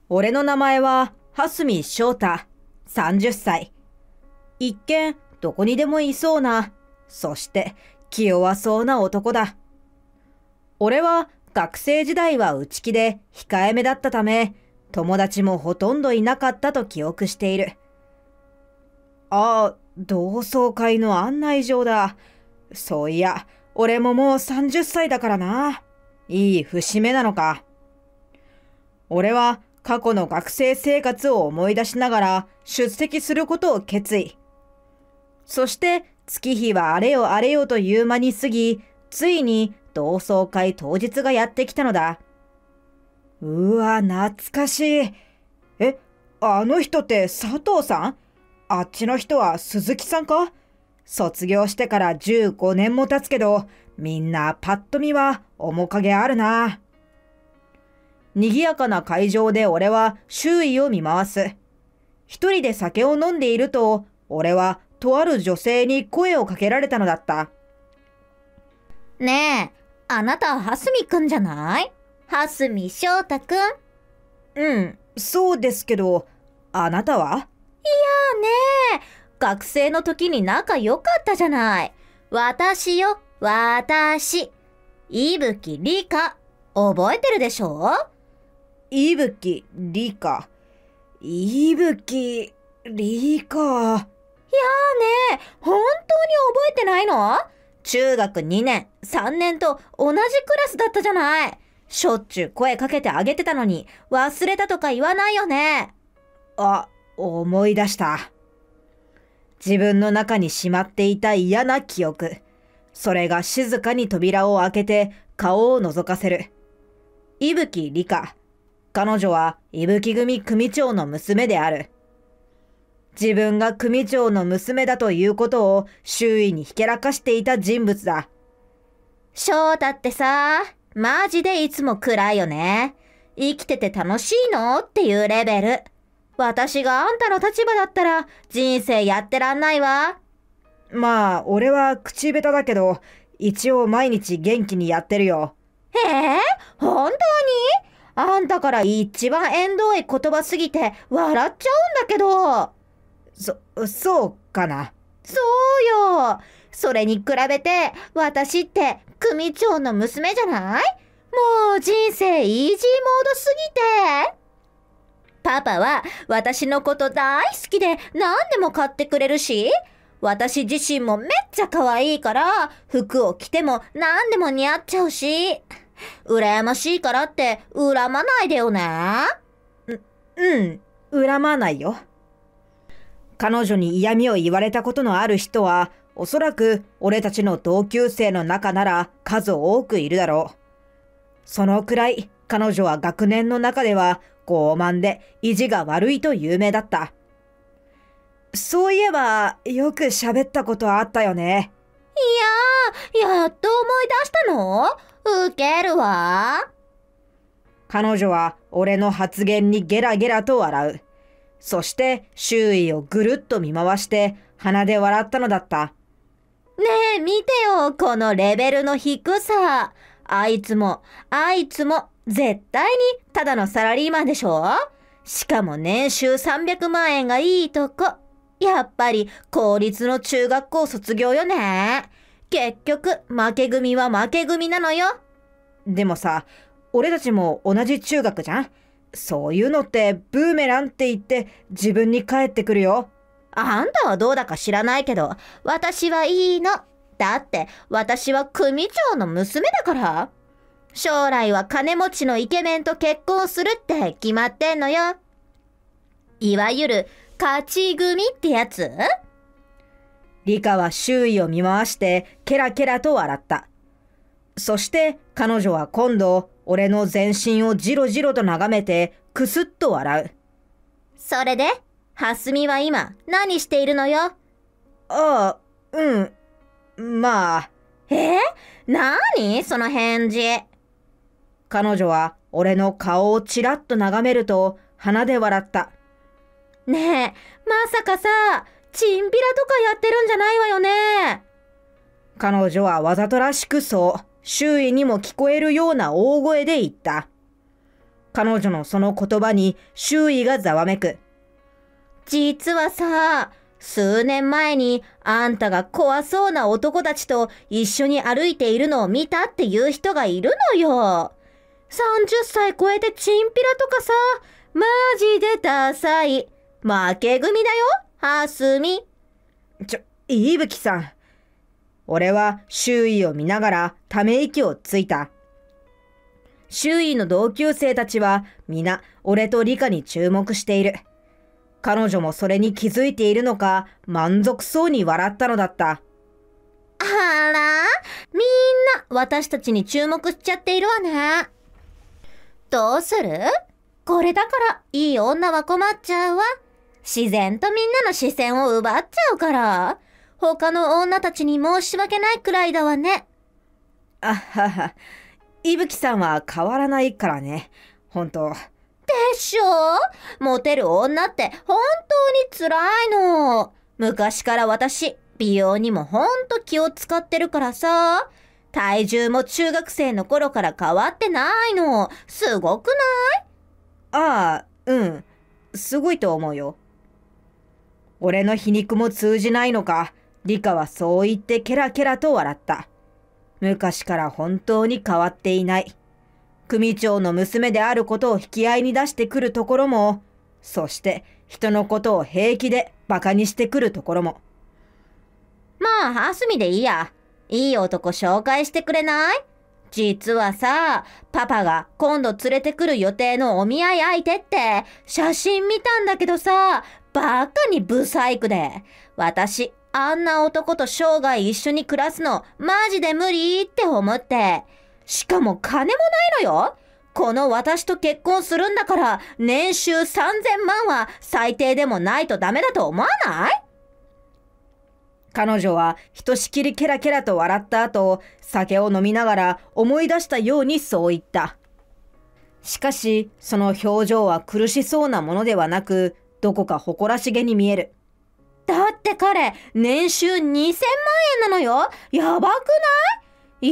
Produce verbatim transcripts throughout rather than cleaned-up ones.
俺の名前は、蓮見翔太、さんじゅっさい。一見、どこにでもいそうな、そして気弱そうな男だ。俺は学生時代は内気で控えめだったため、友達もほとんどいなかったと記憶している。ああ、同窓会の案内状だ。そういや、俺ももうさんじゅっさいだからな。いい節目なのか。俺は過去の学生生活を思い出しながら出席することを決意。そして月日はあれよあれよという間に過ぎ、ついに同窓会当日がやってきたのだ。うわ、懐かしい。え、あの人って佐藤さん？あっちの人は鈴木さんか？卒業してからじゅうごねんも経つけど、みんなパッと見は面影あるな。賑やかな会場で俺は周囲を見回す。一人で酒を飲んでいると、俺はとある女性に声をかけられたのだった。 ねえ、あなたは蓮見くんじゃない？蓮見翔太くん。 うん、そうですけど、あなたは？ いやねえ、学生の時に仲良かったじゃない。私よ、私。伊吹理香。覚えてるでしょ？ 伊吹理香。伊吹理香。いやーねえ、本当に覚えてないの？中学にねん、さんねんと同じクラスだったじゃない。しょっちゅう声かけてあげてたのに忘れたとか言わないよね。 あ、思い出した。自分の中にしまっていた嫌な記憶。それが静かに扉を開けて顔を覗かせる。伊吹理香。彼女は伊吹組組長の娘である。自分が組長の娘だということを周囲にひけらかしていた人物だ。 翔太ってさ、マジでいつも暗いよね。生きてて楽しいのっていうレベル。私があんたの立場だったら人生やってらんないわ。 まあ、俺は口下手だけど、一応毎日元気にやってるよ。 へえ、本当に？あんたから一番縁遠い言葉すぎて笑っちゃうんだけど。 そ、そうかな。 そうよ。それに比べて私って組長の娘じゃない？もう人生イージーモードすぎて。パパは私のこと大好きで何でも買ってくれるし、私自身もめっちゃ可愛いから服を着ても何でも似合っちゃうし、羨ましいからって恨まないでよね。 う、うん、恨まないよ。彼女に嫌味を言われたことのある人は、おそらく俺たちの同級生の中なら数多くいるだろう。そのくらい彼女は学年の中では傲慢で意地が悪いと有名だった。そういえば、よく喋ったことあったよね。 いやー、やっと思い出したの？ウケるわ。 彼女は俺の発言にゲラゲラと笑う。そして周囲をぐるっと見回して鼻で笑ったのだった。 ねえ、見てよ、このレベルの低さ。あいつも、あいつも、絶対にただのサラリーマンでしょ？しかも年収さんびゃくまんえんがいいとこ。やっぱり公立の中学校卒業よね。結局、負け組は負け組なのよ。 でもさ、俺たちも同じ中学じゃん？そういうのってブーメランって言って自分に返ってくるよ。 あんたはどうだか知らないけど、私はいいの。だって私は組長の娘だから。将来は金持ちのイケメンと結婚するって決まってんのよ。いわゆる勝ち組ってやつ？ リカは周囲を見回してケラケラと笑った。そして彼女は今度俺の全身をじろじろと眺めてくすっと笑う。 それで、蓮見は今何しているのよ？ ああ、うん。まあ。 え？なにその返事。 彼女は俺の顔をちらっと眺めると鼻で笑った。 ねえ、まさかさ、チンピラとかやってるんじゃないわよね？ 彼女はわざとらしくそう、周囲にも聞こえるような大声で言った。 彼女のその言葉に周囲がざわめく。 実はさ、数年前にあんたが怖そうな男たちと一緒に歩いているのを見たっていう人がいるのよ。さんじゅっさい超えてチンピラとかさ、マジでダサい。負け組だよ、はすみ。 ちょ、いぶきさん。俺は周囲を見ながらため息をついた。周囲の同級生たちは皆俺と理科に注目している。彼女もそれに気づいているのか満足そうに笑ったのだった。 あら、みんな私たちに注目しちゃっているわね。どうする？これだからいい女は困っちゃうわ。自然とみんなの視線を奪っちゃうから。他の女たちに申し訳ないくらいだわね。 あはは、いぶきさんは変わらないからね。ほんと。 でしょ？モテる女って本当に辛いの。昔から私、美容にもほんと気を使ってるからさ。体重も中学生の頃から変わってないの。すごくない？ ああ、うん。すごいと思うよ。俺の皮肉も通じないのか、リカはそう言ってケラケラと笑った。昔から本当に変わっていない。組長の娘であることを引き合いに出してくるところも、そして人のことを平気でバカにしてくるところも。 まあ、はすみでいいや。いい男紹介してくれない？実はさ、パパが今度連れてくる予定のお見合い相手って写真見たんだけどさ、バカにブサイクで。私、あんな男と生涯一緒に暮らすのマジで無理って思って。しかも金もないのよ。この私と結婚するんだから年収さんぜんまんは最低でもないとダメだと思わない？ 彼女はひとしきりケラケラと笑った後、酒を飲みながら思い出したようにそう言った。しかし、その表情は苦しそうなものではなく、どこか誇らしげに見える。 だって彼、年収にせんまんえんなのよ。やばくない？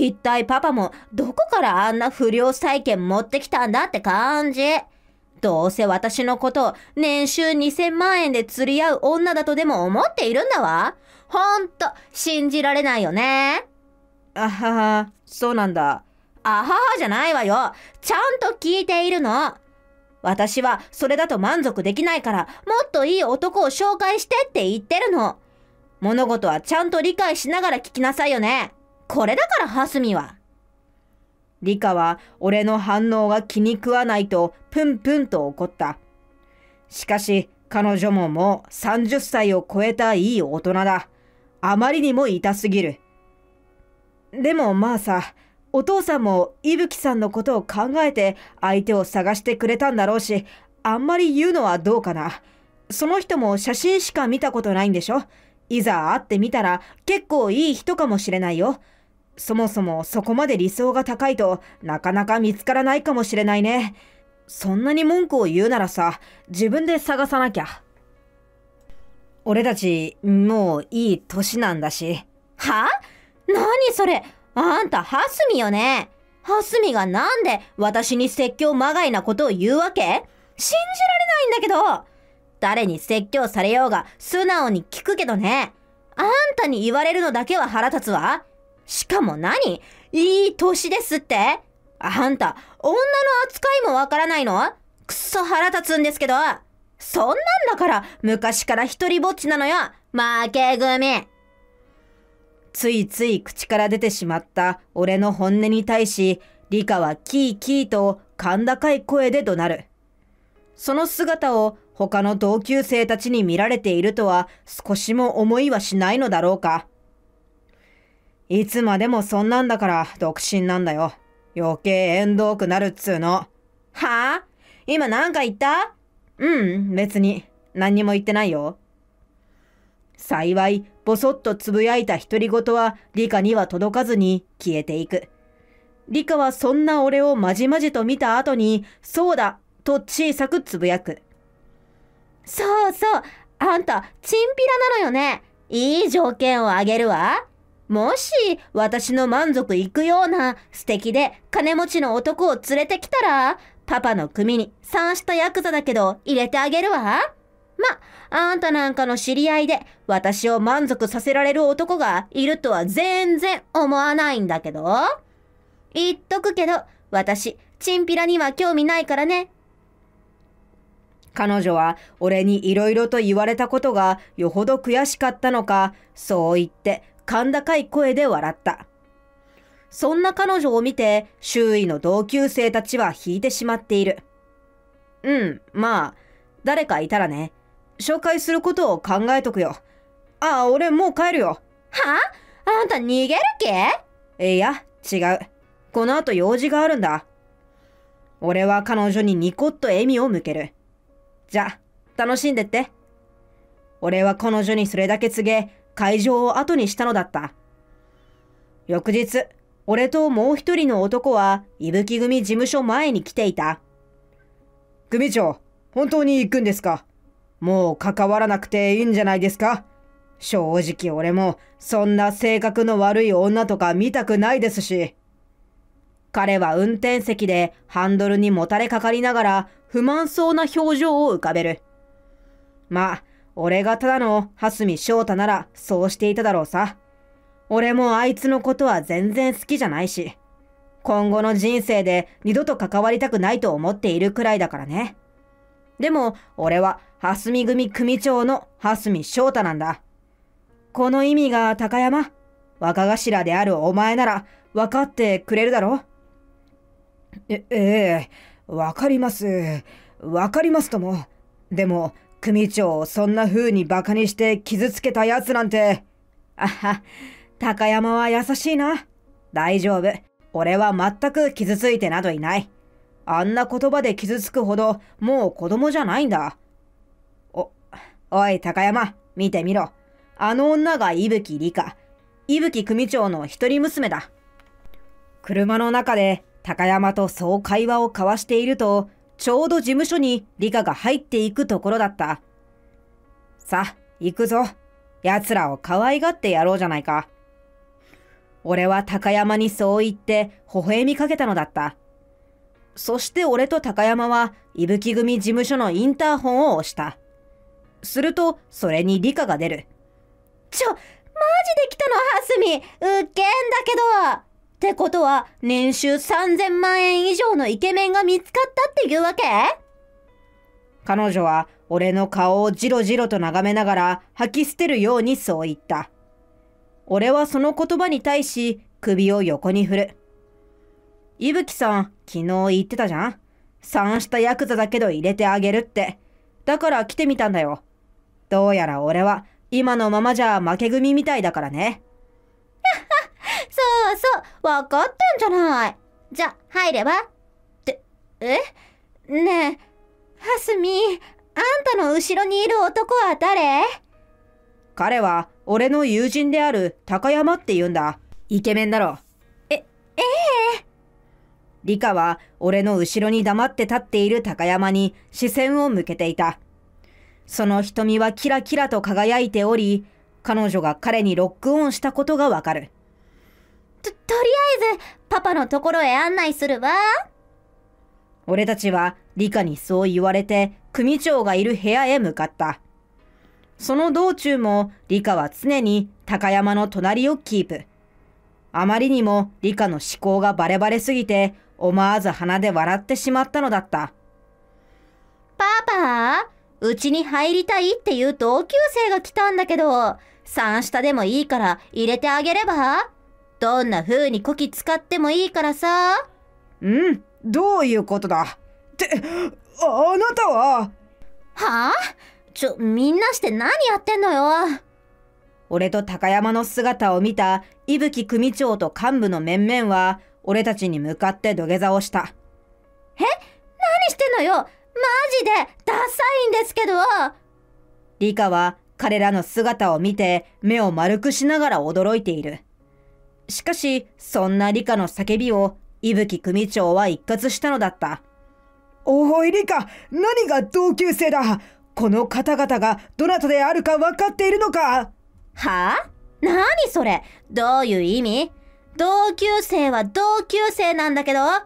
一体パパもどこからあんな不良債権持ってきたんだって感じ。どうせ私のことを年収にせんまんえんで釣り合う女だとでも思っているんだわ。ほんと、信じられないよね。 あはは、そうなんだ。 あははじゃないわよ。ちゃんと聞いているの。私はそれだと満足できないから、もっといい男を紹介してって言ってるの。物事はちゃんと理解しながら聞きなさいよね。これだからハスミは。 リカは俺の反応が気に食わないとプンプンと怒った。しかし彼女ももうさんじゅっさいを超えたいい大人だ。あまりにも痛すぎる。でもまあさ、お父さんもいぶきさんのことを考えて相手を探してくれたんだろうし、あんまり言うのはどうかな。その人も写真しか見たことないんでしょ。いざ会ってみたら結構いい人かもしれないよ。そもそもそこまで理想が高いとなかなか見つからないかもしれないね。そんなに文句を言うならさ、自分で探さなきゃ。俺たちもういい年なんだし。 は？何それ？あんたハスミよね。ハスミがなんで私に説教まがいなことを言うわけ？信じられないんだけど。誰に説教されようが素直に聞くけどね。あんたに言われるのだけは腹立つわ。しかも何？いい年ですって？あんた、女の扱いもわからないの？くっそ腹立つんですけど。そんなんだから昔から一人ぼっちなのよ。負け組。 ついつい口から出てしまった俺の本音に対し、リカはキーキーと甲高い声で怒鳴る。その姿を他の同級生たちに見られているとは少しも思いはしないのだろうか。いつまでもそんなんだから独身なんだよ。余計縁遠くなるっつーの。 はあ？今なんか言った？ うん、別に何にも言ってないよ。幸い、ぼそっとつぶやいた独り言はリカには届かずに消えていく。リカはそんな俺をまじまじと見た後に、そうだと小さくつぶやく。 そうそう、あんたチンピラなのよね。いい条件をあげるわ。もし私の満足いくような素敵で金持ちの男を連れてきたら、 パパの組に三下ヤクザだけど入れてあげるわ。ま、あんたなんかの知り合いで私を満足させられる男がいるとは全然思わないんだけど。言っとくけど、私、チンピラには興味ないからね。 彼女は俺にいろいろと言われたことがよほど悔しかったのか、そう言って甲高い声で笑った。そんな彼女を見て周囲の同級生たちは引いてしまっている。うん、まあ、誰かいたらね、紹介することを考えとくよ。ああ、俺もう帰るよ。 は？あんた逃げる気？ いや、違う。この後用事があるんだ。俺は彼女にニコッと笑みを向ける。じゃ、楽しんでって。俺は彼女にそれだけ告げ、会場を後にしたのだった。翌日、俺ともう一人の男は、伊吹組事務所前に来ていた。組長、本当に行くんですか？もう関わらなくていいんじゃないですか？正直俺も、そんな性格の悪い女とか見たくないですし。彼は運転席でハンドルにもたれかかりながら不満そうな表情を浮かべる。まあ、俺がただの蓮見翔太ならそうしていただろうさ。俺もあいつのことは全然好きじゃないし、今後の人生で二度と関わりたくないと思っているくらいだからね。でも俺は蓮見組組長の蓮見翔太なんだ。この意味が高山、若頭であるお前なら分かってくれるだろう？え、ええ、わかります。わかりますとも。でも、組長をそんな風に馬鹿にして傷つけたやつなんて。あは、高山は優しいな。大丈夫。俺は全く傷ついてなどいない。あんな言葉で傷つくほど、もう子供じゃないんだ。お、おい高山、見てみろ。あの女が伊吹理香。伊吹組長の一人娘だ。車の中で、高山とそう会話を交わしていると、ちょうど事務所に理香が入っていくところだった。さあ、行くぞ。奴らを可愛がってやろうじゃないか。俺は高山にそう言って微笑みかけたのだった。そして俺と高山は伊吹組事務所のインターホンを押した。すると、それに理香が出る。 ちょ、マジで来たの、蓮見。うっけんだけど。ってことは、年収さんぜんまんえん以上のイケメンが見つかったっていうわけ？ 彼女は俺の顔をじろじろと眺めながら吐き捨てるようにそう言った。俺はその言葉に対し首を横に振る。伊吹さん、昨日言ってたじゃん？三下ヤクザだけど入れてあげるって。だから来てみたんだよ。どうやら俺は今のままじゃ負け組みたいだからね。 そうそう、わかったんじゃない。じゃ、入れば。って、え？ねえ、蓮見、あんたの後ろにいる男は誰？ 彼は俺の友人である高山って言うんだ。イケメンだろ。 え、ええ。 理香は俺の後ろに黙って立っている高山に視線を向けていた。その瞳はキラキラと輝いており、彼女が彼にロックオンしたことがわかる。 と、とりあえず、パパのところへ案内するわ。 俺たちは理香にそう言われて、組長がいる部屋へ向かった。その道中も理香は常に高山の隣をキープ。あまりにも理香の思考がバレバレすぎて、思わず鼻で笑ってしまったのだった。 パパ、うちに入りたいっていう同級生が来たんだけど、三下でもいいから入れてあげれば？どんな風にこき使ってもいいからさ。 うん、どういうことだ？って、あなたは？ はあ？ちょ、みんなして何やってんのよ。 俺と高山の姿を見た伊吹組長と幹部の面々は、俺たちに向かって土下座をした。 え？何してんのよ。マジでダサいんですけど。 理香は彼らの姿を見て目を丸くしながら驚いている。しかし、そんな理香の叫びを伊吹組長は一括したのだった。おい理香、何が同級生だ。この方々がどなたであるか分かっているのか。 はあ？何それ？どういう意味？同級生は同級生なんだけど、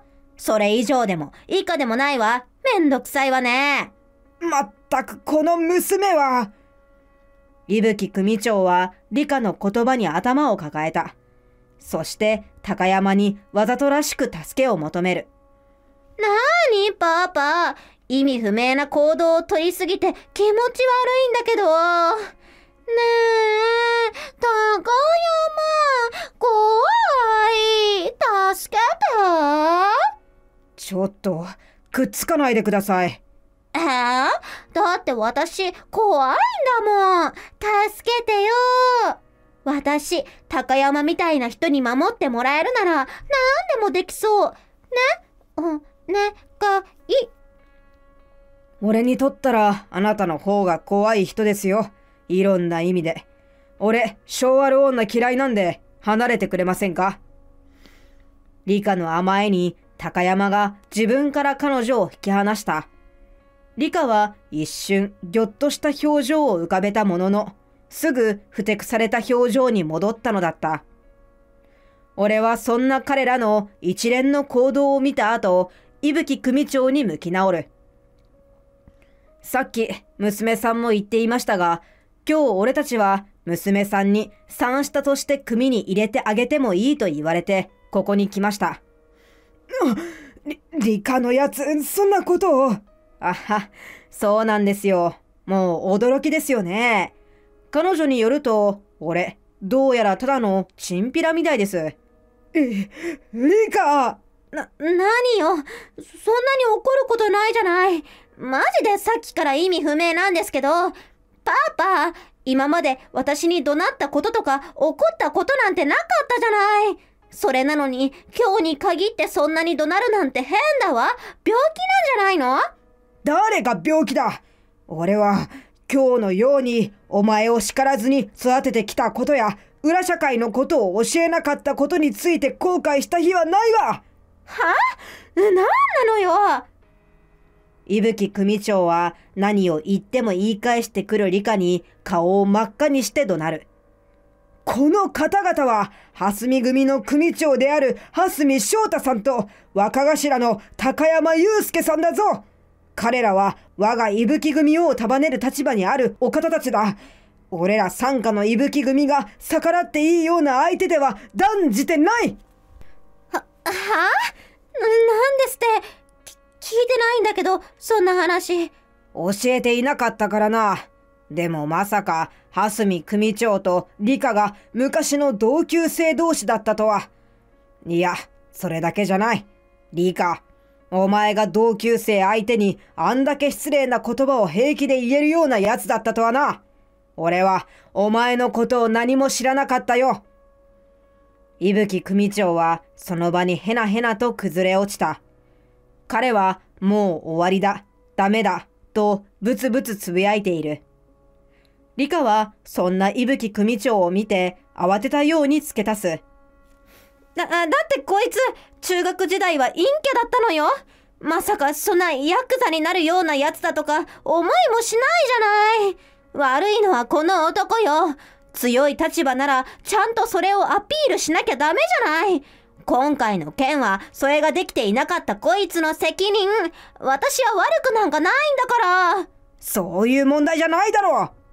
それ以上でも以下でもないわ。めんどくさいわね。 まったくこの娘は。伊吹組長は理科の言葉に頭を抱えた。そして高山にわざとらしく助けを求める。 なーにパパ、意味不明な行動を取りすぎて気持ち悪いんだけど。ねえ、高山、怖い。助けて。 ちょっと、くっつかないでください。 えー、だって私、怖いんだもん。助けてよ。私、高山みたいな人に守ってもらえるなら、何でもできそう。ね、うん、ね、がい。 俺にとったら、あなたの方が怖い人ですよ。いろんな意味で。俺、性悪女嫌いなんで、離れてくれませんか？理科の甘えに、高山が自分から彼女を引き離した。理科は一瞬、ぎょっとした表情を浮かべたものの、すぐふてくされた表情に戻ったのだった。俺はそんな彼らの一連の行動を見た後、伊吹組長に向き直る。さっき、娘さんも言っていましたが、今日俺たちは娘さんに三下として組に入れてあげてもいいと言われて、ここに来ました。り、理科のやつ、そんなことを。あは、そうなんですよ。もう驚きですよね。彼女によると、俺、どうやらただのチンピラみたいです。え、理科！ な、何よ。そんなに怒ることないじゃない。マジでさっきから意味不明なんですけど、パパ、今まで私に怒鳴ったこととか怒ったことなんてなかったじゃない。それなのに今日に限ってそんなに怒鳴るなんて変だわ。病気なんじゃないの？ 誰が病気だ？俺は今日のようにお前を叱らずに育ててきたことや裏社会のことを教えなかったことについて後悔した日はないわ。 は？なんなのよ。 伊吹組長は何を言っても言い返してくる理科に顔を真っ赤にして怒鳴る。この方々は蓮見組の組長である蓮見翔太さんと若頭の高山祐介さんだぞ。彼らは我が伊吹組を束ねる立場にあるお方たちだ。俺ら傘下の伊吹組が逆らっていいような相手では断じてない。 は、はあ？なんですって。聞いてないんだけど、そんな話。 教えていなかったからな。でもまさか、蓮見組長と理科が昔の同級生同士だったとは。いや、それだけじゃない。理科、お前が同級生相手にあんだけ失礼な言葉を平気で言えるようなやつだったとはな。俺はお前のことを何も知らなかったよ。伊吹組長はその場にへなへなと崩れ落ちた。彼はもう終わりだ、ダメだ、とブツブツつぶやいている。理科はそんな伊吹組長を見て慌てたように付け足す。 だ、だってこいつ、中学時代は陰キャだったのよ。まさかそんなヤクザになるようなやつだとか思いもしないじゃない。悪いのはこの男よ。強い立場ならちゃんとそれをアピールしなきゃダメじゃない。今回の件はそれができていなかったこいつの責任。私は悪くなんかないんだから。 そういう問題じゃないだろう。は？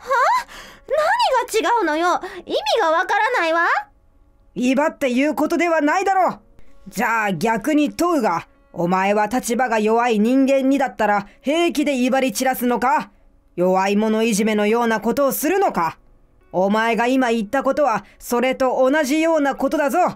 何が違うのよ。意味がわからないわ。 威張って言うことではないだろう。じゃあ逆に問うが、お前は立場が弱い人間にだったら平気で威張り散らすのか？弱い者いじめのようなことをするのか？お前が今言ったことはそれと同じようなことだぞ。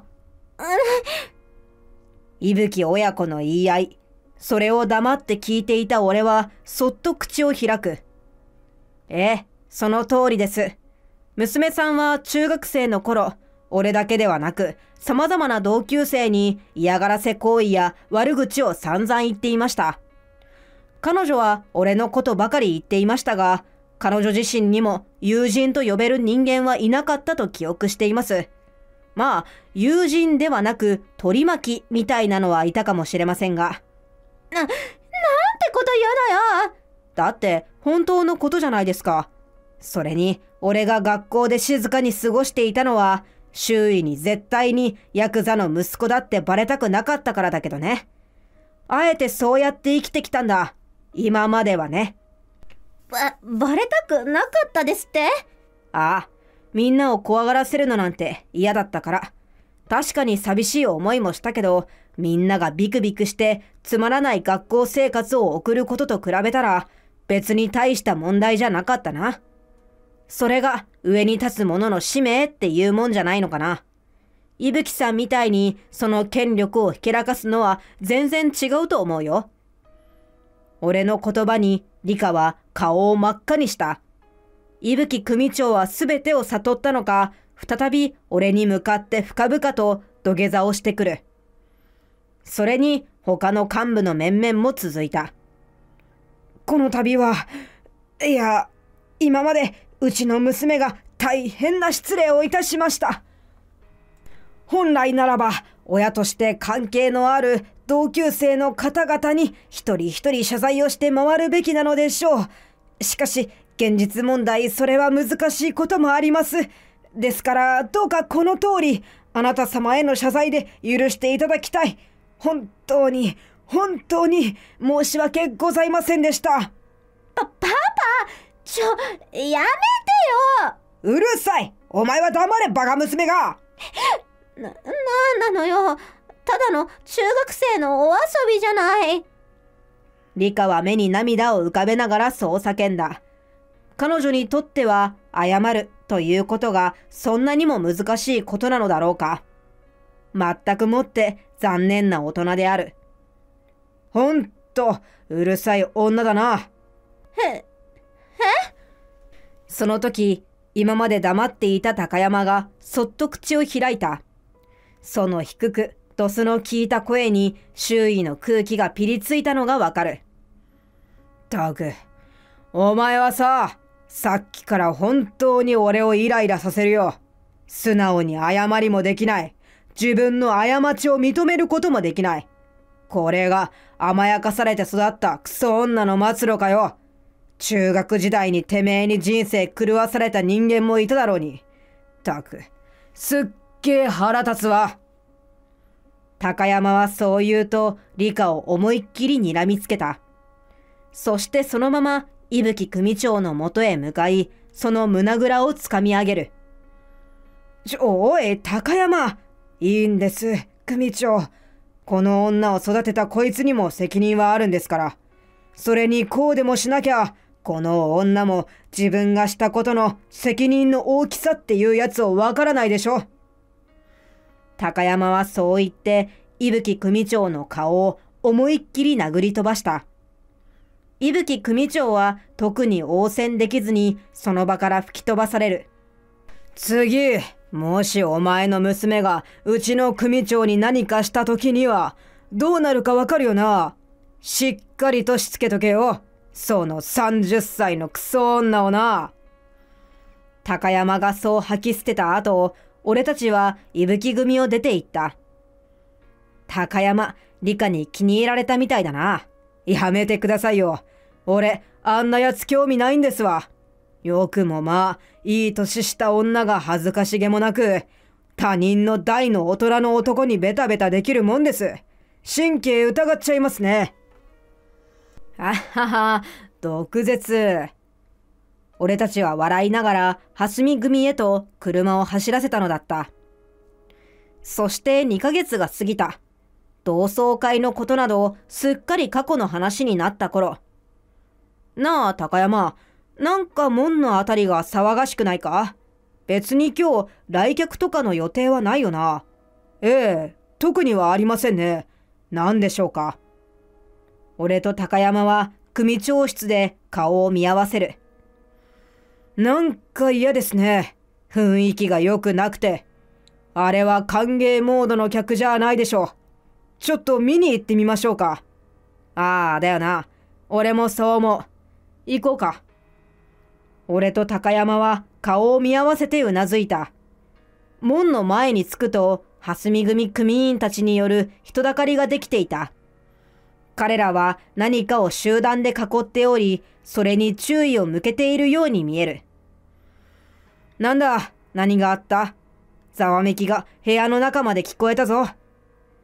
伊吹親子の言い合い。それを黙って聞いていた俺はそっと口を開く。ええ、その通りです。娘さんは中学生の頃、俺だけではなく様々な同級生に嫌がらせ行為や悪口を散々言っていました。彼女は俺のことばかり言っていましたが、彼女自身にも友人と呼べる人間はいなかったと記憶しています。まあ、友人ではなく取り巻きみたいなのはいたかもしれませんが。 な、なんてこと言うのよ。 だって本当のことじゃないですか。それに、俺が学校で静かに過ごしていたのは、周囲に絶対にヤクザの息子だってバレたくなかったからだけどね。 あえてそうやって生きてきたんだ。今まではね。 ば、バレたくなかったですって？ ああ、みんなを怖がらせるのなんて嫌だったから。確かに寂しい思いもしたけど、みんながビクビクしてつまらない学校生活を送ることと比べたら、別に大した問題じゃなかったな。それが上に立つ者の使命っていうもんじゃないのかな。伊吹さんみたいにその権力をひけらかすのは全然違うと思うよ。俺の言葉に理香は顔を真っ赤にした。伊吹組長は全てを悟ったのか、再び俺に向かって深々と土下座をしてくる。それに他の幹部の面々も続いた。この度は、いや、今までうちの娘が大変な失礼をいたしました。本来ならば、親として関係のある同級生の方々に一人一人謝罪をして回るべきなのでしょう。しかし、現実問題それは難しいこともあります。ですから、どうかこの通り、あなた様への謝罪で許していただきたい。本当に、本当に申し訳ございませんでした。 パ、パパ、ちょ、やめてよ。 うるさい。お前は黙れ、バカ娘が。 な、なんなのよ。ただの中学生のお遊びじゃない。 理香は目に涙を浮かべながらそう叫んだ。彼女にとっては謝るということがそんなにも難しいことなのだろうか。全くもって残念な大人である。ほんと、うるさい女だな。 へ、へ？ その時、今まで黙っていた高山がそっと口を開いた。その低く、ドスの効いた声に周囲の空気がピリついたのがわかる。ったく、お前はさ、さっきから本当に俺をイライラさせるよ。素直に謝りもできない。自分の過ちを認めることもできない。これが甘やかされて育ったクソ女の末路かよ。中学時代にてめえに人生狂わされた人間もいただろうに。ったく、すっげえ腹立つわ。高山はそう言うと理香を思いっきり睨みつけた。そしてそのまま伊吹組長のもとへ向かい、その胸ぐらをつかみ上げる。ちょ、おい、高山。いいんです、組長。この女を育てたこいつにも責任はあるんですから。それにこうでもしなきゃ、この女も自分がしたことの責任の大きさっていうやつをわからないでしょ。高山はそう言って、伊吹組長の顔を思いっきり殴り飛ばした。伊吹組長は特に応戦できずにその場から吹き飛ばされる。次、もしお前の娘がうちの組長に何かした時にはどうなるかわかるよな。しっかりとしつけとけよ。そのさんじゅっさいのクソ女をな。高山がそう吐き捨てた後、俺たちは伊吹組を出て行った。高山、理香に気に入られたみたいだな。やめてくださいよ。俺、あんなやつ興味ないんですわ。よくもまあ、いい年した女が恥ずかしげもなく、他人の大の大人の男にベタベタできるもんです。神経疑っちゃいますね。あはは、毒舌。俺たちは笑いながら、蓮見組へと車を走らせたのだった。そしてにかげつが過ぎた。同窓会のことなどすっかり過去の話になった頃。なあ高山、なんか門のあたりが騒がしくないか？別に今日来客とかの予定はないよな。ええ、特にはありませんね。何でしょうか？俺と高山は組長室で顔を見合わせる。なんか嫌ですね。雰囲気が良くなくて。あれは歓迎モードの客じゃないでしょう。ちょっと見に行ってみましょうか。ああ、だよな。俺もそう思う。行こうか。俺と高山は顔を見合わせてうなずいた。門の前に着くと、蓮見組組員たちによる人だかりができていた。彼らは何かを集団で囲っており、それに注意を向けているように見える。なんだ、何があった？ざわめきが部屋の中まで聞こえたぞ。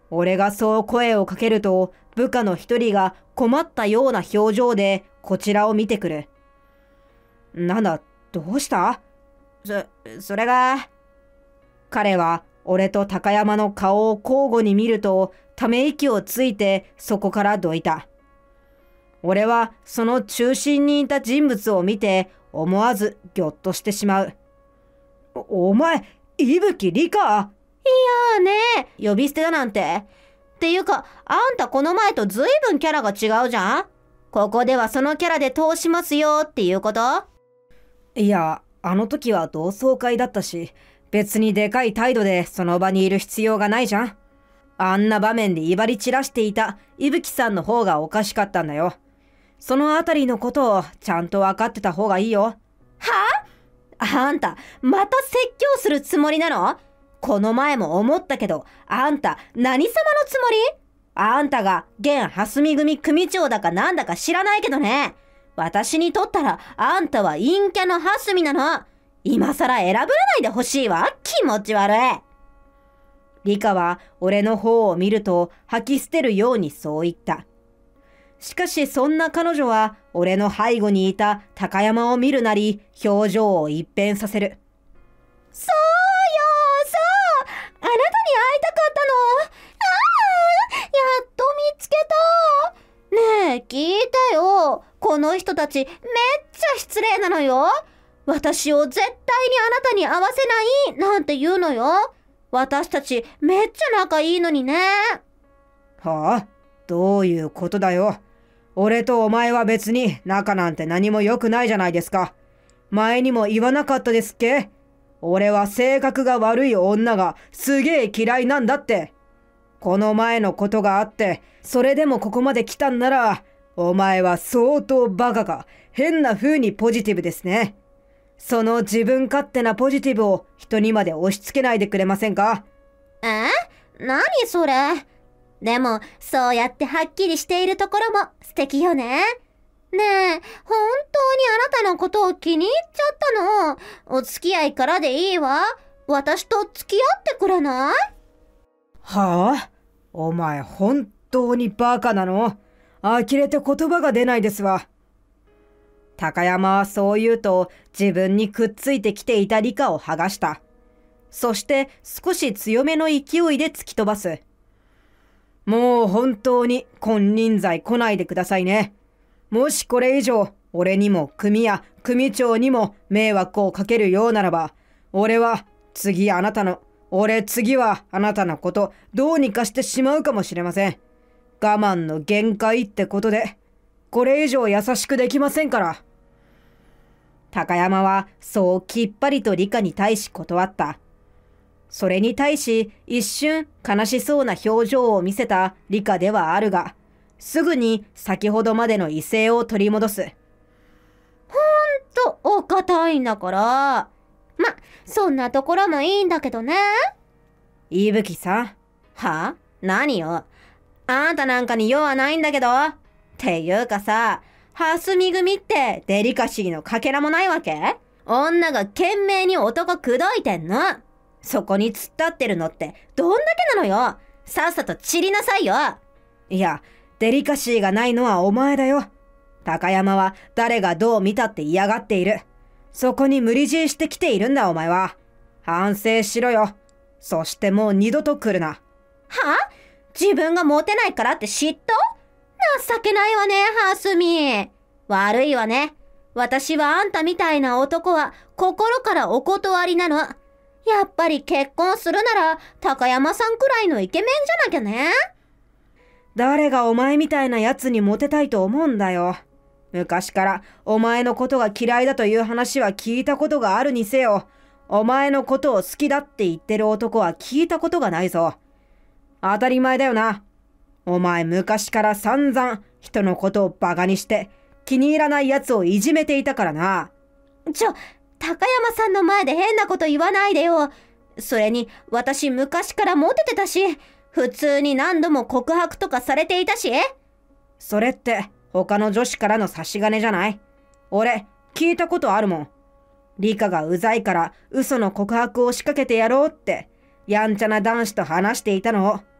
俺がそう声をかけると、部下の一人が困ったような表情でこちらを見てくる。なんだ、どうした？そ、それが…彼は俺と高山の顔を交互に見ると、ため息をついてそこからどいた。俺はその中心にいた人物を見て思わずぎょっとしてしまう。お、お前、伊吹理香？ いやーね、呼び捨てだなんて。っていうか、あんたこの前とずいぶんキャラが違うじゃん。ここではそのキャラで通しますよっていうこと？ いや、あの時は同窓会だったし、別にでかい態度でその場にいる必要がないじゃん。あんな場面で威張り散らしていた伊吹さんの方がおかしかったんだよ。そのあたりのことをちゃんと分かってた方がいいよ。 はあ？あんた、また説教するつもりなの？この前も思ったけど、あんた何様のつもり？あんたが現蓮見組組長だかなんだか知らないけどね。私にとったらあんたは陰キャの蓮見なの。今さら選ぶらないでほしいわ。気持ち悪い。 理香は俺の方を見ると吐き捨てるようにそう言った。しかしそんな彼女は俺の背後にいた高山を見るなり表情を一変させる。 そうよ、そう。あなたに会いたかったの。ああ、やっと見つけた。ねえ、聞いてよ。この人たちめっちゃ失礼なのよ。私を絶対にあなたに会わせないなんて言うのよ。私たちめっちゃ仲いいのにね。 はあ？どういうことだよ。俺とお前は別に仲なんて何も良くないじゃないですか。前にも言わなかったですっけ？俺は性格が悪い女がすげえ嫌いなんだって。この前のことがあって、それでもここまで来たんなら、お前は相当バカか、変な風にポジティブですね。その自分勝手なポジティブを人にまで押し付けないでくれませんか？ え？何それ？でも、そうやってはっきりしているところも素敵よね。ねえ、本当にあなたのことを気に入っちゃったの？お付き合いからでいいわ。私と付き合ってくれない？ はあ？お前本当にバカなの？呆れて言葉が出ないですわ。高山はそう言うと自分にくっついてきていた理香を剥がした。そして少し強めの勢いで突き飛ばす。もう本当に金輪際来ないでくださいね。もしこれ以上俺にも組や組長にも迷惑をかけるようならば、俺は次あなたの、俺次はあなたのことどうにかしてしまうかもしれません。我慢の限界ってことで、これ以上優しくできませんから。高山はそうきっぱりと理香に対し断った。それに対し一瞬悲しそうな表情を見せた理香ではあるが、すぐに先ほどまでの威勢を取り戻す。 ほんとお堅いんだから。ま、そんなところもいいんだけどね。 伊吹さん。 は？何よ。あんたなんかに用はないんだけど。っていうかさ、蓮見組ってデリカシーのかけらもないわけ？女が懸命に男口説いてんの。そこに突っ立ってるのってどんだけなのよ。さっさと散りなさいよ。 いや、デリカシーがないのはお前だよ。高山は誰がどう見たって嫌がっている。そこに無理強いしてきているんだお前は。反省しろよ。そしてもう二度と来るな。 は？自分がモテないからって嫉妬？情けないわね、蓮見。悪いわね。私はあんたみたいな男は心からお断りなの。やっぱり結婚するなら高山さんくらいのイケメンじゃなきゃね。 誰がお前みたいなやつにモテたいと思うんだよ。昔からお前のことが嫌いだという話は聞いたことがあるにせよ、お前のことを好きだって言ってる男は聞いたことがないぞ。当たり前だよな。お前昔から散々人のことをバカにして気に入らないやつをいじめていたからな。 ちょ、高山さんの前で変なこと言わないでよ。それに私昔からモテてたし、普通に何度も告白とかされていたし。 それって他の女子からの差し金じゃない？俺聞いたことあるもん。理香がうざいから嘘の告白を仕掛けてやろうってやんちゃな男子と話していたのを。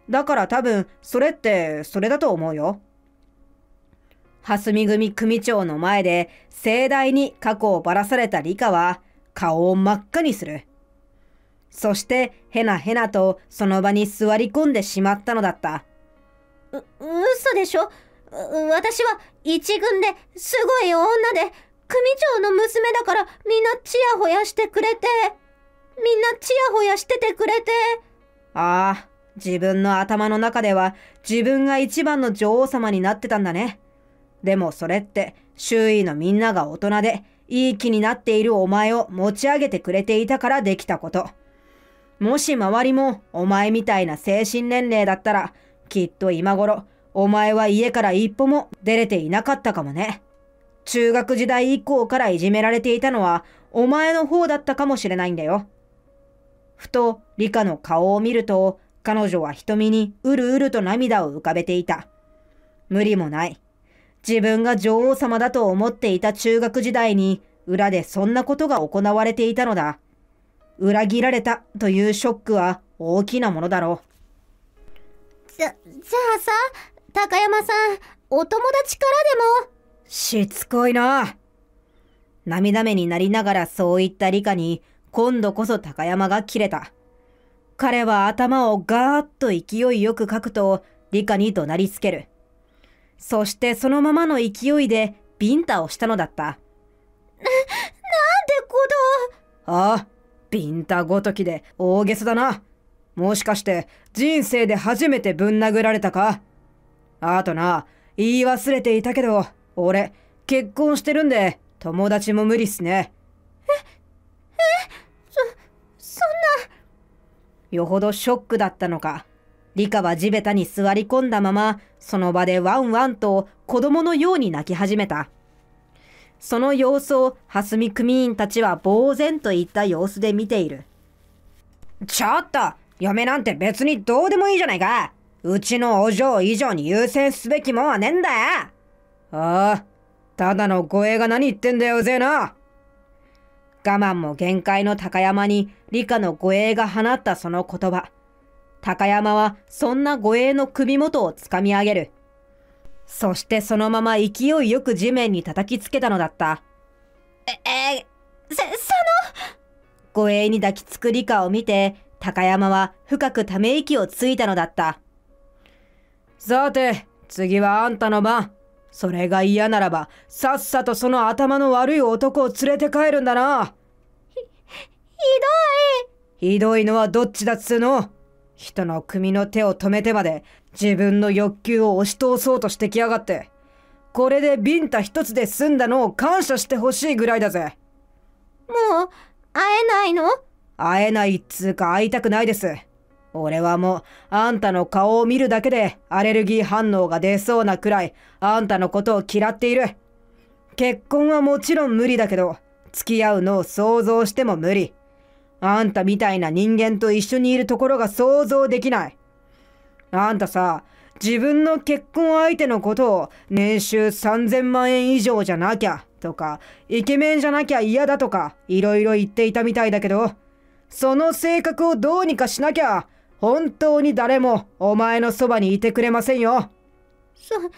だから多分、それってそれだと思うよ。蓮見組組長の前で盛大に過去をばらされたリカは顔を真っ赤にする。そしてへなへなとその場に座り込んでしまったのだった。 う、嘘でしょ。私は一軍ですごい女で、組長の娘だからみんなチヤホヤしてくれて、みんなチヤホヤしててくれて。 ああ、自分の頭の中では自分が一番の女王様になってたんだね。でもそれって周囲のみんなが大人でいい気になっているお前を持ち上げてくれていたからできたこと。もし周りもお前みたいな精神年齢だったら、きっと今頃お前は家から一歩も出れていなかったかもね。中学時代以降からいじめられていたのはお前の方だったかもしれないんだよ。ふとリカの顔を見ると、彼女は瞳にうるうると涙を浮かべていた。無理もない。自分が女王様だと思っていた中学時代に裏でそんなことが行われていたのだ。裏切られたというショックは大きなものだろう。じゃ、じゃあさ、高山さん、お友達からでも。 しつこいな。涙目になりながらそう言ったリカに、今度こそ高山が切れた。彼は頭をガーッと勢いよくかくと、リカに怒鳴りつける。そしてそのままの勢いでビンタをしたのだった。な、なんでこの。ああ、ビンタごときで大げさだな。もしかして人生で初めてぶん殴られたか？あとな、言い忘れていたけど、俺、結婚してるんで、友達も無理っすね。 え、え、そ、そんな。 よほどショックだったのか。リカは地べたに座り込んだまま、その場でワンワンと子供のように泣き始めた。その様子を蓮見組員たちは呆然といった様子で見ている。ちょっと、嫁なんて別にどうでもいいじゃないか。うちのお嬢以上に優先すべきもんはねえんだよ。ああ、ただの護衛が何言ってんだよ、うぜえな。我慢も限界の高山に理科の護衛が放ったその言葉。高山はそんな護衛の首元をつかみ上げる。そしてそのまま勢いよく地面に叩きつけたのだった。 え、え、せ、佐野。 護衛に抱きつく理科を見て、高山は深くため息をついたのだった。さて、次はあんたの番。それが嫌ならば、さっさとその頭の悪い男を連れて帰るんだな。 ひ、ひどい。ひどいのはどっちだっつうの。人の組の手を止めてまで自分の欲求を押し通そうとしてきやがって。これでビンタ一つで済んだのを感謝してほしいぐらいだぜ。 もう、会えないの？ 会えないっつうか会いたくないです。俺はもうあんたの顔を見るだけでアレルギー反応が出そうなくらいあんたのことを嫌っている。結婚はもちろん無理だけど、付き合うのを想像しても無理。あんたみたいな人間と一緒にいるところが想像できない。あんたさ、自分の結婚相手のことを年収さんぜんまんえん以上じゃなきゃとか、イケメンじゃなきゃ嫌だとか、いろいろ言っていたみたいだけど、その性格をどうにかしなきゃ、本当に誰もお前のそばにいてくれませんよ。 そ、そんな。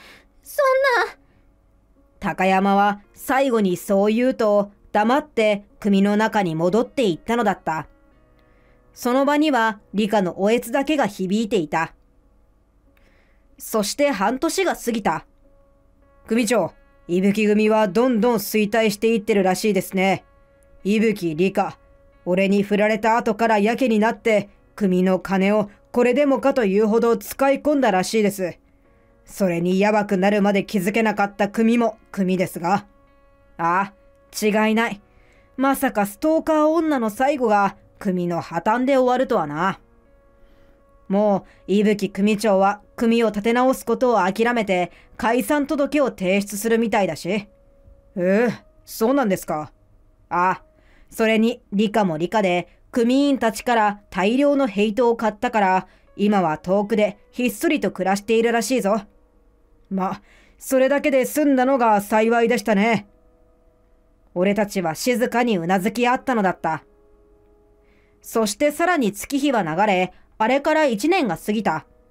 高山は最後にそう言うと、黙って組の中に戻っていったのだった。その場には理科のおえつだけが響いていた。そして半年が過ぎた。組長、伊吹組はどんどん衰退していってるらしいですね。伊吹理科、俺に振られた後からやけになって、組の金をこれでもかというほど使い込んだらしいです。それにやばくなるまで気づけなかった組も組ですが。ああ、違いない。まさかストーカー女の最後が組の破綻で終わるとはな。もう伊吹組長は組を立て直すことを諦めて解散届を提出するみたいだし。ええ、そうなんですか。ああ、それに理科も理科で組員たちから大量のヘイトを買ったから今は遠くでひっそりと暮らしているらしいぞ。ま、それだけで済んだのが幸いでしたね。俺たちは静かにうなずき合ったのだった。そしてさらに月日は流れ、あれから一年が過ぎた。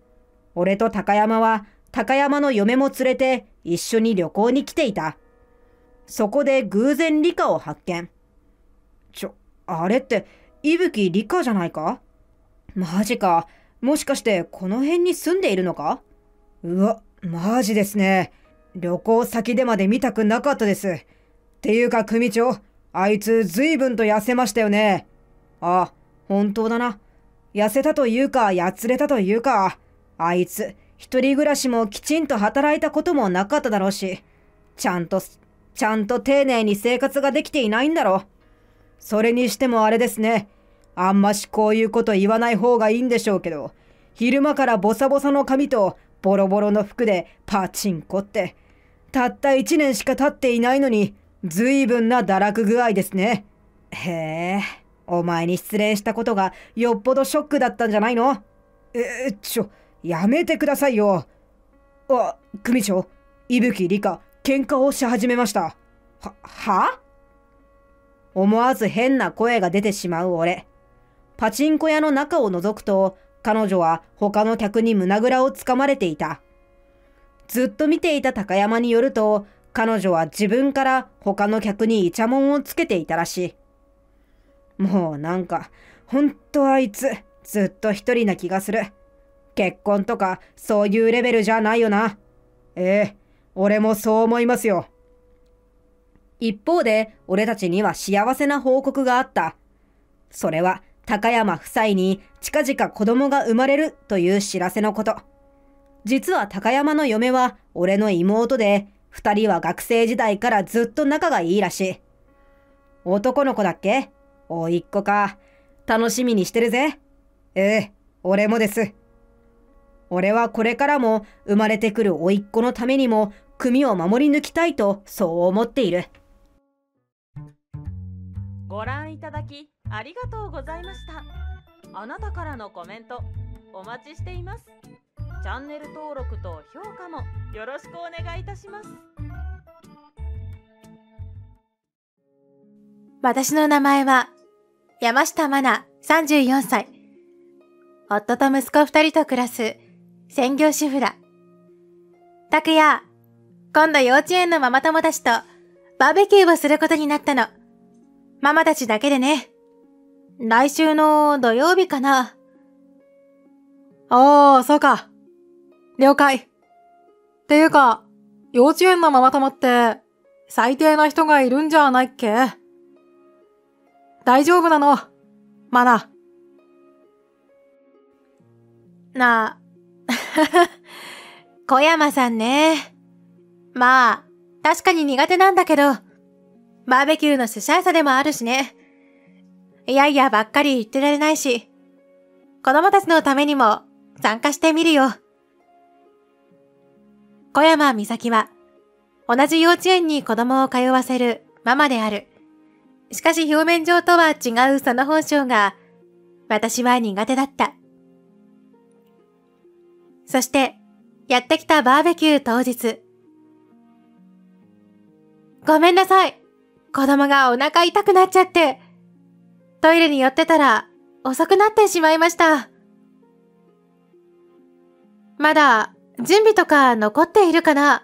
俺と高山は高山の嫁も連れて一緒に旅行に来ていた。そこで偶然リカを発見。ちょ、あれって伊吹リカじゃないか？マジか。もしかしてこの辺に住んでいるのか？うわ、マジですね。旅行先でまで見たくなかったです。っていうか組長、あいつ随分と痩せましたよね。あ、本当だな。痩せたというか、やつれたというか、あいつ、一人暮らしもきちんと働いたこともなかっただろうし、ちゃんと、ちゃんと丁寧に生活ができていないんだろう。それにしてもあれですね。あんましこういうこと言わない方がいいんでしょうけど、昼間からボサボサの髪とボロボロの服でパチンコって、たった一年しか経っていないのに、随分な堕落具合ですね。へえ、お前に失恋したことがよっぽどショックだったんじゃないの？えー、ちょ、やめてくださいよ。あ、組長、伊吹理香、喧嘩をし始めました。は、は？思わず変な声が出てしまう俺。パチンコ屋の中を覗くと、彼女は他の客に胸ぐらをつかまれていた。ずっと見ていた高山によると、彼女は自分から他の客にイチャモンをつけていたらしい。もうなんか、ほんとあいつ、ずっと一人な気がする。結婚とかそういうレベルじゃないよな。ええ、俺もそう思いますよ。一方で、俺たちには幸せな報告があった。それは、高山夫妻に近々子供が生まれるという知らせのこと。実は高山の嫁は俺の妹で、二人は学生時代からずっと仲がいいらしい。男の子だっけ？おいっ子か。楽しみにしてるぜ。ええ、俺もです。俺はこれからも生まれてくるおいっ子のためにも組を守り抜きたいとそう思っている。 ご覧いただきありがとうございました。あなたからのコメントお待ちしています。チャンネル登録と評価もよろしくお願いいたします。 私の名前は山下真奈さんじゅうよんさい。夫と息子二人と暮らす専業主婦だ。拓也、今度幼稚園のママ友たちとバーベキューをすることになったの。ママたちだけでね。来週の土曜日かな。 ああ、そうか。了解。っていうか、幼稚園のママ友って最低な人がいるんじゃないっけ？大丈夫なの？マナ。 なあ、小山さんね。まあ、確かに苦手なんだけど、バーベキューの主催者でもあるしね。いやいやばっかり言ってられないし、子供たちのためにも参加してみるよ。小山美咲は、同じ幼稚園に子供を通わせるママである。しかし表面上とは違うその本性が、私は苦手だった。そして、やってきたバーベキュー当日。ごめんなさい。子供がお腹痛くなっちゃって、トイレに寄ってたら遅くなってしまいました。まだ準備とか残っているかな？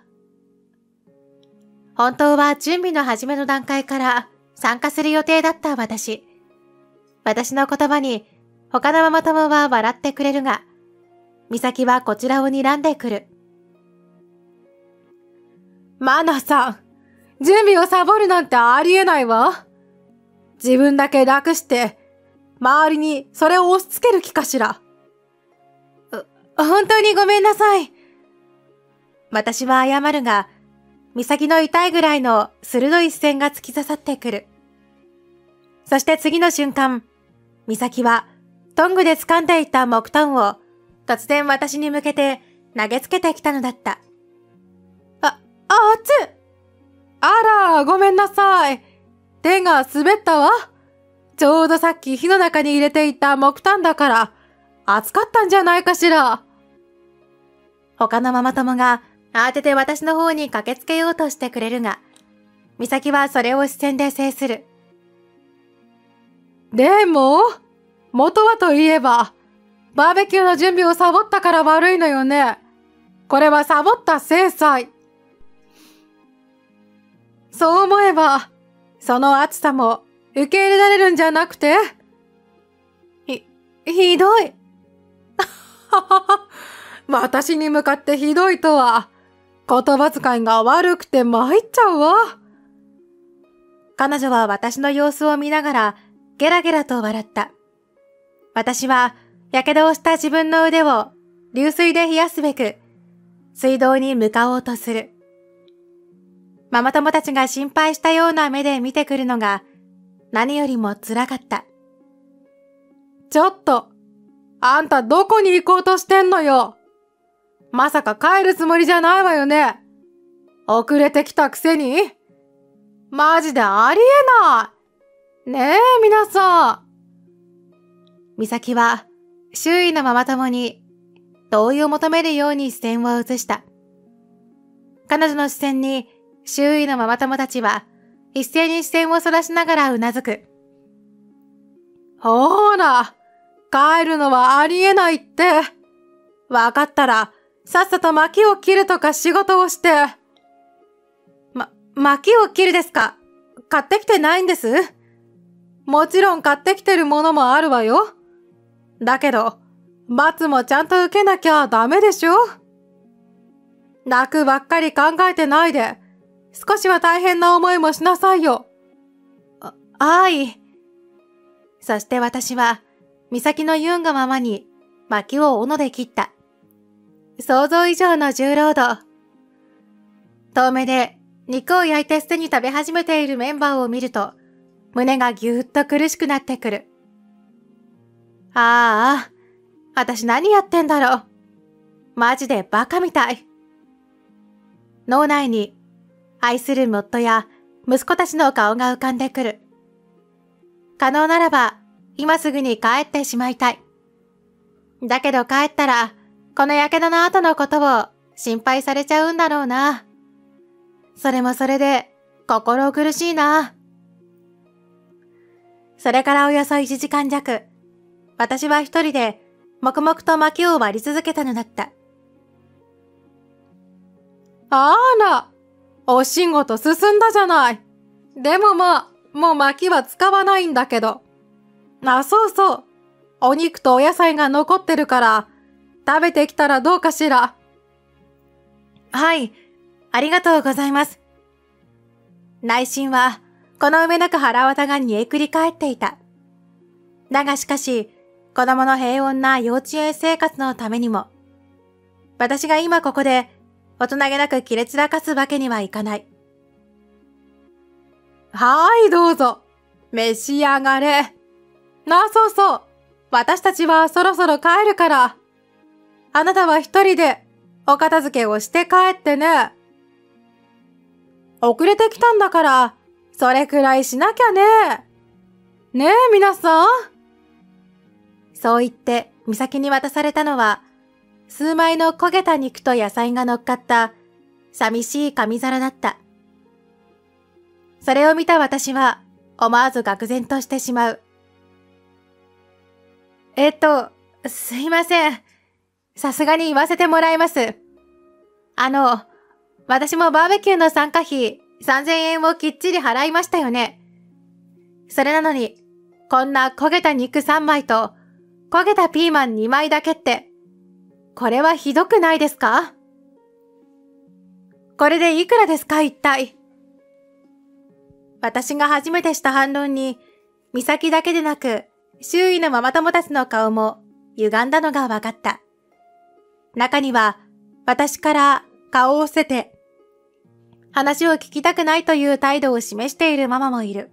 本当は準備の始めの段階から参加する予定だった私。私の言葉に他のママ友は笑ってくれるが、美咲はこちらを睨んでくる。 マナさん、準備をサボるなんてありえないわ。自分だけ楽して、周りにそれを押し付ける気かしら。 本当にごめんなさい。私は謝るが、美咲の痛いぐらいの鋭い視線が突き刺さってくる。そして次の瞬間、美咲はトングで掴んでいた木炭を突然私に向けて投げつけてきたのだった。 あ、あ、熱っ！あら、ごめんなさい。手が滑ったわ。ちょうどさっき火の中に入れていた木炭だから、熱かったんじゃないかしら。 他のママ友が慌てて私の方に駆けつけようとしてくれるが、美咲はそれを視線で制する。 でも、元はといえば、 バーベキューの準備をサボったから悪いのよね。これはサボった制裁。そう思えば、その暑さも受け入れられるんじゃなくて、ひ、ひどい。私に向かってひどいとは、言葉遣いが悪くて参っちゃうわ。彼女は私の様子を見ながらゲラゲラと笑った。私は火傷をした自分の腕を流水で冷やすべく水道に向かおうとする。ママ友たちが心配したような目で見てくるのが何よりも辛かった。ちょっと、あんたどこに行こうとしてんのよ。まさか帰るつもりじゃないわよね。遅れてきたくせに。マジでありえない。ねえ、皆さん。美咲は周囲のママ友に同意を求めるように視線を移した。彼女の視線に周囲のママ友たちは一斉に視線をそらしながらうなずく。ほーら、帰るのはありえないって。わかったらさっさと薪を切るとか仕事をして。ま、薪を切るですか？買ってきてないんです。もちろん買ってきてるものもあるわよ。だけど、罰もちゃんと受けなきゃダメでしょ？楽ばっかり考えてないで、少しは大変な思いもしなさいよ。あ、はい。そして私は、美咲の言うがままに薪を斧で切った。想像以上の重労働。遠目で肉を焼いてすでに食べ始めているメンバーを見ると、胸がぎゅーっと苦しくなってくる。ああ、私何やってんだろう。マジでバカみたい。脳内に愛する夫や息子たちの顔が浮かんでくる。可能ならば今すぐに帰ってしまいたい。だけど帰ったらこの火傷の後のことを心配されちゃうんだろうな。それもそれで心苦しいな。それからおよそいちじかん弱、私は一人で黙々と薪を割り続けたのだった。あら、お仕事進んだじゃない。でもまあ、もう薪は使わないんだけど。あ、そうそう。お肉とお野菜が残ってるから、食べてきたらどうかしら。はい、ありがとうございます。内心は、この上なく腹渡が煮えくり返っていた。だがしかし、子供の平穏な幼稚園生活のためにも、私が今ここで大人げなく切れ散らかすわけにはいかない。はい、どうぞ。召し上がれ。な、そうそう。私たちはそろそろ帰るから。あなたは一人でお片付けをして帰ってね。遅れてきたんだから、それくらいしなきゃね。ねえ、皆さん。そう言って、美咲に渡されたのは、数枚の焦げた肉と野菜が乗っかった、寂しい紙皿だった。それを見た私は、思わず愕然としてしまう。えっと、すいません。さすがに言わせてもらいます。あの、私もバーベキューの参加費さんぜんえんをきっちり払いましたよね。それなのに、こんな焦げた肉さんまいと、焦げたピーマンにまいだけって、これはひどくないですか？これでいくらですか、一体。私が初めてした反論に、美咲だけでなく、周囲のママ友たちの顔も歪んだのが分かった。中には、私から顔を伏せて、話を聞きたくないという態度を示しているママもいる。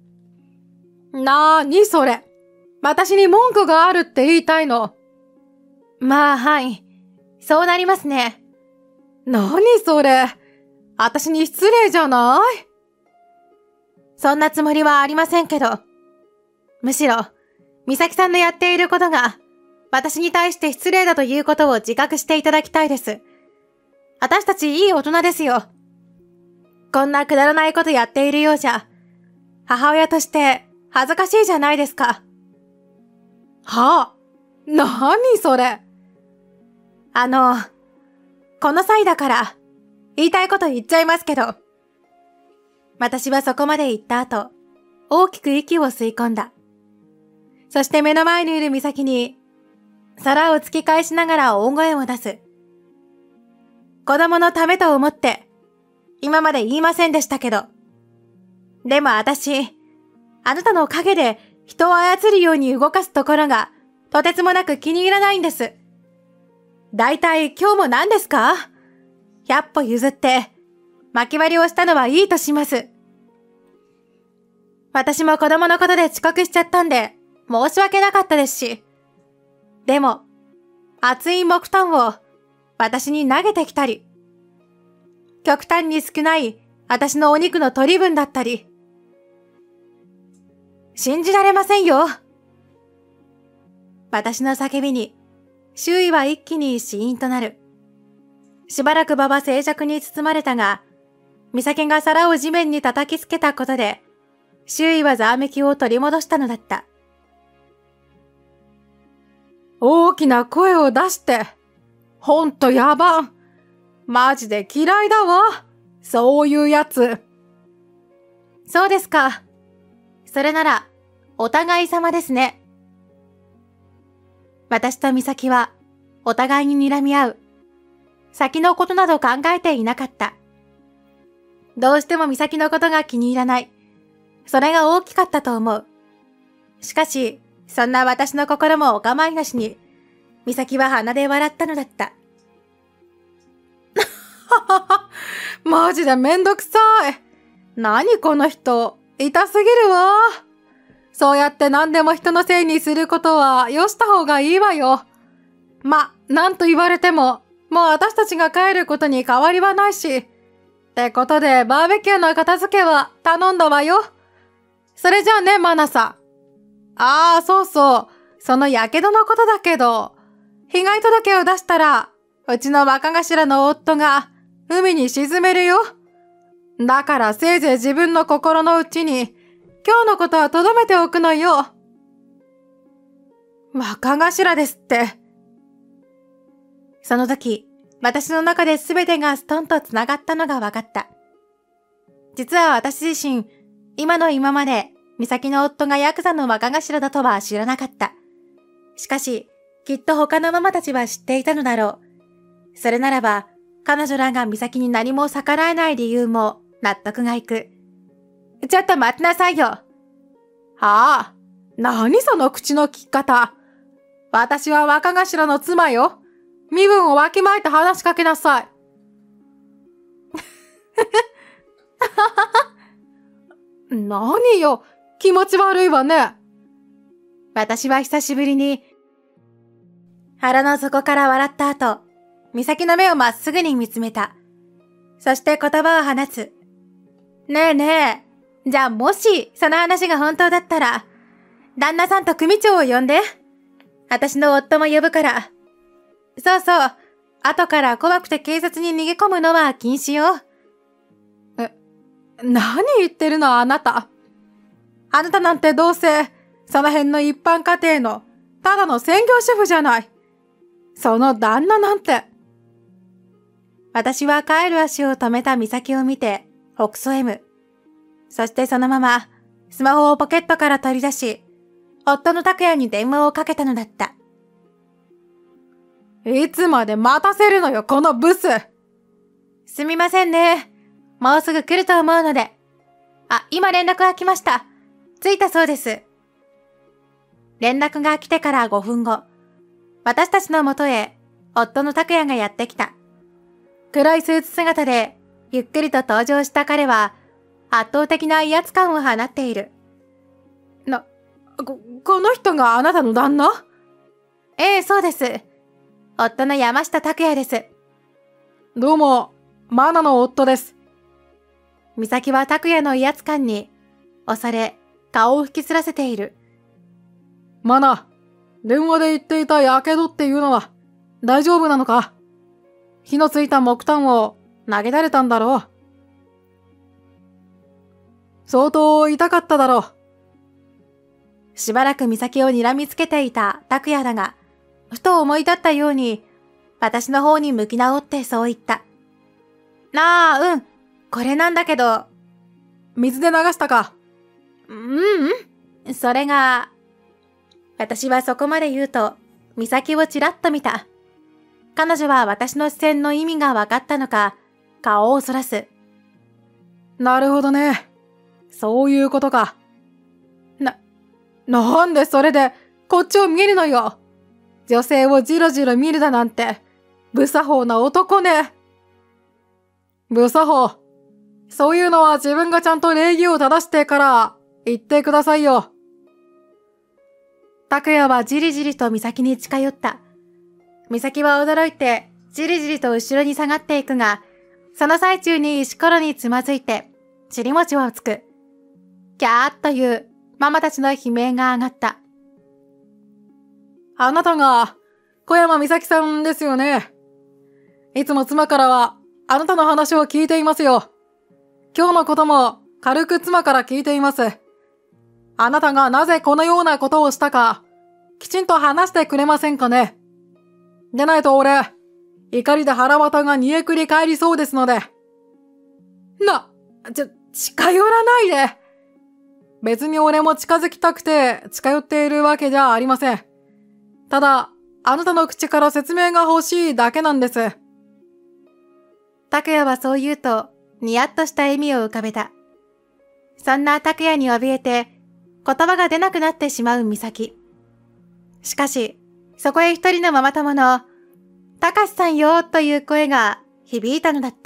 なーにそれ。私に文句があるって言いたいの。まあ、はい。そうなりますね。なにそれ。私に失礼じゃない？そんなつもりはありませんけど。むしろ、美咲さんのやっていることが、私に対して失礼だということを自覚していただきたいです。私たちいい大人ですよ。こんなくだらないことやっているようじゃ、母親として恥ずかしいじゃないですか。はあ、 なにそれ。 あの、この際だから、言いたいこと言っちゃいますけど。私はそこまで言った後、大きく息を吸い込んだ。そして目の前にいる美咲に、皿を突き返しながら大声を出す。子供のためと思って、今まで言いませんでしたけど。でも私、あなたの陰で人を操るように動かすところが、とてつもなく気に入らないんです。だいたい今日も何ですか？ひゃっぽ譲って、巻き割りをしたのはいいとします。私も子供のことで遅刻しちゃったんで、申し訳なかったですし。でも、熱い木炭を私に投げてきたり、極端に少ない私のお肉の取り分だったり、信じられませんよ。私の叫びに、周囲は一気にシーンとなる。しばらく場は静寂に包まれたが、美咲が皿を地面に叩きつけたことで、周囲はざわめきを取り戻したのだった。 大きな声を出して。ほんとやばん。マジで嫌いだわ。そういうやつ。 そうですか。それなら、お互い様ですね。私と美咲は、お互いに睨み合う。先のことなど考えていなかった。どうしても美咲のことが気に入らない。それが大きかったと思う。しかし、そんな私の心もお構いなしに、美咲は鼻で笑ったのだった。 ははは、マジでめんどくさい。何この人、痛すぎるわ。そうやって何でも人のせいにすることはよした方がいいわよ。ま、なんと言われても、もう私たちが帰ることに変わりはないし。ってことでバーベキューの片付けは頼んだわよ。それじゃあね、マナさん。ああ、そうそう。そのやけどのことだけど、被害届を出したら、うちの若頭の夫が海に沈めるよ。だからせいぜい自分の心の内に、今日のことは留めておくのよ。若頭ですって。その時、私の中で全てがストンと繋がったのが分かった。実は私自身、今の今まで、美咲の夫がヤクザの若頭だとは知らなかった。しかし、きっと他のママたちは知っていたのだろう。それならば、彼女らが美咲に何も逆らえない理由も納得がいく。ちょっと待ってなさいよ。はあ、何その口の利き方。私は若頭の妻よ。身分をわきまえて話しかけなさい。何よ、気持ち悪いわね。 私は久しぶりに、腹の底から笑った後、美咲の目をまっすぐに見つめた。そして言葉を放つ。ねえねえ、じゃあもしその話が本当だったら、旦那さんと組長を呼んで。私の夫も呼ぶから。そうそう、後から怖くて警察に逃げ込むのは禁止よ。 え、何言ってるのあなた。あなたなんてどうせ、その辺の一般家庭の、ただの専業主婦じゃない。その旦那なんて。 私は帰る足を止めた美咲を見て、ほくそ笑む。そしてそのまま、スマホをポケットから取り出し、夫の拓也に電話をかけたのだった。 いつまで待たせるのよ、このブス。 すみませんね。もうすぐ来ると思うので。あ、今連絡が来ました。着いたそうです。連絡が来てからごふんご、私たちのもとへ、夫の拓也がやってきた。黒いスーツ姿で、ゆっくりと登場した彼は、圧倒的な威圧感を放っている。 な、こ、この人があなたの旦那？ ええ、そうです。夫の山下拓也です。 どうも、マナの夫です。 美咲は拓也の威圧感に、恐れ、顔を引きつらせている。 マナ、電話で言っていたやけどっていうのは、大丈夫なのか？火のついた木炭を投げられたんだろう。相当痛かっただろう。 しばらく美咲を睨みつけていた拓也だが、 ふと思い立ったように、私の方に向き直ってそう言った。なあ、うん、これなんだけど。 水で流したか？ ううんうん。それが、私はそこまで言うと、美咲をちらっと見た。彼女は私の視線の意味が分かったのか、顔をそらす。 なるほどね。そういうことか。な、なんでそれで、こっちを見るのよ。女性をじろじろ見るだなんて、不作法な男ね。不作法。そういうのは自分がちゃんと礼儀を正してから言ってくださいよ。 拓也はじりじりと美咲に近寄った。美咲は驚いてじりじりと後ろに下がっていくが、その最中に石ころにつまずいて尻餅をつく。キャーッというママたちの悲鳴が上がった。 あなたが小山美咲さんですよね。いつも妻からはあなたの話を聞いていますよ。今日のことも軽く妻から聞いています。あなたがなぜこのようなことをしたか、きちんと話してくれませんかね。でないと俺、怒りで腹渡が煮えくり返りそうですので。な、ちょ、近寄らないで。別に俺も近づきたくて近寄っているわけじゃありません。ただ、あなたの口から説明が欲しいだけなんです。 拓也はそう言うと、にやっとした笑みを浮かべた。そんな拓也に怯えて、言葉が出なくなってしまう美咲。しかし、そこへ一人のママ友の、たかしさんよーという声が響いたのだった。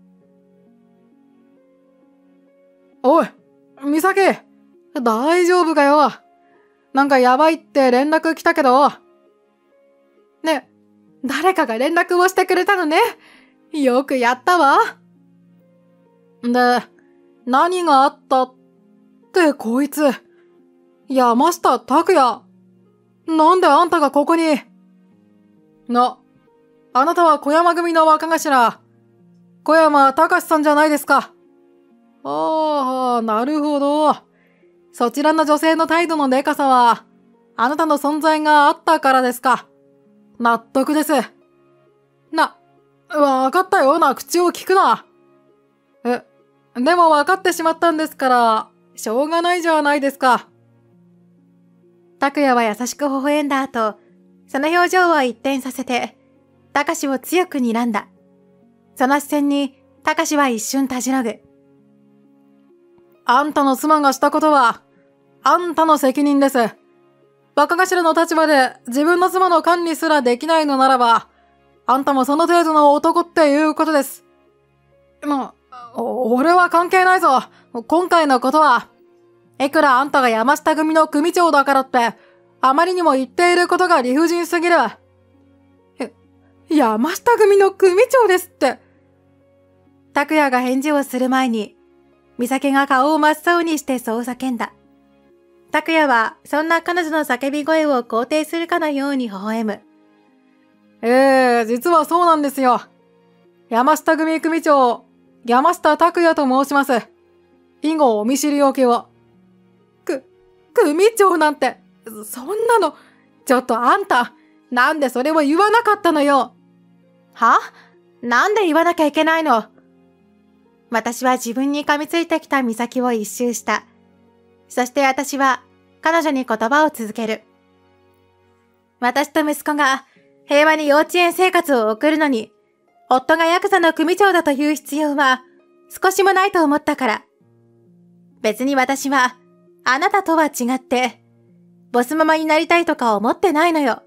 おい、美咲、大丈夫かよ。なんかやばいって連絡来たけど。ね、誰かが連絡をしてくれたのね。よくやったわ。で、何があったってこいつ。山下拓也。なんであんたがここに。な、あなたは小山組の若頭、小山隆さんじゃないですか。ああ、なるほど。そちらの女性の態度のでかさは、あなたの存在があったからですか。納得です。な、わかったような口を聞くな。え、でも分かってしまったんですから、しょうがないじゃないですか。 拓也は優しく微笑んだ後、その表情を一転させて、高志を強く睨んだ。その視線に、高志は一瞬たじろぐ。 あんたの妻がしたことは、あんたの責任です。若頭の立場で自分の妻の管理すらできないのならば、あんたもその程度の男っていうことです。ま、俺は関係ないぞ。今回のことは、いくらあんたが山下組の組長だからって、あまりにも言っていることが理不尽すぎる。え、山下組の組長ですって。 拓也が返事をする前に、美咲が顔を真っ青にしてそう叫んだ。拓也はそんな彼女の叫び声を肯定するかのように微笑む。 ええー、実はそうなんですよ。山下組組長、山下拓也と申します。以後お見知りおきを。く、組長なんて、そんなの、ちょっとあんた、なんでそれを言わなかったのよ。 は？なんで言わなきゃいけないの？私は自分に噛みついてきた美咲を一周した。そして私は彼女に言葉を続ける。私と息子が平和に幼稚園生活を送るのに、夫がヤクザの組長だという必要は少しもないと思ったから。別に私はあなたとは違って、ボスママになりたいとか思ってないのよ。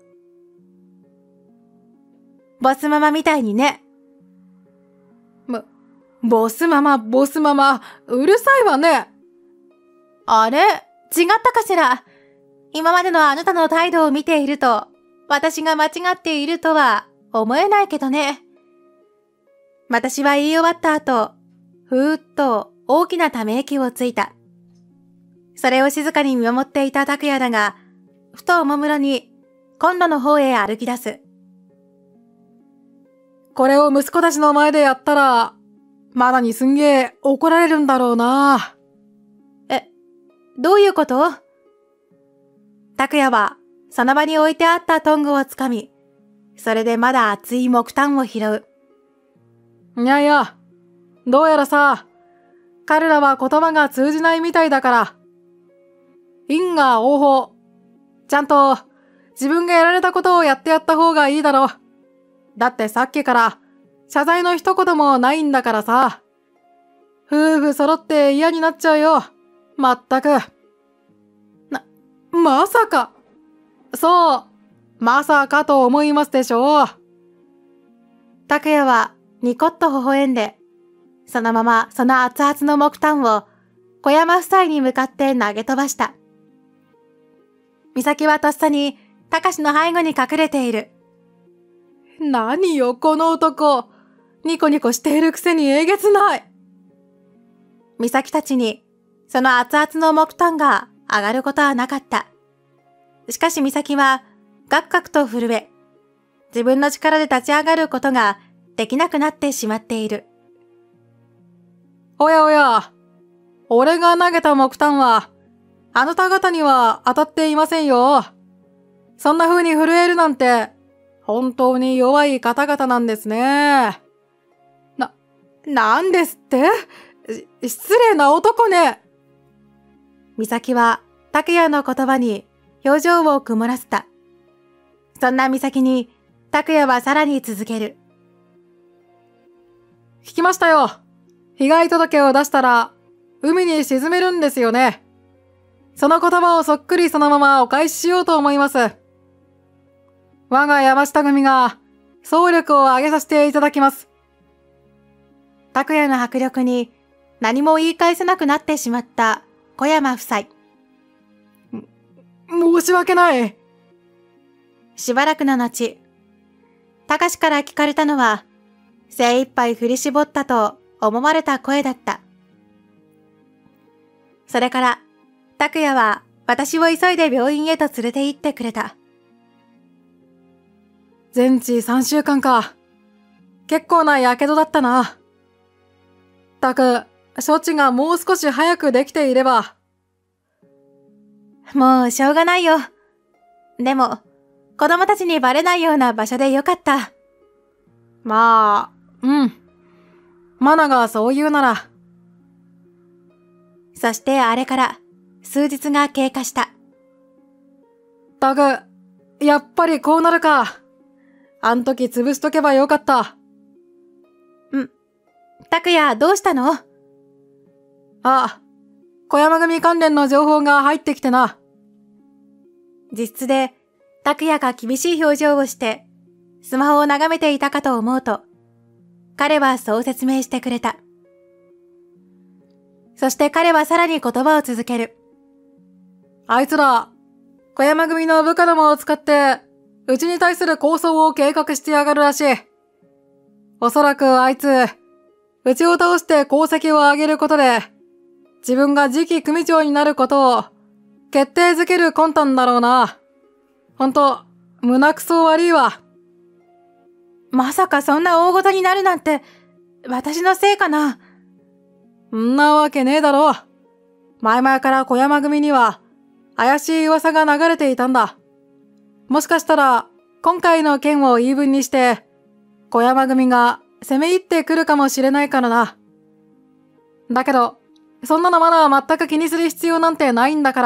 ボスママみたいにね。 ぼ、ボスママ、ボスママ、うるさいわね。 あれ？違ったかしら？今までのあなたの態度を見ていると、私が間違っているとは思えないけどね。私は言い終わった後、ふーっと大きなため息をついた。それを静かに見守っていた拓也だが、ふとおもむろにコンロの方へ歩き出す。 これを息子たちの前でやったら、マナにすんげえ怒られるんだろうな。 え、どういうこと？拓也はその場に置いてあったトングをつかみ、それでまだ熱い木炭を拾う。いやいや、どうやらさ、彼らは言葉が通じないみたいだから、因果応報。ちゃんと自分がやられたことをやってやった方がいいだろう。だってさっきから謝罪の一言もないんだからさ。夫婦揃って嫌になっちゃうよ。まったく。な、まさか。そう、まさかと思いますでしょう。拓也はニコッと微笑んで、そのままその熱々の木炭を小山夫妻に向かって投げ飛ばした。美咲はとっさに高志の背後に隠れている。何よこの男。ニコニコしているくせにえげつない。美咲たちにその熱々の木炭が上がることはなかった。しかし美咲はガクガクと震え、自分の力で立ち上がることができなくなってしまっている。おやおや、俺が投げた木炭はあなた方には当たっていませんよ。そんな風に震えるなんて本当に弱い方々なんですね。な、なんですって失礼な男ね。美咲は拓也の言葉に表情を曇らせた。そんな美咲に拓也はさらに続ける。聞きましたよ。被害届を出したら海に沈めるんですよね。その言葉をそっくりそのままお返ししようと思います。我が山下組が総力を挙げさせていただきます。拓也の迫力に何も言い返せなくなってしまった小山夫妻。申し訳ない。しばらくの後、高志から聞かれたのは精一杯振り絞ったと思われた声だった。それから拓也は私を急いで病院へと連れて行ってくれた。全治さんしゅうかんか。結構な火傷だったな。たく、処置がもう少し早くできていれば。もうしょうがないよ。でも、子供たちにバレないような場所でよかった。まあ、うん。マナがそう言うなら。そしてあれから数日が経過した。たく、やっぱりこうなるか。あん時潰しとけばよかった。ん、拓也どうしたの？あ、小山組関連の情報が入ってきてな。自室で拓也が厳しい表情をしてスマホを眺めていたかと思うと、彼はそう説明してくれた。そして彼はさらに言葉を続ける。あいつら、小山組の部下どもを使って、うちに対する抗争を計画してやがるらしい。おそらくあいつ、うちを倒して功績を上げることで、自分が次期組長になることを決定づける魂胆だろうな。ほんと、胸くそ悪いわ。まさかそんな大事になるなんて、私のせいかな。んなわけねえだろ。前々から小山組には、怪しい噂が流れていたんだ。もしかしたら、今回の件を言い分にして、小山組が攻め入ってくるかもしれないからな。だけど、そんなのまだ全く気にする必要なんてないんだから。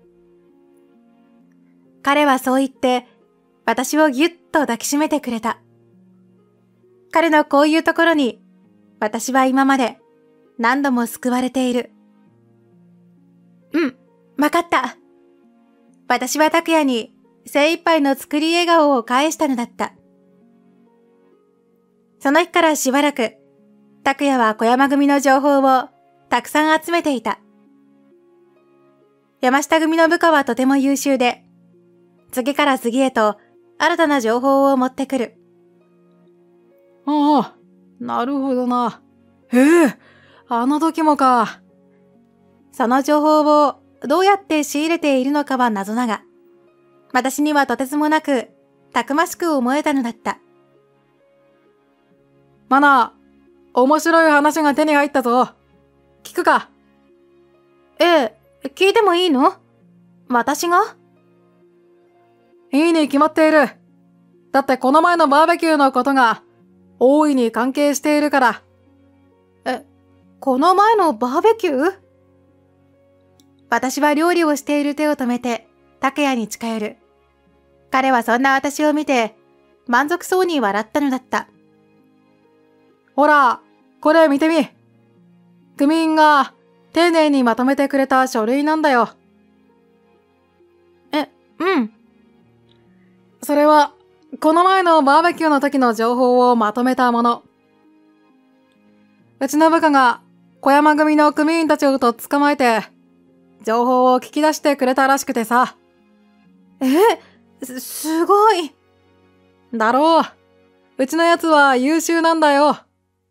彼はそう言って、私をぎゅっと抱きしめてくれた。彼のこういうところに、私は今まで何度も救われている。うん、わかった。私は拓也に精一杯の作り笑顔を返したのだった。その日からしばらく、拓也は小山組の情報をたくさん集めていた。山下組の部下はとても優秀で、次から次へと新たな情報を持ってくる。ああ、なるほどな。ええ、あの時もか。その情報をどうやって仕入れているのかは謎だが、私にはとてつもなくたくましく思えたのだった。マナ、面白い話が手に入ったぞ。聞くか？ええ、聞いてもいいの？私が？ いいに決まっている。だってこの前のバーベキューのことが大いに関係しているから。 え、この前のバーベキュー？私は料理をしている手を止めて、拓也に近寄る。彼はそんな私を見て、満足そうに笑ったのだった。 ほら、これ見てみ。組員が丁寧にまとめてくれた書類なんだよ。 え、うん。 それは、この前のバーベキューの時の情報をまとめたもの。うちの部下が小山組の組員たちをと捕まえて、情報を聞き出してくれたらしくてさ。 え、す、すごい。 だろう。うちのやつは優秀なんだよ。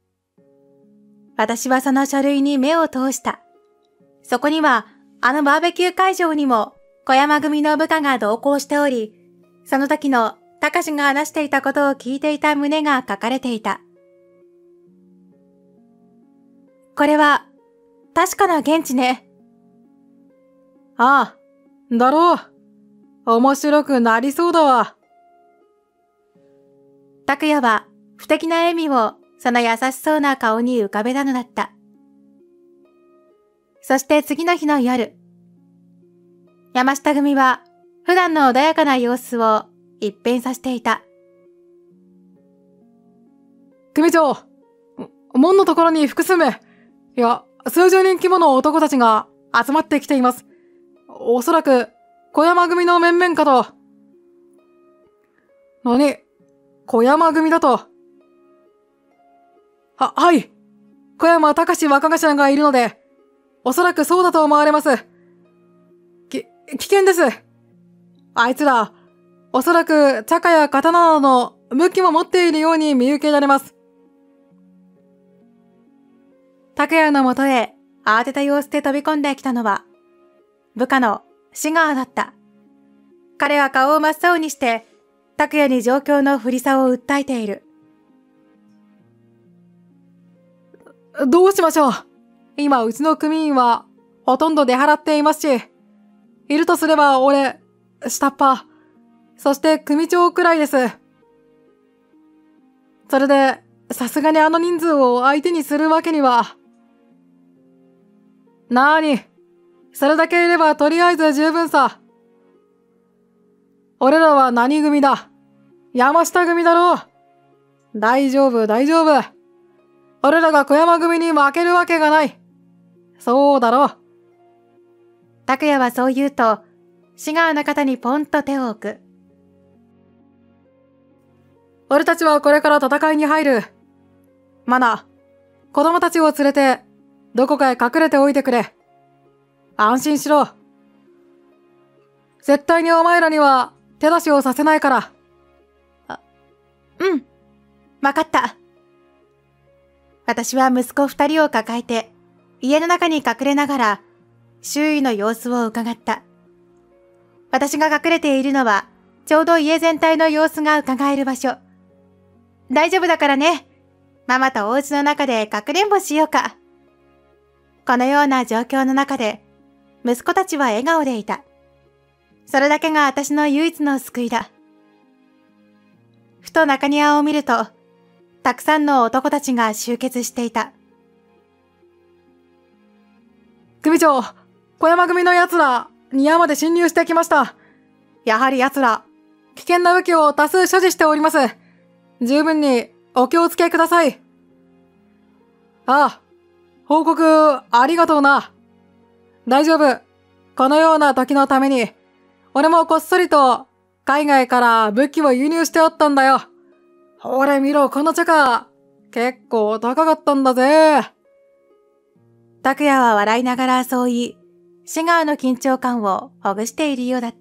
私はその書類に目を通した。そこには、あのバーベキュー会場にも小山組の部下が同行しており、その時のたかしが話していたことを聞いていた旨が書かれていた。これは、確かな現地ね。 ああ、だろう。面白くなりそうだわ。 拓也は不敵な笑みをその優しそうな顔に浮かべたのだった。そして次の日の夜、山下組は普段の穏やかな様子を一変させていた。 組長、門のところに複数名、いや、数十人規模の男たちが集まってきています。おそらく、小山組の面々かと。何？小山組だと。は、はい。小山隆若頭がいるので、おそらくそうだと思われます。き、危険です。あいつら、おそらく茶化や刀などの武器も持っているように見受けられます。 拓也のもとへ慌てた様子で飛び込んできたのは、部下のシガーだった。彼は顔を真っ青にして、拓也に状況の不利さを訴えている。 どうしましょう。今うちの組員はほとんど出払っていますし、いるとすれば俺、下っ端、そして組長くらいです。それで、さすがにあの人数を相手にするわけには。なーに、それだけいればとりあえず十分さ。俺らは何組だ？山下組だろう。大丈夫、大丈夫。俺らが小山組に負けるわけがない。そうだろう。 拓也はそう言うと、シガーの肩にポンと手を置く。 俺たちはこれから戦いに入る。マナ、子供たちを連れて、どこかへ隠れておいてくれ。安心しろ。絶対にお前らには手出しをさせないから。 あ、うん。わかった。私は息子二人を抱えて、家の中に隠れながら、周囲の様子を伺った。私が隠れているのは、ちょうど家全体の様子が伺える場所。大丈夫だからね。ママとお家の中でかくれんぼしようか。このような状況の中で、息子たちは笑顔でいた。それだけが私の唯一の救いだ。ふと中庭を見ると、たくさんの男たちが集結していた。 組長、小山組の奴ら、庭まで侵入してきました。やはり奴ら、危険な武器を多数所持しております。十分にお気をつけください。ああ、報告ありがとうな。大丈夫。このような時のために、俺もこっそりと海外から武器を輸入しておったんだよ。ほれ見ろ、このチャカ。結構高かったんだぜ。 拓也は笑いながらそう言い、シガーの緊張感をほぐしているようだった。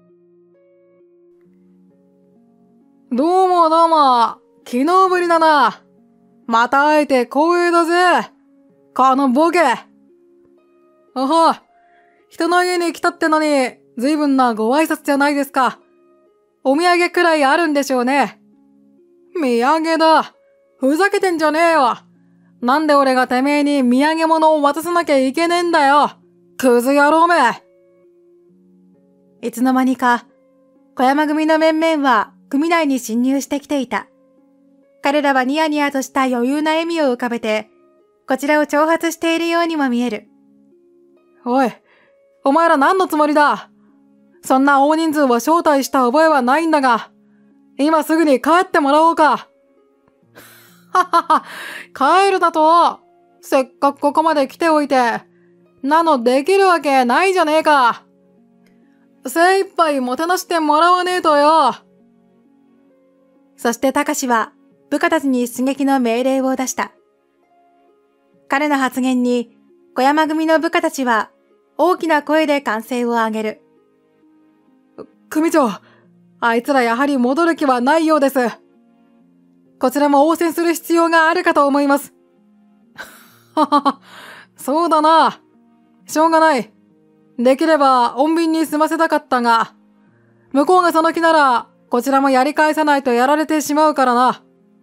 どうもどうも、昨日ぶりだな。また会えて光栄だぜ。このボケ。おほ、人の家に来たってのに、随分なご挨拶じゃないですか。お土産くらいあるんでしょうね。土産だ。ふざけてんじゃねえよ。なんで俺がてめえに土産物を渡さなきゃいけねえんだよ。クズ野郎め。 いつの間にか、 小山組の面々は組内に侵入してきていた。彼らはニヤニヤとした余裕な笑みを浮かべて、こちらを挑発しているようにも見える。おい、お前ら何のつもりだ？そんな大人数を招待した覚えはないんだが、今すぐに帰ってもらおうか。ははは、帰るだと？せっかくここまで来ておいて、なのできるわけないじゃねえか。精一杯もてなしてもらわねえとよ。そして高志は部下たちに出撃の命令を出した。彼の発言に小山組の部下たちは大きな声で歓声を上げる。組長、あいつらやはり戻る気はないようです。こちらも応戦する必要があるかと思います。ははは、そうだな。しょうがない。できれば穏便に済ませたかったが、向こうがその気ならこちらもやり返さないとやられてしまうからな。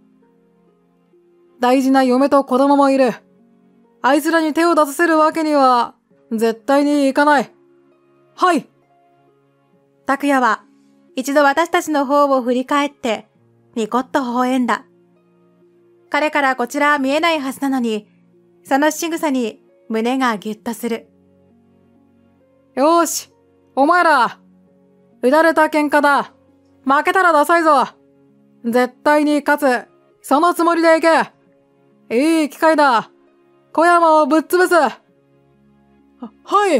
大事な嫁と子供もいる。あいつらに手を出させるわけには絶対にいかない。はい。拓也は一度私たちの方を振り返ってニコッと微笑んだ。彼からこちらは見えないはずなのに、その仕草に胸がギュッとする。よーし、お前ら、うだれた喧嘩だ。負けたらダサいぞ。絶対に勝つ。そのつもりでいけ。いい機会だ。小山をぶっ潰す。は、はい。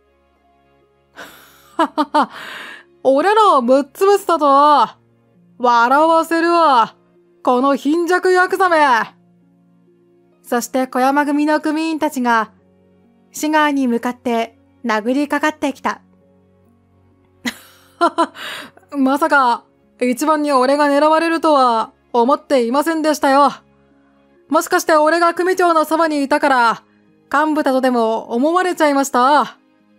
ははは、俺らをぶっ潰すだと、笑わせるわ。この貧弱ヤクザめ。そして小山組の組員たちが、シガーに向かって殴りかかってきた。まさか、一番に俺が狙われるとは思っていませんでしたよ。もしかして俺が組長のそばにいたから、幹部だとでも思われちゃいました。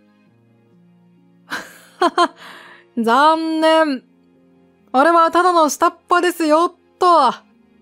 残念。俺はただの下っ端ですよ、と。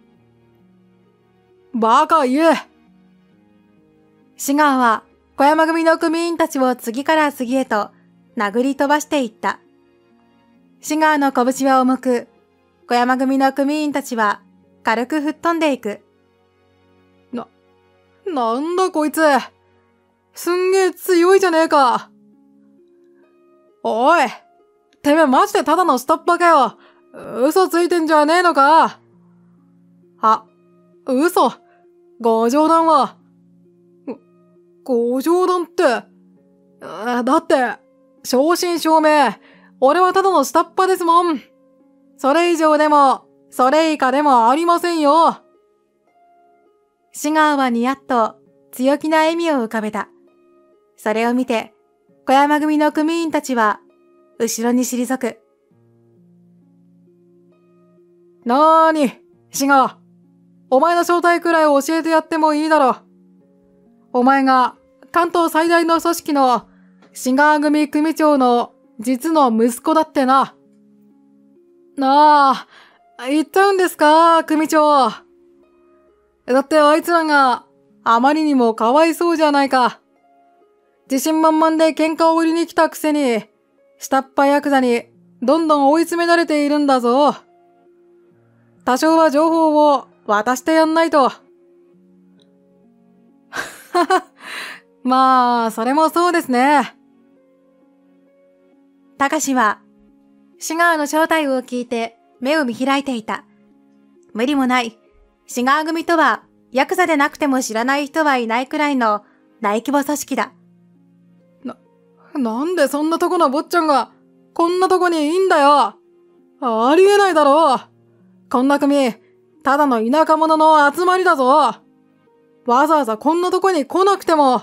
バカ言え。シガーは小山組の組員たちを次から次へと殴り飛ばしていった。シガーの拳は重く、小山組の組員たちは軽く吹っ飛んでいく。な、なんだこいつ。すんげえ強いじゃねえか。おい、てめえマジでただの下っ端かよ。嘘ついてんじゃねえのか。あ、嘘。ご冗談は。ご冗談って。だって、正真正銘、俺はただの下っ端ですもん。それ以上でも、それ以下でもありませんよ。シガーはニヤッと強気な笑みを浮かべた。それを見て、小山組の組員たちは、後ろに退く。なーに、シガー。お前の正体くらい教えてやってもいいだろう。お前が関東最大の組織のシガー組組長の実の息子だってな。なあ、言っちゃうんですか、組長。だってあいつらがあまりにもかわいそうじゃないか。自信満々で喧嘩を売りに来たくせに、下っ端ヤクザにどんどん追い詰められているんだぞ。多少は情報を渡してやんないと。まあ、それもそうですね。たかしは、シガーの正体を聞いて目を見開いていた。無理もない。シガー組とは、ヤクザでなくても知らない人はいないくらいの大規模組織だ。な、なんでそんなとこの坊ちゃんが、こんなとこにいいんだよ。ありえないだろう。こんな組、ただの田舎者の集まりだぞ。わざわざこんなとこに来なくても。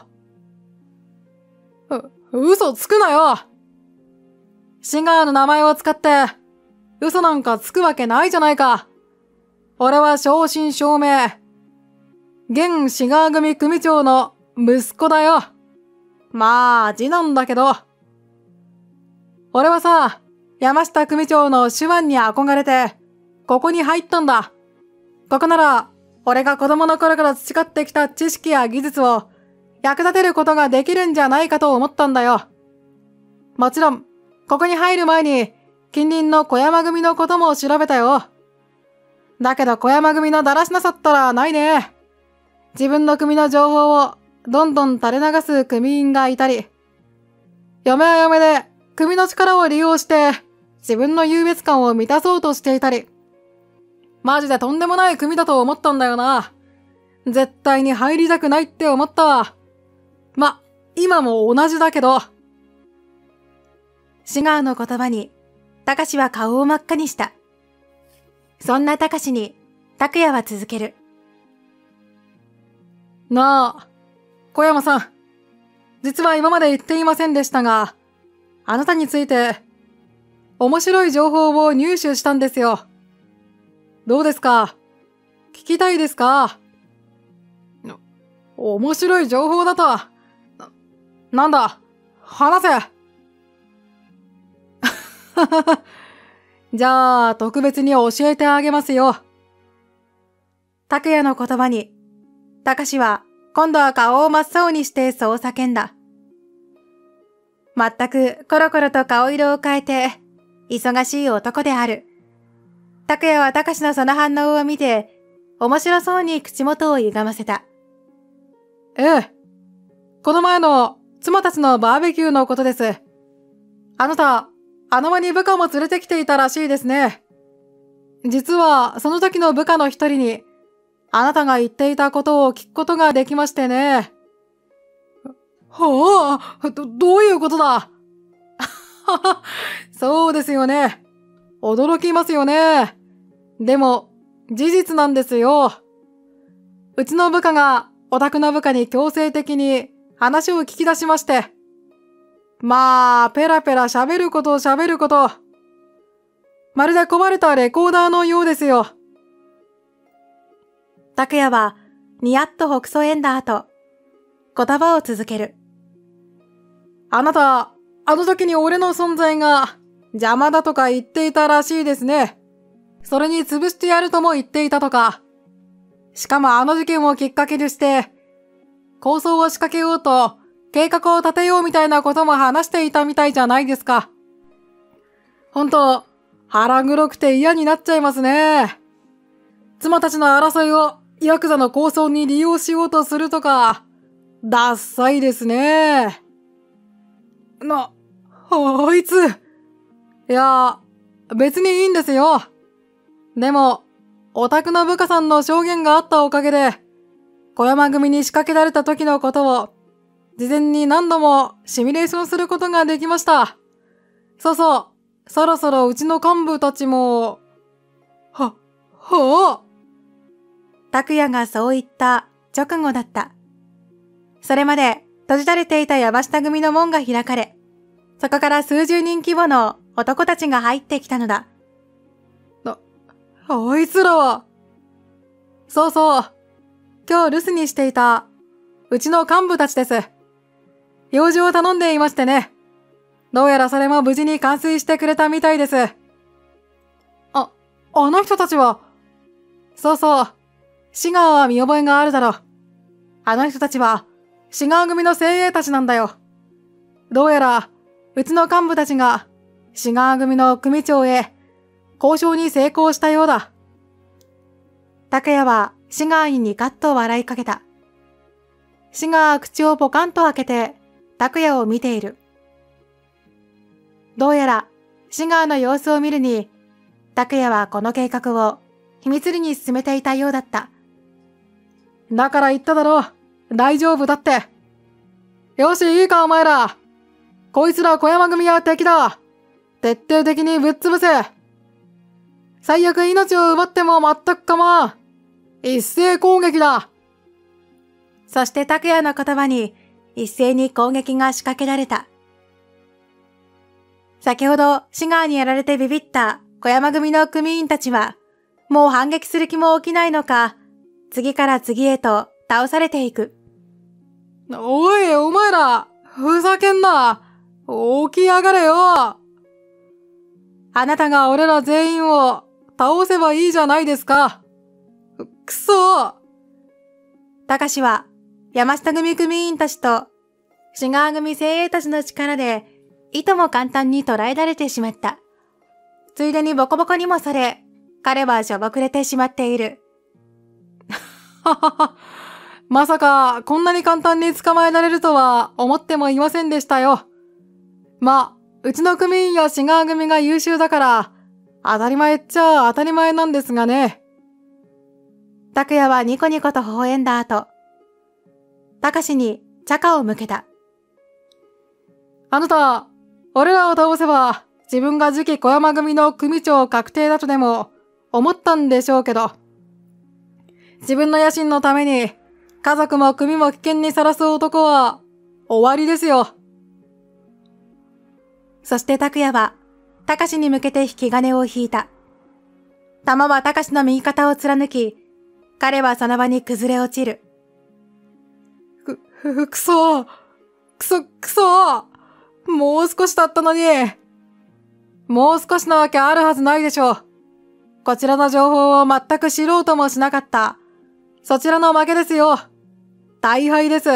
う、嘘つくなよ。シガーの名前を使って、嘘なんかつくわけないじゃないか。俺は正真正銘、現シガー組組長の息子だよ。まあ、次男だけど。俺はさ、山下組長の手腕に憧れて、ここに入ったんだ。ここなら、俺が子供の頃から培ってきた知識や技術を役立てることができるんじゃないかと思ったんだよ。もちろん、ここに入る前に近隣の小山組のことも調べたよ。だけど小山組のだらしなさったらないね。自分の組の情報をどんどん垂れ流す組員がいたり、嫁は嫁で組の力を利用して自分の優越感を満たそうとしていたり、マジでとんでもない組だと思ったんだよな。絶対に入りたくないって思ったわ。ま、今も同じだけど。 シガーの言葉に、たかしは顔を真っ赤にした。そんなたかしに、拓也は続ける。 なあ、小山さん。実は今まで言っていませんでしたが、あなたについて、面白い情報を入手したんですよ。どうですか？聞きたいですか？面白い情報だと。な、なんだ、話せ。じゃあ、特別に教えてあげますよ。 拓也の言葉に、たかしは今度は顔を真っ青にしてそう叫んだ。全くコロコロと顔色を変えて、忙しい男である。拓也はたかしのその反応を見て、面白そうに口元を歪ませた。 ええ。この前の妻たちのバーベキューのことです。あなた、あの場に部下も連れてきていたらしいですね。実は、その時の部下の一人に、あなたが言っていたことを聞くことができましてね。はあ、ど、どういうことだそうですよね。驚きますよね。でも、事実なんですよ。うちの部下が、お宅の部下に強制的に話を聞き出しまして。まあ、ペラペラ喋ること喋ること。まるで壊れたレコーダーのようですよ。 拓也は、にやっとほくそ笑んだ後、言葉を続ける。 あなた、あの時に俺の存在が邪魔だとか言っていたらしいですね。それに潰してやるとも言っていたとか。しかもあの事件をきっかけにして、構想を仕掛けようと、計画を立てようみたいなことも話していたみたいじゃないですか。ほんと、腹黒くて嫌になっちゃいますね。妻たちの争いをヤクザの構想に利用しようとするとか、ダッサいですね。な、あいつ。いや、別にいいんですよ。でも、お宅の部下さんの証言があったおかげで、小山組に仕掛けられた時のことを、事前に何度もシミュレーションすることができました。そうそう、そろそろうちの幹部たちも、は、はあ。 拓也がそう言った直後だった。それまで閉じられていた山下組の門が開かれ、そこから数十人規模の男たちが入ってきたのだ。 な、あいつらは、そうそう、今日留守にしていた、うちの幹部たちです。用事を頼んでいましてね。どうやらそれも無事に完遂してくれたみたいです。あ、あの人たちは、そうそう、シガーは見覚えがあるだろう。あの人たちは、シガー組の精鋭たちなんだよ。どうやら、うちの幹部たちが、シガー組の組長へ、交渉に成功したようだ。 拓也は、シガーにニカッと笑いかけた。シガーは口をポカンと開けて、拓也を見ている。どうやら、シガーの様子を見るに、拓也はこの計画を秘密裏に進めていたようだった。 だから言っただろう。大丈夫だって。よし、いいかお前ら。こいつら小山組は敵だ。徹底的にぶっ潰せ。最悪命を奪っても全く構わん。一斉攻撃だ。 そして拓也の言葉に一斉に攻撃が仕掛けられた。先ほどシガーにやられてビビった小山組の組員たちは、もう反撃する気も起きないのか、次から次へと倒されていく。 おい、お前ら、ふざけんな。起き上がれよ。あなたが俺ら全員を倒せばいいじゃないですか。くそ。 たかしは山下組組員たちとシガー組精鋭たちの力でいとも簡単に捕らえられてしまった。 ついでにボコボコにもされ、彼はしょぼくれてしまっている。ははは。まさか、こんなに簡単に捕まえられるとは思ってもいませんでしたよ。まあ、うちの組員やシガー組が優秀だから、当たり前っちゃ当たり前なんですがね。拓也はニコニコと微笑んだ後、たかしにチャカを向けた。あなた、俺らを倒せば、自分が次期小山組の組長確定だとでも思ったんでしょうけど、自分の野心のために家族も組も危険にさらす男は終わりですよ。そして拓也は、たかしに向けて引き金を引いた。弾はたかしの右肩を貫き、彼はその場に崩れ落ちる。く、く、くそー。くそ、くそー。もう少しだったのに。もう少しなわけあるはずないでしょう。こちらの情報を全く知ろうともしなかった。そちらの負けですよ。大敗です。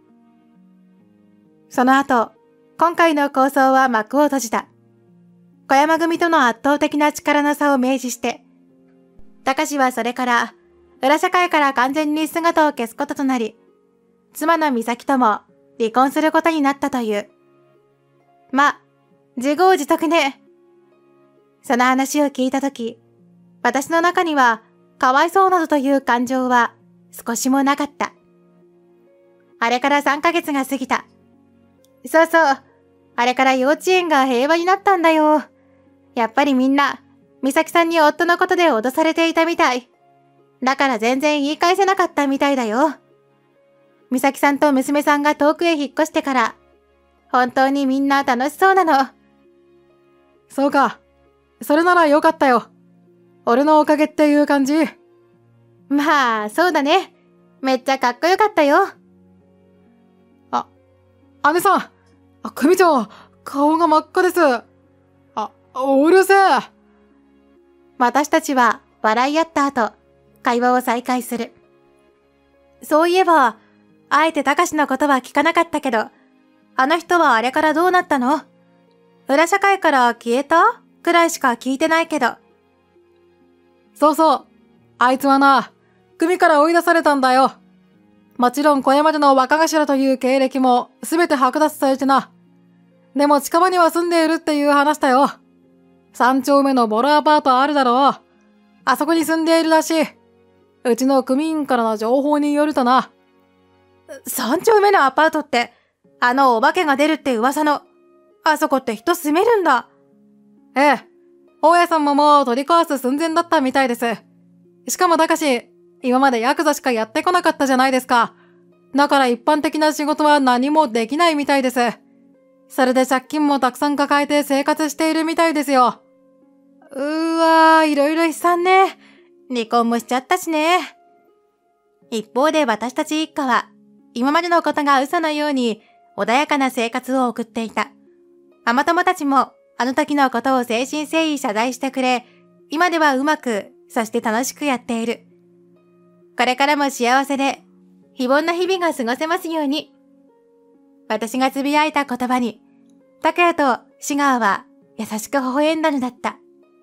その後、今回の構想は幕を閉じた。小山組との圧倒的な力の差を明示して、高志はそれから、裏社会から完全に姿を消すこととなり、妻の美咲とも離婚することになったという。ま、自業自得ね。その話を聞いたとき、私の中には、かわいそうなどという感情は少しもなかった。あれからさんかげつが過ぎた。そうそう、あれから幼稚園が平和になったんだよ。やっぱりみんな、美咲さんに夫のことで脅されていたみたい。だから全然言い返せなかったみたいだよ。美咲さんと娘さんが遠くへ引っ越してから、本当にみんな楽しそうなの。そうか。それならよかったよ。俺のおかげっていう感じ。まあ、そうだね。めっちゃかっこよかったよ。あ、姉さん。あ、組長、顔が真っ赤です。あ、うるせえ。私たちは笑い合った後、会話を再開する。そういえば、あえて高志のことは聞かなかったけど、あの人はあれからどうなったの？裏社会から消えた？くらいしか聞いてないけど。そうそう。あいつはな、組から追い出されたんだよ。もちろん小山での若頭という経歴もすべて剥奪されてな。でも近場には住んでいるっていう話だよ。三丁目のボロアパートあるだろう。あそこに住んでいるらしい。うちの組員からの情報によるとな。三丁目のアパートって、あのお化けが出るって噂の、あそこって人住めるんだ。ええ。大家さんももう取り壊す寸前だったみたいです。しかも高志、今までヤクザしかやってこなかったじゃないですか。だから一般的な仕事は何もできないみたいです。それで借金もたくさん抱えて生活しているみたいですよ。うーわー、いろいろ悲惨ね。離婚もしちゃったしね。一方で私たち一家は、今までのことが嘘のように穏やかな生活を送っていた。ママ友たちもあの時のことを誠心誠意謝罪してくれ、今ではうまく、そして楽しくやっている。これからも幸せで、非凡な日々が過ごせますように。私がつぶやいた言葉に、拓也と志川は優しく微笑んだのだった。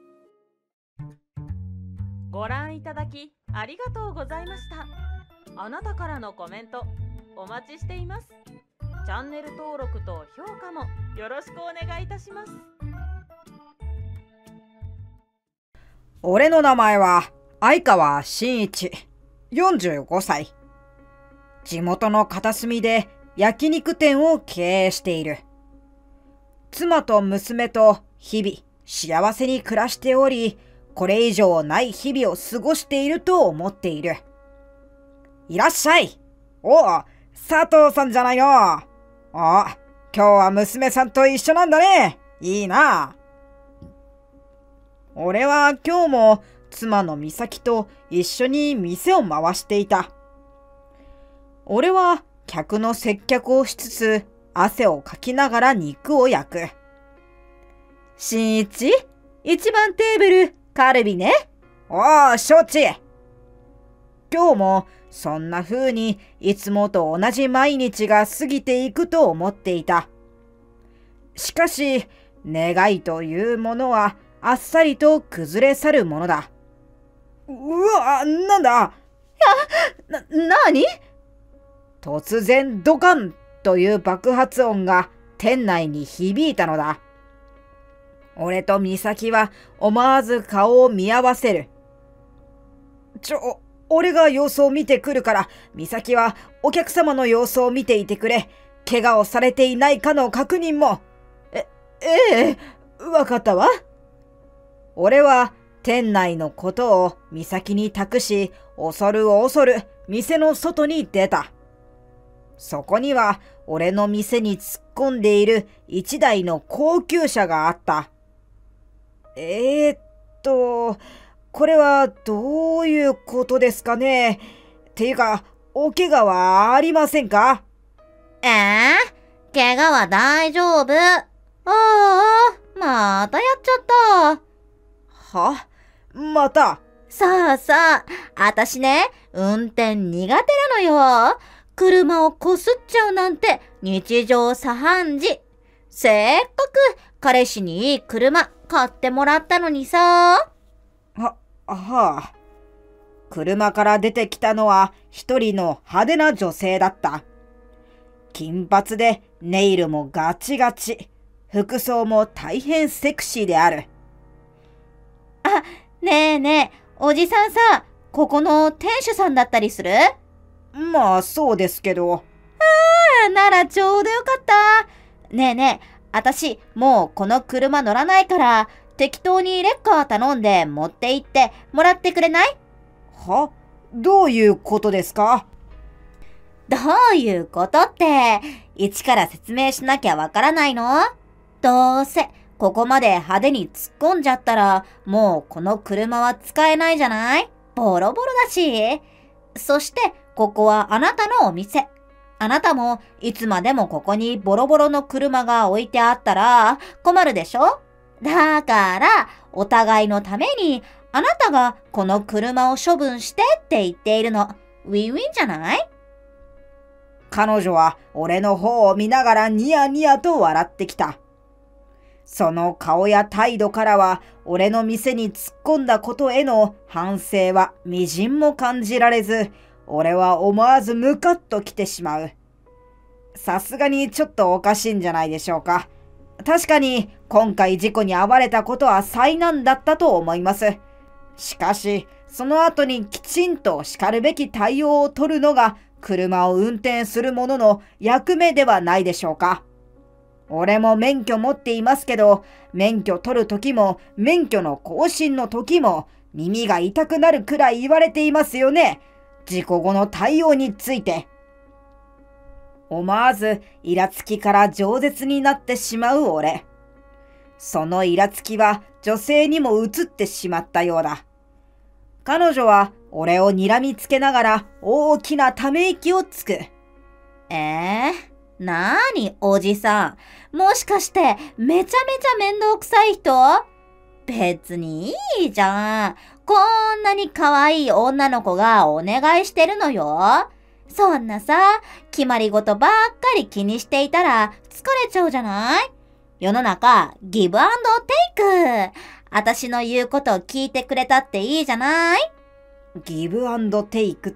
ご覧いただきありがとうございました。あなたからのコメントお待ちしています。チャンネル登録と評価もよろしくお願いいたします。 俺の名前は相川真一、よんじゅうごさい。地元の片隅で焼肉店を経営している。妻と娘と日々幸せに暮らしており、これ以上ない日々を過ごしていると思っている。いらっしゃい。おう、佐藤さんじゃないの。お、今日は娘さんと一緒なんだね。いいな。俺は今日も妻の美咲と一緒に店を回していた。俺は客の接客をしつつ汗をかきながら肉を焼く。新一、一番テーブルカルビね。おう、承知。今日もそんな風にいつもと同じ毎日が過ぎていくと思っていた。しかし、願いというものはあっさりと崩れ去るものだ。うわ、なんだ。 な、なに？ 突然ドカンという爆発音が店内に響いたのだ。俺と美咲は思わず顔を見合わせる。ちょ、俺が様子を見てくるから、美咲はお客様の様子を見ていてくれ。怪我をされていないかの確認も。え、ええ、わかったわ。俺は店内のことを美咲に託し、恐る恐る店の外に出た。そこには俺の店に突っ込んでいる一台の高級車があった。えー、っと、これはどういうことですかね。ていうか、お怪我はありませんか？ えー、怪我は大丈夫。ああ、またやっちゃった。 は？また？ さあさあ、あたしね、運転苦手なのよ。車をこすっちゃうなんて日常茶飯事。せっかく彼氏にいい車買ってもらったのにさ。 は、はあ。車から出てきたのは一人の派手な女性だった。金髪でネイルもガチガチ。服装も大変セクシーである。 あ、ねえねえ、おじさんさ、ここの店主さんだったりする？ まあそうですけど。 ああ、ならちょうどよかった。ねえねえ、あたしもうこの車乗らないから、適当にレッカー頼んで持って行ってもらってくれない？ は？どういうことですか？ どういうことって、一から説明しなきゃわからないの？どうせ、ここまで派手に突っ込んじゃったら、もうこの車は使えないじゃない？ボロボロだし。そして、ここはあなたのお店。あなたもいつまでもここにボロボロの車が置いてあったら困るでしょ？だから、お互いのために、あなたがこの車を処分してって言っているの。ウィンウィンじゃない？ 彼女は俺の方を見ながらニヤニヤと笑ってきた。その顔や態度からは俺の店に突っ込んだことへの反省はみじんも感じられず、俺は思わずムカッときてしまう。さすがにちょっとおかしいんじゃないでしょうか。確かに今回事故に遭われたことは災難だったと思います。しかし、その後にきちんと叱るべき対応を取るのが車を運転する者の役目ではないでしょうか。俺も免許持っていますけど、免許取る時も免許の更新の時も耳が痛くなるくらい言われていますよね。事故後の対応について。思わずイラつきから饒舌になってしまう俺。そのイラつきは女性にも移ってしまったようだ。彼女は俺を睨みつけながら大きなため息をつく。 えー、なーにおじさん。もしかしてめちゃめちゃ面倒くさい人？別にいいじゃん。こんなに可愛い女の子がお願いしてるのよ。そんなさ、決まり事ばっかり気にしていたら疲れちゃうじゃない？世の中、ギブアンドテイク。私の言うことを聞いてくれたっていいじゃない？ ギブアンドテイクって、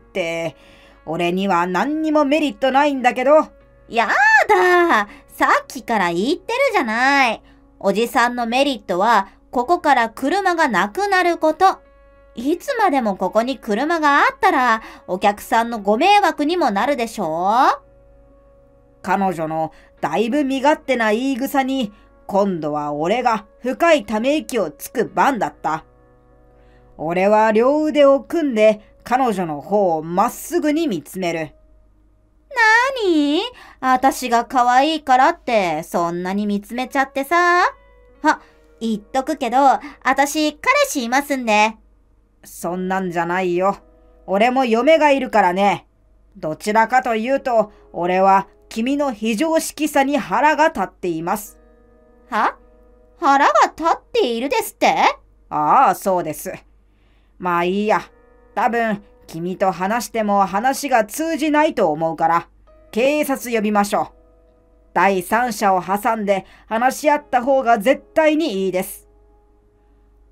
俺には何にもメリットないんだけど。 やだ！さっきから言ってるじゃない。おじさんのメリットは、ここから車がなくなること。いつまでもここに車があったら、お客さんのご迷惑にもなるでしょ？ 彼女のだいぶ身勝手な言い草に、今度は俺が深いため息をつく番だった。俺は両腕を組んで彼女の方をまっすぐに見つめる。 なに？私が可愛いからってそんなに見つめちゃってさ。あ、言っとくけど、私彼氏いますんで。 そんなんじゃないよ。俺も嫁がいるからね。どちらかというと、俺は君の非常識さに腹が立っています。 は？腹が立っているですって？ ああ、そうです。まあいいや。多分、君と話しても話が通じないと思うから、警察呼びましょう。第三者を挟んで話し合った方が絶対にいいです。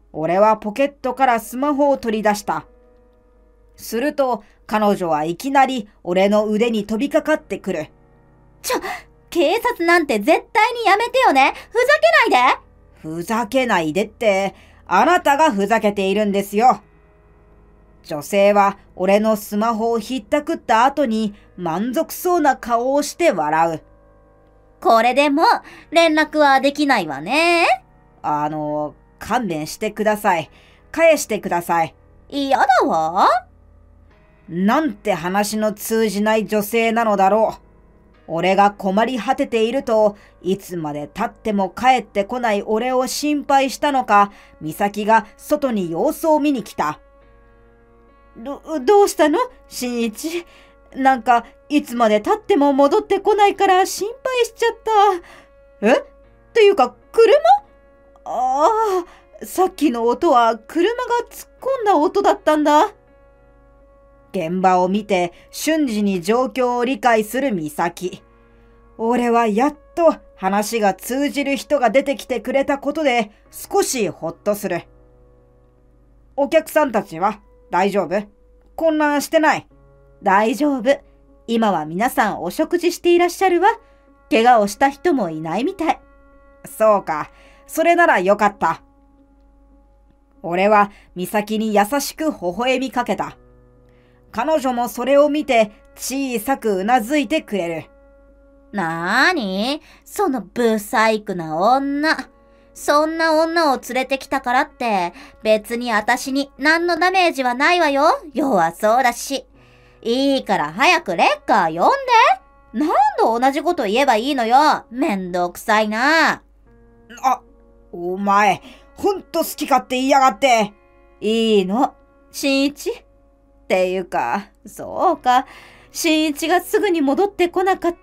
俺はポケットからスマホを取り出した。すると彼女はいきなり俺の腕に飛びかかってくる。 ちょ、警察なんて絶対にやめてよね。ふざけないで。 ふざけないでって、あなたがふざけているんですよ。女性は俺のスマホをひったくった後に満足そうな顔をして笑う。 これでも連絡はできないわね。 あの、勘弁してください。返してください。 嫌だわ。 なんて話の通じない女性なのだろう。俺が困り果てていると、いつまで経っても帰ってこない俺を心配したのか、美咲が外に様子を見に来た。ど、どうしたの？新一。なんか、いつまで経っても戻ってこないから心配しちゃった。え？っていうか、車？ああ、さっきの音は車が突っ込んだ音だったんだ。現場を見て瞬時に状況を理解する美咲。俺はやっと話が通じる人が出てきてくれたことで少しほっとする。お客さんたちは大丈夫？混乱してない？ 大丈夫。今は皆さんお食事していらっしゃるわ。怪我をした人もいないみたい。 そうか。それならよかった。俺は美咲に優しく微笑みかけた。彼女もそれを見て小さくうなずいてくれる。 なーに？そのブサイクな女。そんな女を連れてきたからって別に私に何のダメージはないわよ。弱そうだし。いいから早くレッカー呼んで。何度同じこと言えばいいのよ。めんどくさいな。 あ、お前、ほんと好き勝手言いやがって。 いいの、新一。っていうか、そうか。新一がすぐに戻ってこなかった。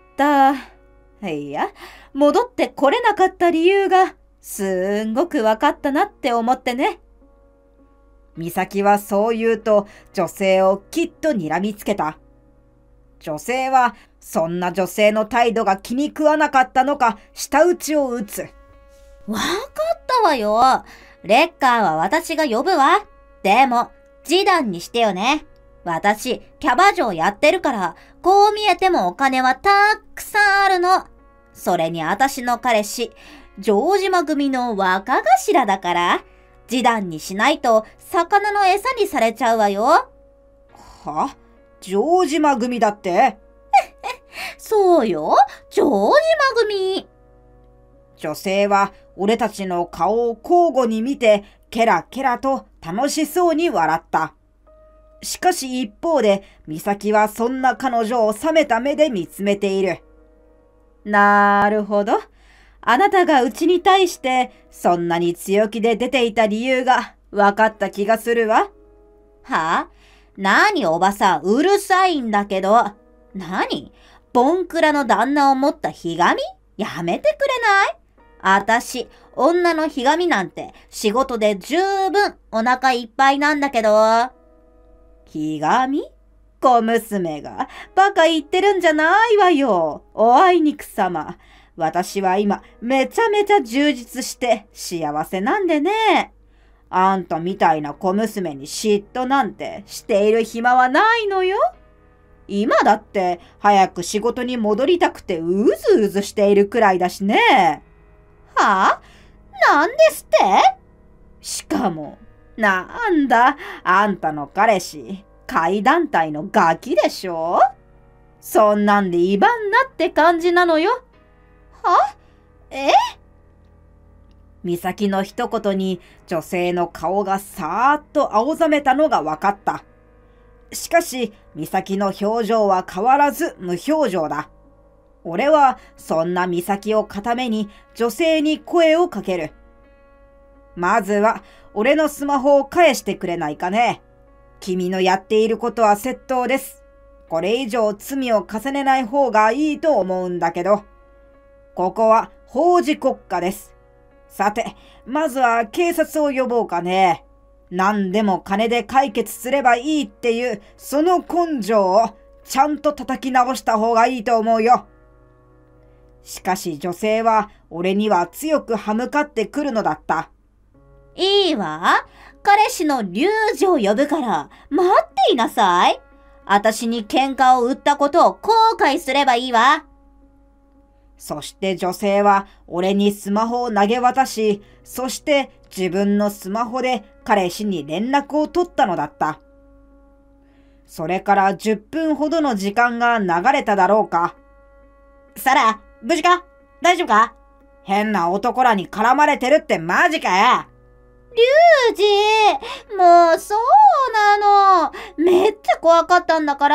いや、戻ってこれなかった理由が、すんごくわかったなって思ってね。 美咲はそう言うと、女性をきっと睨みつけた。女性は、そんな女性の態度が気に食わなかったのか、舌打ちを打つ。 わかったわよ。レッカーは私が呼ぶわ。でも、示談にしてよね。私、キャバ嬢やってるから、こう見えてもお金はたくさんあるの。それに私の彼氏、城島組の若頭だから、示談にしないと魚の餌にされちゃうわよ。 は？城島組だって？ そうよ、城島組。 女性は俺たちの顔を交互に見て、ケラケラと楽しそうに笑った。しかし一方で、美咲はそんな彼女を冷めた目で見つめている。 なるほど。あなたがうちに対してそんなに強気で出ていた理由が分かった気がするわ。はあ？なにおばさん、うるさいんだけど。なに？ボンクラの旦那を持ったひがみ？やめてくれない？あたし、女のひがみなんて仕事で十分お腹いっぱいなんだけど。ひがみ？小娘がバカ言ってるんじゃないわよ。おあいにくさま。私は今めちゃめちゃ充実して幸せなんでね。あんたみたいな小娘に嫉妬なんてしている暇はないのよ。今だって早く仕事に戻りたくてうずうずしているくらいだしね。はあ？なんですって？しかも、なんだ、あんたの彼氏、怪団体のガキでしょ？そんなんで威張んなって感じなのよ。は？え？美咲の一言に女性の顔がさーっと青ざめたのが分かった。しかし、美咲の表情は変わらず無表情だ。俺はそんな美咲を固めに女性に声をかける。まずは俺のスマホを返してくれないかね。君のやっていることは窃盗です。これ以上罪を重ねない方がいいと思うんだけど。ここは法治国家です。さて、まずは警察を呼ぼうかね。何でも金で解決すればいいっていうその根性をちゃんと叩き直した方がいいと思うよ。しかし女性は俺には強く歯向かってくるのだった。 いいわ。彼氏のリュウジを呼ぶから待っていなさい。私に喧嘩を売ったことを後悔すればいいわ。 そして女性は俺にスマホを投げ渡し、そして自分のスマホで彼氏に連絡を取ったのだった。それからじゅっぷんほどの時間が流れただろうか。 サラ、無事か？大丈夫か？ 変な男らに絡まれてるってマジかよ。 リュウジ、もうそうなの。めっちゃ怖かったんだから。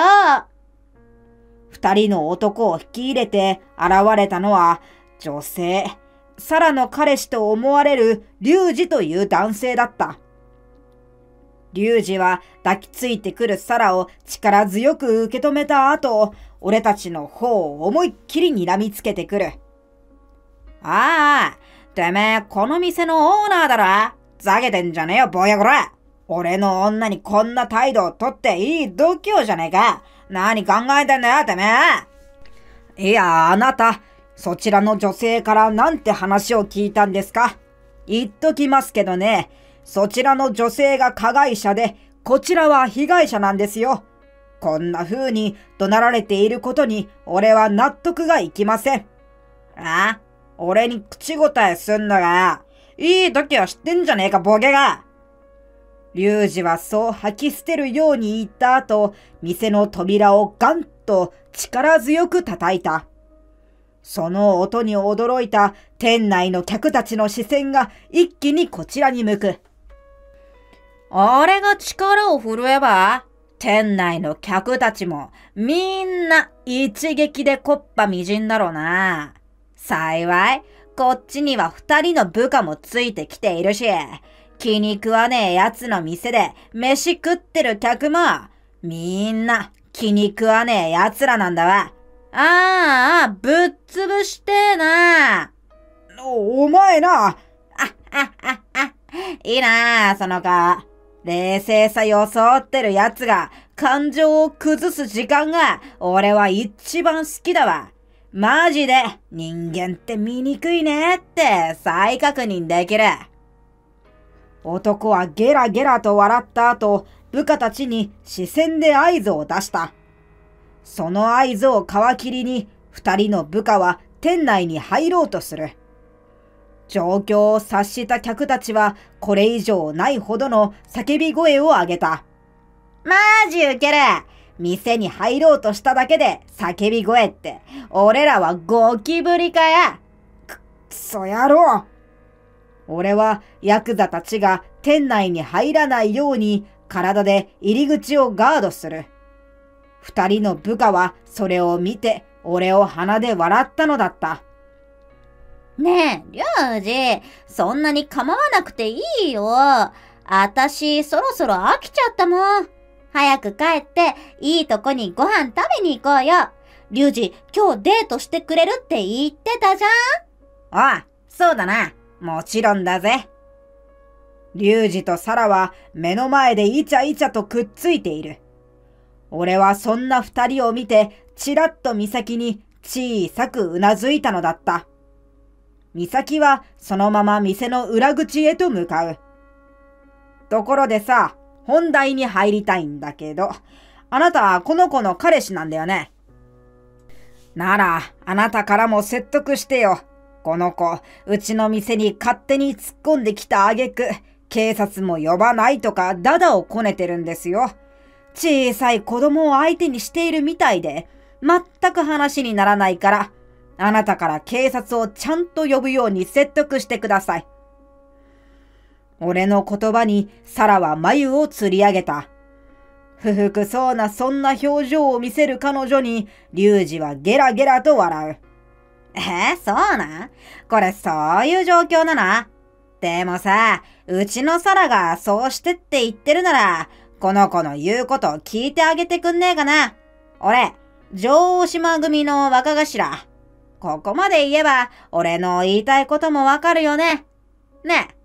二人の男を引き入れて現れたのは女性、サラの彼氏と思われるリュウジという男性だった。リュウジは抱きついてくるサラを力強く受け止めた後、俺たちの方を思いっきり睨みつけてくる。ああ、てめえこの店のオーナーだろ。ざけてんじゃねえよ、ボヤコラ。俺の女にこんな態度をとっていい度胸じゃねえか。何考えてんだよ、てめえ。いや、あなた、そちらの女性からなんて話を聞いたんですか？言っときますけどね、そちらの女性が加害者で、こちらは被害者なんですよ。こんな風に怒鳴られていることに、俺は納得がいきません。あ？俺に口答えすんのが、いい時は知ってんじゃねえか、ボケが。リュウジはそう吐き捨てるように言った後、店の扉をガンと力強く叩いた。その音に驚いた店内の客たちの視線が一気にこちらに向く。俺が力を振るえば、店内の客たちもみんな一撃でこっぱみじんだろうな。幸い、こっちには二人の部下もついてきているし、気に食わねえ奴の店で飯食ってる客も、みんな気に食わねえ奴らなんだわ。ああ、ぶっ潰してえな。お、お前な。あ、あ、あ、あ、いいな、その顔。冷静さ装ってる奴が感情を崩す時間が俺は一番好きだわ。マジで人間って醜いねって再確認できる。男はゲラゲラと笑った後、部下たちに視線で合図を出した。その合図を皮切りに、二人の部下は店内に入ろうとする。状況を察した客たちは、これ以上ないほどの叫び声を上げた。マジウケる！店に入ろうとしただけで叫び声って、俺らはゴキブリかや！く、くそ野郎！俺はヤクザたちが店内に入らないように体で入り口をガードする。二人の部下はそれを見て俺を鼻で笑ったのだった。 ねえ、リュウジ、そんなに構わなくていいよ。あたしそろそろ飽きちゃったもん。早く帰っていいとこにご飯食べに行こうよ。リュウジ、今日デートしてくれるって言ってたじゃん。 ああ、そうだな。もちろんだぜ。リュウジとサラは目の前でイチャイチャとくっついている。俺はそんな二人を見てちらっとミサキに小さくうなずいたのだった。ミサキはそのまま店の裏口へと向かう。ところでさ、本題に入りたいんだけど、あなたはこの子の彼氏なんだよね。なら、あなたからも説得してよ。この子、うちの店に勝手に突っ込んできた挙句、警察も呼ばないとかダダをこねてるんですよ。小さい子供を相手にしているみたいで、全く話にならないから、あなたから警察をちゃんと呼ぶように説得してください。俺の言葉にサラは眉をつり上げた。不服そうなそんな表情を見せる彼女に、リュウジはゲラゲラと笑う。えー、そうなん？これそういう状況なの？でもさ、うちのサラがそうしてって言ってるなら、この子の言うことを聞いてあげてくんねえかな。俺、城島組の若頭。ここまで言えば、俺の言いたいこともわかるよね。ねえ。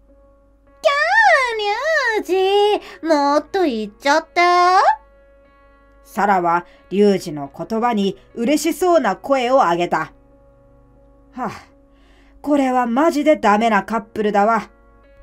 キャー、リュウジ、もっと言っちゃって。 サラはリュウジの言葉に嬉しそうな声を上げた。はあ、これはマジでダメなカップルだわ。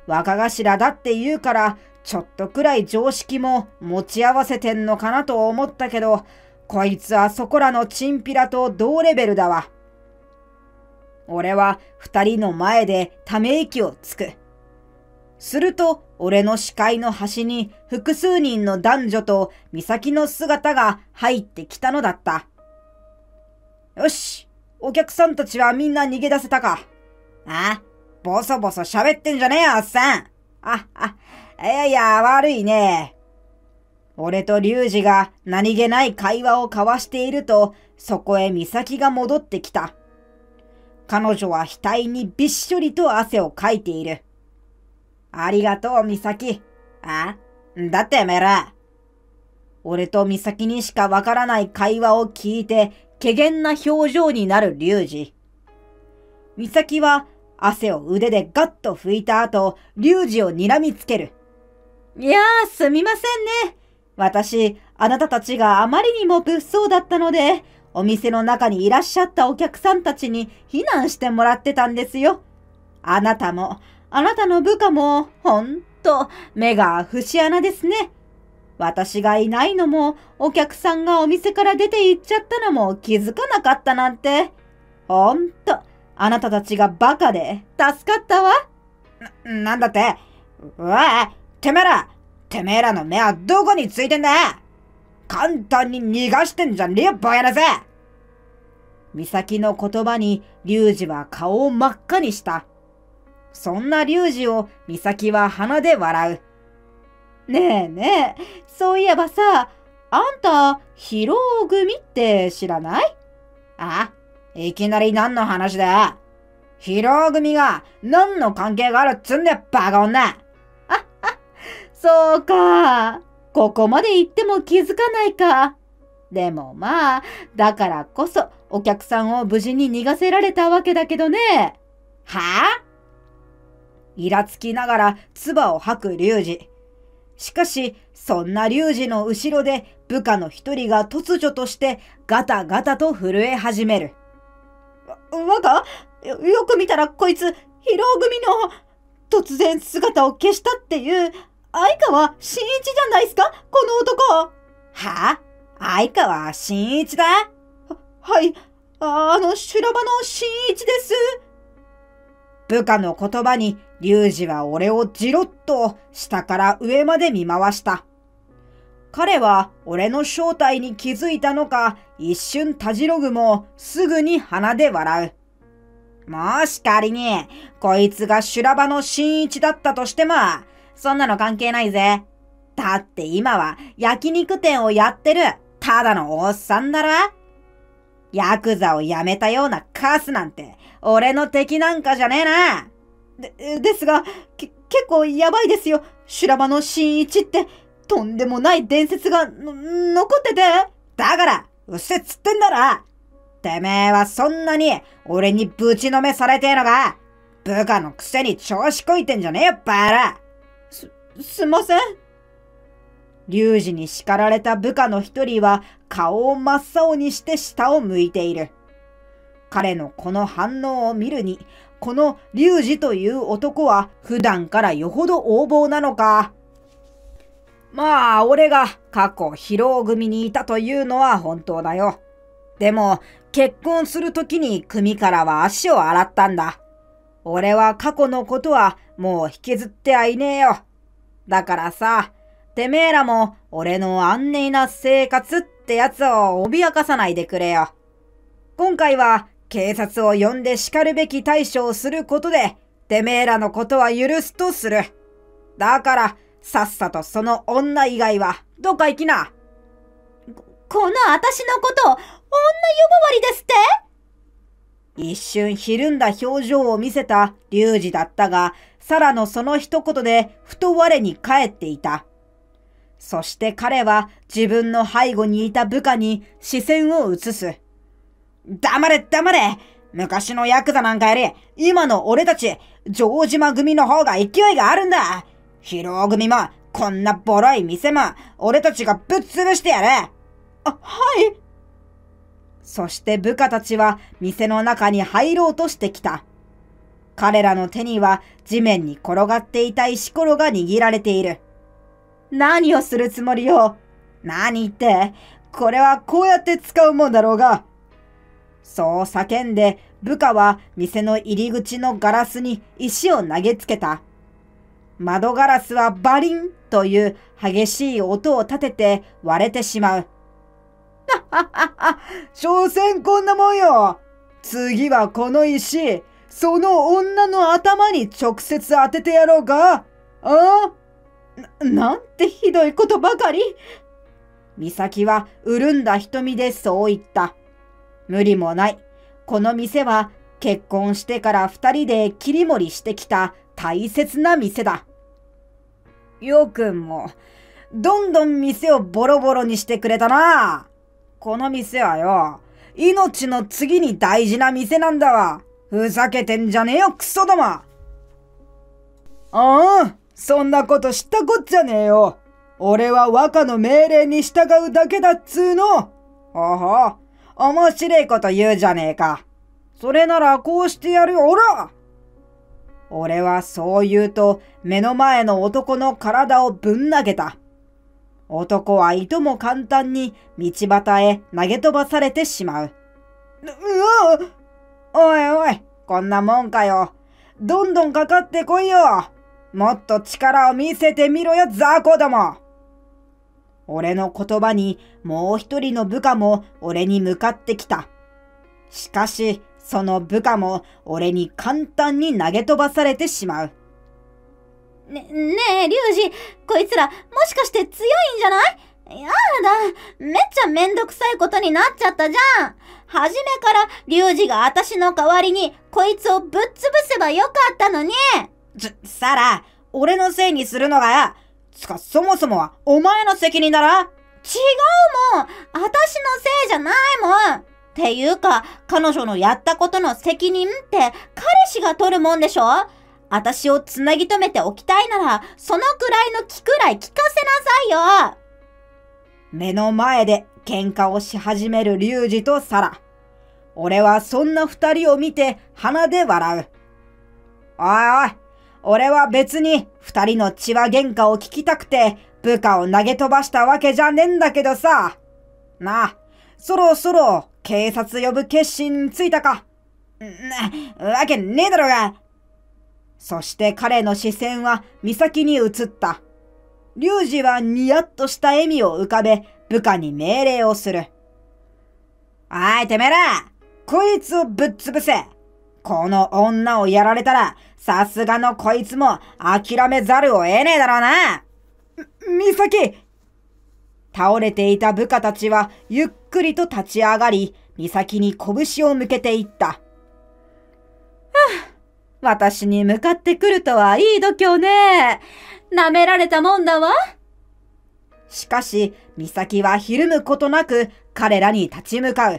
若頭だって言うから、ちょっとくらい常識も持ち合わせてんのかなと思ったけど、こいつはそこらのチンピラと同レベルだわ。俺は二人の前でため息をつく。すると、俺の視界の端に複数人の男女と美咲の姿が入ってきたのだった。よし、お客さんたちはみんな逃げ出せたか。あ、ボソボソ喋ってんじゃねえよ、おっさん。あ、あ、いやいや、悪いね。俺と龍二が何気ない会話を交わしていると、そこへ美咲が戻ってきた。彼女は額にびっしょりと汗をかいている。ありがとう、美咲。あ？だってめら。俺と美咲にしかわからない会話を聞いて、怪げな表情になる龍二。美咲は汗を腕でガッと拭いた後、龍二を睨みつける。いやー、すみませんね。私、あなたたちがあまりにも物騒だったので、お店の中にいらっしゃったお客さんたちに避難してもらってたんですよ。あなたも、あなたの部下も、ほんと、目が節穴ですね。私がいないのも、お客さんがお店から出て行っちゃったのも気づかなかったなんて。ほんと、あなたたちがバカで助かったわ。な、なんだって？うわぁ、てめえら、てめえらの目はどこについてんだ？簡単に逃がしてんじゃねえよ、ボヤなぜ。美咲の言葉に龍二は顔を真っ赤にした。そんな龍二を美咲は鼻で笑う。ねえねえ、そういえばさ、あんた、疲労組って知らない？あ？いきなり何の話だよ。疲労組が何の関係があるっつんだよ、バカ女。あ、あ、そうか。ここまで言っても気づかないか。でもまあ、だからこそお客さんを無事に逃がせられたわけだけどね。はあ？イラつきながら唾を吐く龍二。しかし、そんな龍二の後ろで部下の一人が突如としてガタガタと震え始める。わ、わか？よ、よく見たらこいつ、疲労組の、突然姿を消したっていう、相川真一じゃないすか？この男。はあ？相川真一だ？は、はい、あの修羅場の真一です。部下の言葉に龍二は俺をじろっと下から上まで見回した。彼は俺の正体に気づいたのか一瞬たじろぐもすぐに鼻で笑う。もし仮にこいつが修羅場の真一だったとしてもそんなの関係ないぜ。だって今は焼肉店をやってるただのおっさんだろ。ヤクザを辞めたようなカスなんて俺の敵なんかじゃねえな。で、ですが、け、結構やばいですよ。修羅場の真一ってとんでもない伝説がの残ってて。だから、うっせっつってんだろ。てめえはそんなに俺にぶちのめされてえのか。部下のくせに調子こいてんじゃねえよ、バラ。す、すいません。龍二に叱られた部下の一人は顔を真っ青にして下を向いている。彼のこの反応を見るに、この龍二という男は普段からよほど横暴なのか。まあ、俺が過去疲労組にいたというのは本当だよ。でも、結婚するときに組からは足を洗ったんだ。俺は過去のことはもう引きずってはいねえよ。だからさ、てめえらも俺の安寧な生活ってやつを脅かさないでくれよ。今回は警察を呼んで叱るべき対処をすることで、てめえらのことは許すとする。だから、さっさとその女以外はどっか行きな。 こ、この私のこと、女呼ばわりですって？ 一瞬ひるんだ表情を見せた龍二だったが、サラのその一言でふと我に返っていた。そして彼は自分の背後にいた部下に視線を移す。黙れ黙れ！昔のヤクザなんかより、今の俺たち、城島組の方が勢いがあるんだ。疲労組も、こんなボロい店も、俺たちがぶっ潰してやる。あ、はい。そして部下たちは店の中に入ろうとしてきた。 彼らの手には地面に転がっていた石ころが握られている。何をするつもりよ。何って、これはこうやって使うもんだろうが。そう叫んで、部下は店の入り口のガラスに石を投げつけた。窓ガラスはバリンという激しい音を立てて割れてしまう。はははは、所詮こんなもんよ。次はこの石、その女の頭に直接当ててやろうか。ああ、な、なんてひどいことばかり。美咲は潤んだ瞳でそう言った。無理もない。この店は結婚してから二人で切り盛りしてきた大切な店だ。よくも、どんどん店をボロボロにしてくれたな。この店はよ、命の次に大事な店なんだわ。ふざけてんじゃねえよ、クソども。ああ、そんなこと知ったこっちゃねえよ。俺は若の命令に従うだけだっつーの。ほほ、面白いこと言うじゃねえか。それならこうしてやるよ、おら。俺はそう言うと、目の前の男の体をぶん投げた。男はいとも簡単に道端へ投げ飛ばされてしまう。うわ！おいおい、こんなもんかよ。どんどんかかってこいよ。もっと力を見せてみろよ、雑魚ども。俺の言葉にもう一人の部下も俺に向かってきた。しかし、その部下も俺に簡単に投げ飛ばされてしまう。 ね、ねえ、リュウジ、こいつら、もしかして強いんじゃない？やだ、めっちゃめんどくさいことになっちゃったじゃん。はじめからリュウジが私の代わりにこいつをぶっ潰せばよかったのに。 ちょ、サラ、俺のせいにするのがや。つか、そもそもはお前の責任だな。 違うもん。私のせいじゃないもん。っていうか、彼女のやったことの責任って彼氏が取るもんでしょ？私をつなぎ止めておきたいなら、そのくらいの気くらい聞かせなさいよ。 目の前で喧嘩をし始めるリュウジとサラ。俺はそんな二人を見て鼻で笑う。おいおい、俺は別に二人の血は喧嘩を聞きたくて部下を投げ飛ばしたわけじゃねえんだけどさ。なあ、そろそろ警察呼ぶ決心ついたか？な、わけねえだろが。そして彼の視線は美咲に移った。リュウジはニヤッとした笑みを浮かべ、部下に命令をする。おいてめえら、こいつをぶっ潰せ。この女をやられたら、さすがのこいつも諦めざるを得ねえだろうな。美咲！倒れていた部下たちはゆっくりと立ち上がり、美咲に拳を向けていった。はぁ、私に向かってくるとはいい度胸ね。舐められたもんだわ。しかし、美咲はひるむことなく彼らに立ち向かう。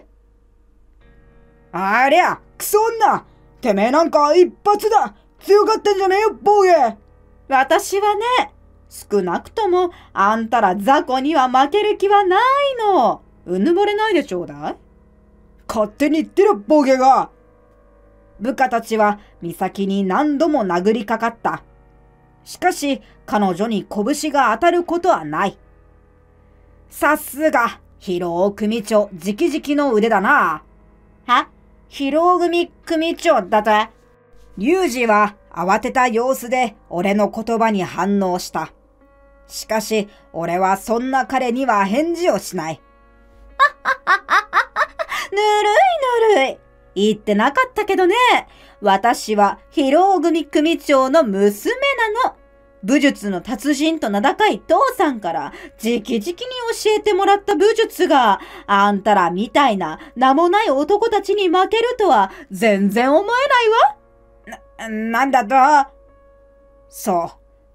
ありゃ、クソ女！てめえなんか一発だ！強がってんじゃねえよ、ボーゲ！私はね、少なくともあんたら雑魚には負ける気はないの。うぬぼれないでちょうだい。勝手に言ってろ、ボーゲが！部下たちは美咲に何度も殴りかかった。しかし、彼女に拳が当たることはない。さすが、広尾組長直々の腕だな。は？広尾組組長だと？リュウジは慌てた様子で俺の言葉に反応した。しかし、俺はそんな彼には返事をしない。ぬるいぬるい。言ってなかったけどね。私は広尾組組長の娘なの。武術の達人と名高い父さんから直々に教えてもらった武術があんたらみたいな名もない男たちに負けるとは全然思えないわ。な、なんだと？そう。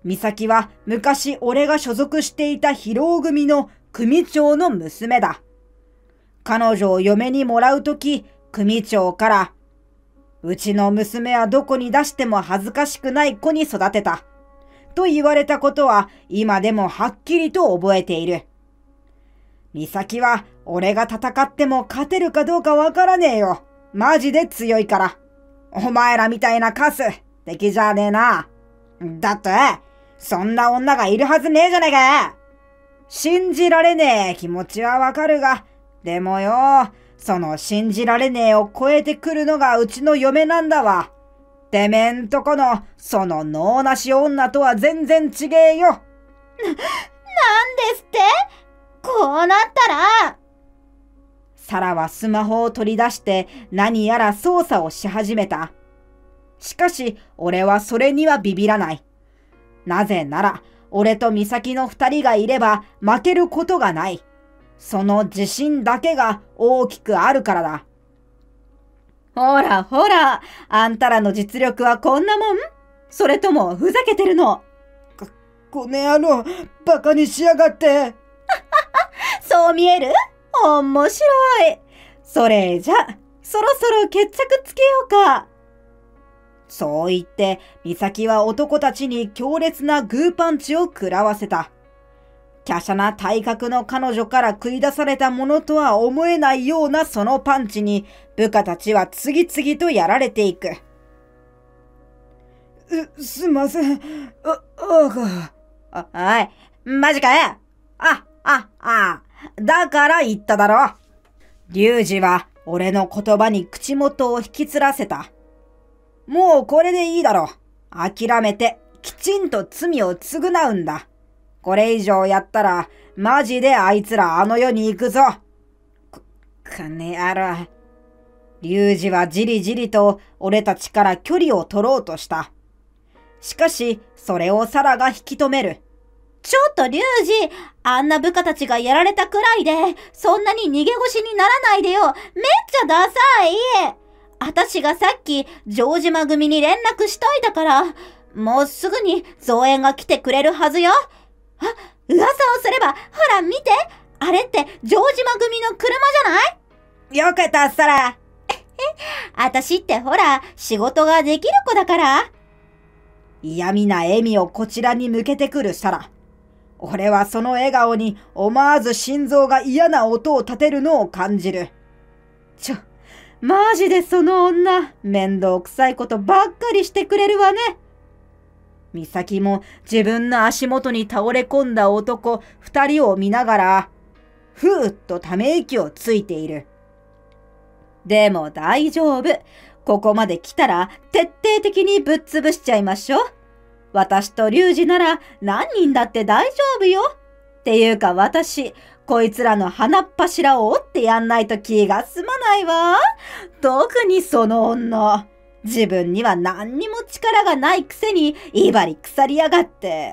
美咲は昔俺が所属していた広尾組の組長の娘だ。彼女を嫁にもらうとき、組長から、うちの娘はどこに出しても恥ずかしくない子に育てた。と言われたことは今でもはっきりと覚えている。美咲は俺が戦っても勝てるかどうかわからねえよ。マジで強いから。 お前らみたいなカス、敵じゃねえな。だって、そんな女がいるはずねえじゃねえか。信じられねえ気持ちはわかるが、でもよ、その信じられねえを超えてくるのがうちの嫁なんだわ。てめえんとこの、その能なし女とは全然違えよ。 なんですって？こうなったら。 サラはスマホを取り出して何やら操作をし始めた。しかし、俺はそれにはビビらない。なぜなら、俺と美咲の二人がいれば負けることがない。その自信だけが大きくあるからだ。ほらほら、あんたらの実力はこんなもん？それともふざけてるの？こ、この野郎、バカにしやがって。 そう見える？ 面白い。それじゃ、そろそろ決着つけようか。そう言って、美咲は男たちに強烈なグーパンチを食らわせた。華奢な体格の彼女から繰り出されたものとは思えないようなそのパンチに、部下たちは次々とやられていく。う、すんません。あ、ああ、おい、マジかよ。あ、あ、あ、だから言っただろ。龍二は俺の言葉に口元を引きつらせた。もうこれでいいだろ。諦めて、きちんと罪を償うんだ。これ以上やったら、マジであいつらあの世に行くぞ。こ、金野郎。龍二はじりじりと俺たちから距離を取ろうとした。しかし、それをサラが引き止める。 ちょっと龍二、あんな部下たちがやられたくらいで、そんなに逃げ腰にならないでよ。めっちゃダサい。あたしがさっき、城島組に連絡しといたから、もうすぐに増援が来てくれるはずよ。あ、噂をすれば、ほら見て、あれって城島組の車じゃない？ よくたサラ。 あたしってほら、仕事ができる子だから。 嫌味な笑みをこちらに向けてくるサラ。俺はその笑顔に思わず心臓が嫌な音を立てるのを感じる。ちょ、マジでその女、面倒くさいことばっかりしてくれるわね。美咲も自分の足元に倒れ込んだ男二人を見ながら、ふーっとため息をついている。でも大丈夫。ここまで来たら徹底的にぶっ潰しちゃいましょう。私と龍二なら何人だって大丈夫よ。っていうか私、こいつらの鼻っ柱を折ってやんないと気が済まないわ。特にその女。自分には何にも力がないくせに威張り腐りやがって。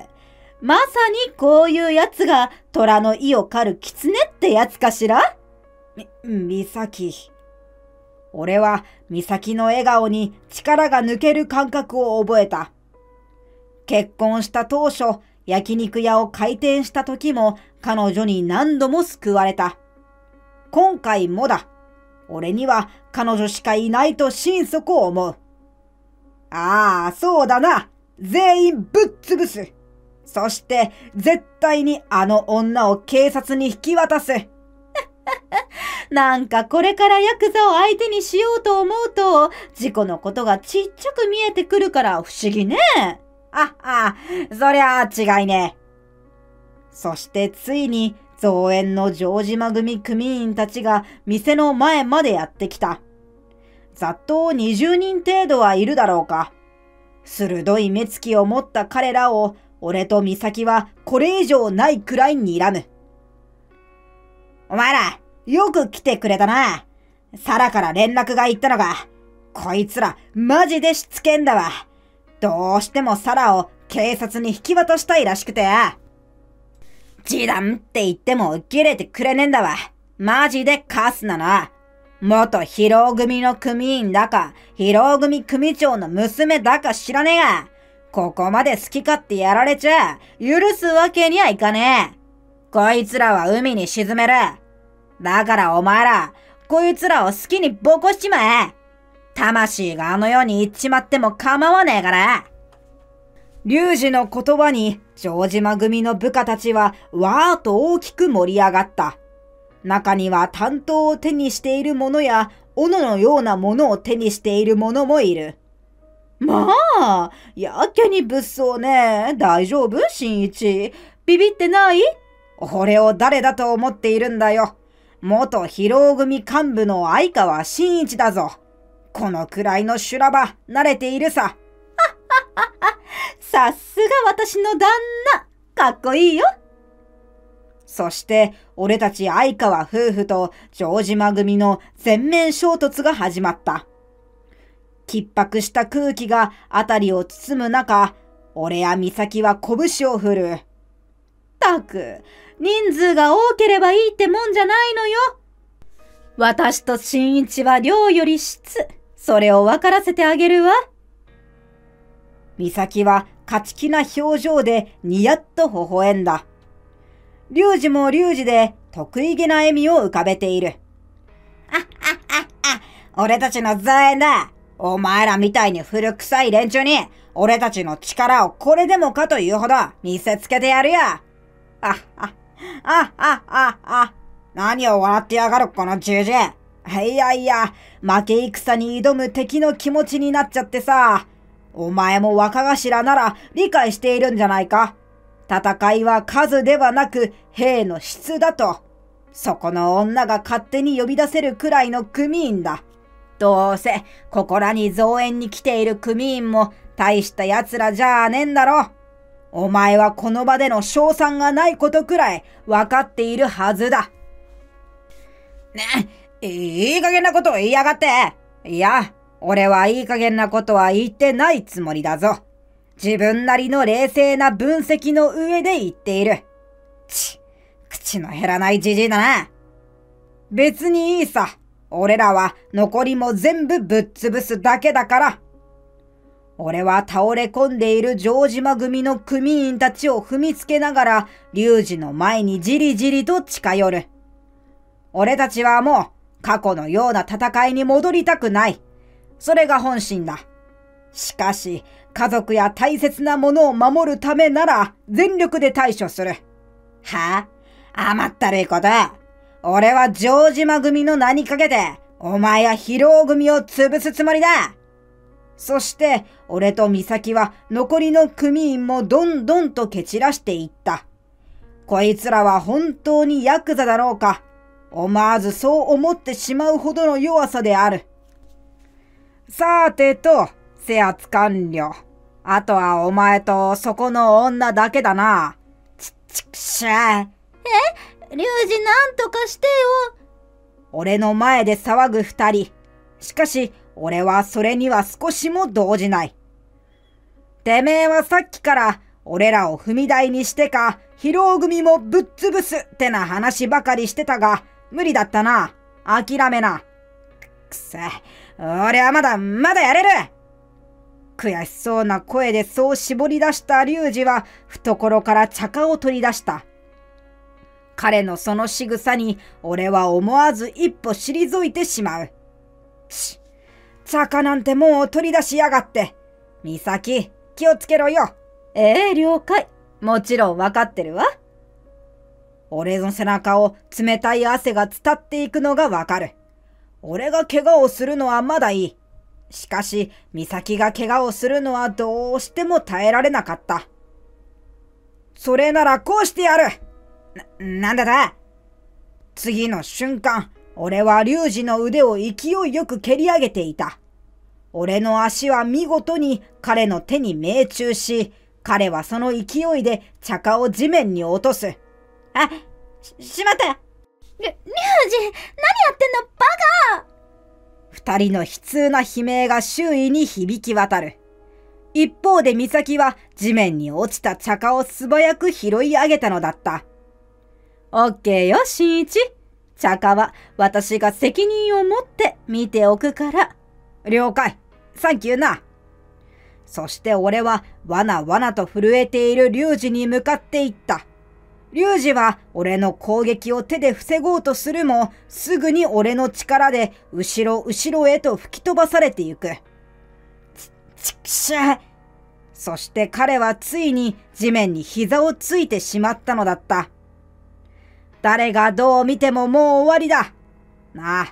まさにこういうやつが虎の意を狩る狐ってやつかしら？み、美咲。俺は美咲の笑顔に力が抜ける感覚を覚えた。結婚した当初、焼肉屋を開店した時も彼女に何度も救われた。今回もだ。俺には彼女しかいないと心底思う。ああ、そうだな。全員ぶっ潰す。そして絶対にあの女を警察に引き渡す。なんかこれからヤクザを相手にしようと思うと、事故のことがちっちゃく見えてくるから不思議ね。あ、あ、そりゃあ違いね。そしてついに増援の城島組組員たちが店の前までやってきた。ざっとにじゅうにん程度はいるだろうか。鋭い目つきを持った彼らを俺と美咲はこれ以上ないくらい睨む。お前ら、よく来てくれたな。サラから連絡が行ったのが、こいつらマジでしつけんだわ。どうしてもサラを警察に引き渡したいらしくて。示談って言っても受け入れてくれねえんだわ。マジでカスなな。元疲労組の組員だか、疲労組組長の娘だか知らねえが、ここまで好き勝手やられちゃ、許すわけにはいかねえ。こいつらは海に沈める。だからお前ら、こいつらを好きにボコしちまえ。魂があの世に行っちまっても構わねえから。龍二の言葉に、城島組の部下たちはわーっと大きく盛り上がった。中には担当を手にしている者や、 斧のようなものを手にしている者もいる。まあ、やけに物騒ね。大丈夫新一。ビビってない？俺を誰だと思っているんだよ。元疲労組幹部の相川真一だぞ。このくらいの修羅場、慣れているさ。さすが私の旦那。かっこいいよ。そして、俺たち相川夫婦と城島組の全面衝突が始まった。緊迫した空気があたりを包む中、俺や美咲は拳を振る。たく、人数が多ければいいってもんじゃないのよ。私と新一は量より質、それを分からせてあげるわ。美咲は勝ち気な表情でにやっと微笑んだ。龍二も龍二で得意げな笑みを浮かべている。あっあっあっあ、俺たちの座縁だ。お前らみたいに古臭い連中に、俺たちの力をこれでもかというほど見せつけてやるよ。あっあっあっあっあっあ、何を笑ってやがるこの十字。いやいや、負け戦に挑む敵の気持ちになっちゃってさ。お前も若頭なら理解しているんじゃないか。戦いは数ではなく兵の質だと。そこの女が勝手に呼び出せるくらいの組員だ。どうせここらに増援に来ている組員も大した奴らじゃあねえんだろ。お前はこの場での賞賛がないことくらい分かっているはずだ。ねえ、いい加減なことを言いやがって。いや、俺はいい加減なことは言ってないつもりだぞ。自分なりの冷静な分析の上で言っている。ち、口の減らないじじいだな。別にいいさ。俺らは残りも全部ぶっ潰すだけだから。俺は倒れ込んでいる城島組の組員たちを踏みつけながら、龍二の前にじりじりと近寄る。俺たちはもう過去のような戦いに戻りたくない。それが本心だ。しかし、家族や大切なものを守るためなら全力で対処する。はあ？甘ったるいこと。俺は城島組の名にかけて、お前や疲労組を潰すつもりだ。そして、俺と美咲は残りの組員もどんどんと蹴散らしていった。こいつらは本当にヤクザだろうか。思わずそう思ってしまうほどの弱さである。さてと、制圧完了。あとはお前とそこの女だけだな。ちっちくしゃい。 え、龍二なんとかしてよ。 俺の前で騒ぐ二人。しかし、俺はそれには少しも動じない。てめえはさっきから俺らを踏み台にしてか、疲労組もぶっ潰すってな話ばかりしてたが、無理だったな。諦めな。くせ、俺はまだ、まだやれる。悔しそうな声でそう絞り出した龍二は、懐から茶化を取り出した。彼のその仕草に、俺は思わず一歩退いてしまう。し、茶化なんてもう取り出しやがって。美咲、気をつけろよ。ええ、了解。もちろんわかってるわ。俺の背中を冷たい汗が伝っていくのがわかる。俺が怪我をするのはまだいい。しかし、美咲が怪我をするのはどうしても耐えられなかった。それならこうしてやる。な、なんだだ。次の瞬間、俺は龍二の腕を勢いよく蹴り上げていた。俺の足は見事に彼の手に命中し、彼はその勢いで茶化を地面に落とす。あ、し、しまった。 りゅ、龍二、何やってんのバカ。 二人の悲痛な悲鳴が周囲に響き渡る。一方で美咲は地面に落ちた茶化を素早く拾い上げたのだった。オッケーよ、新一。茶化は私が責任を持って見ておくから。了解。サンキューな。そして俺はわなわなと震えている龍二に向かっていった。龍二は俺の攻撃を手で防ごうとするも、すぐに俺の力で後ろ後ろへと吹き飛ばされてゆく。ち、ちくしゃい。そして彼はついに地面に膝をついてしまったのだった。誰がどう見てももう終わりだ。なあ、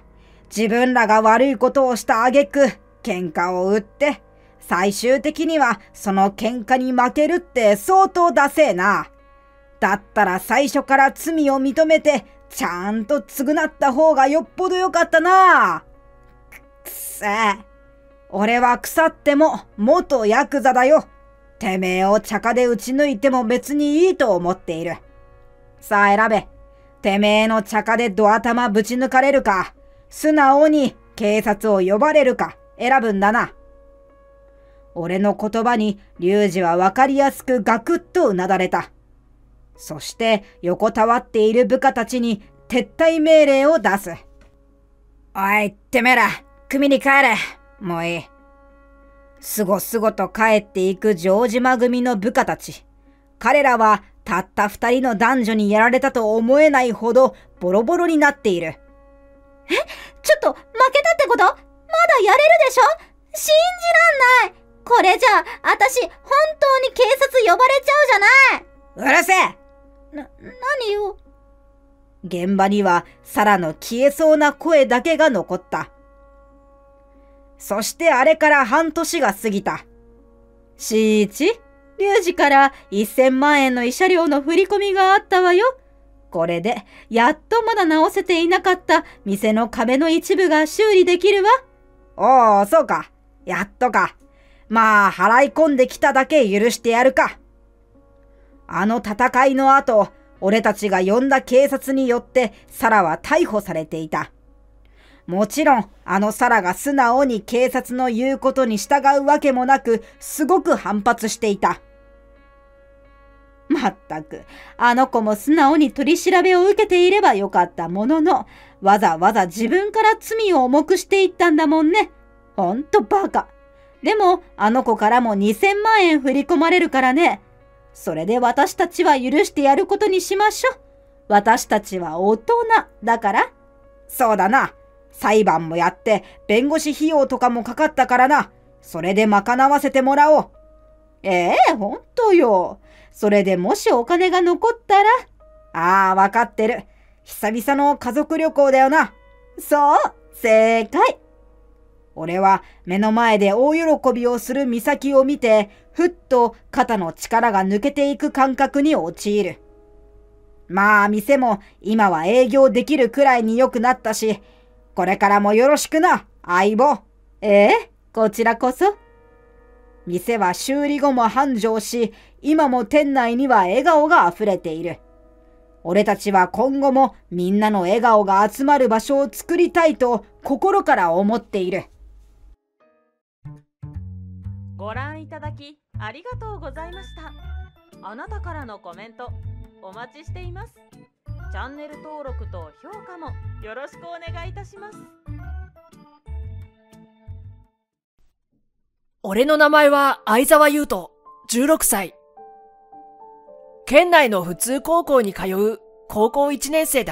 自分らが悪いことをした挙句、喧嘩を売って、最終的にはその喧嘩に負けるって相当ダセえな。だったら最初から罪を認めて、ちゃんと償った方がよっぽどよかったな。くっせえ。俺は腐っても元ヤクザだよ。てめえを茶化で打ち抜いても別にいいと思っている。さあ選べ。てめえの茶化でド頭ぶち抜かれるか、素直に警察を呼ばれるか選ぶんだな。俺の言葉に龍二はわかりやすくガクッとうなだれた。そして横たわっている部下たちに撤退命令を出す。おい、てめえら、組に帰れ。もういい。すごすごと帰っていく城島組の部下たち。彼らはたった二人の男女にやられたと思えないほどボロボロになっている。 え、ちょっと負けたってこと？まだやれるでしょ？信じらんない。これじゃあ、あたし本当に警察呼ばれちゃうじゃない。 うるせえ！ な、何よ。 現場にはサラの消えそうな声だけが残った。そしてあれから半年が過ぎた。しいち、龍二からせんまんえんの慰謝料の振り込みがあったわよ。これでやっとまだ直せていなかった店の壁の一部が修理できるわ。おお、そうか。やっとか。まあ払い込んできただけ許してやるか。あの戦いの後、俺たちが呼んだ警察によってサラは逮捕されていた。もちろん、あのサラが素直に警察の言うことに従うわけもなく、すごく反発していた。まったく、あの子も素直に取り調べを受けていればよかったものの、わざわざ自分から罪を重くしていったんだもんね。ほんとバカ。でも、あの子からもにせんまんえん振り込まれるからね。それで私たちは許してやることにしましょう。私たちは大人だから。そうだな。裁判もやって、弁護士費用とかもかかったからな。それで賄わせてもらおう。ええ、ほんとよ。それでもしお金が残ったら。ああ、わかってる。久々の家族旅行だよな。そう、正解。俺は目の前で大喜びをする美咲を見て、ふっと肩の力が抜けていく感覚に陥る。まあ、店も今は営業できるくらいに良くなったし、これからもよろしくな、相棒。ええ、こちらこそ。店は修理後も繁盛し、今も店内には笑顔があふれている。俺たちは今後もみんなの笑顔が集まる場所を作りたいと心から思っている。 ご覧いただきありがとうございました。あなたからのコメントお待ちしています。チャンネル登録と評価もよろしくお願いいたします。 俺の名前は相沢優斗、じゅうろくさい。県内の普通高校に通う高校いちねん生だ。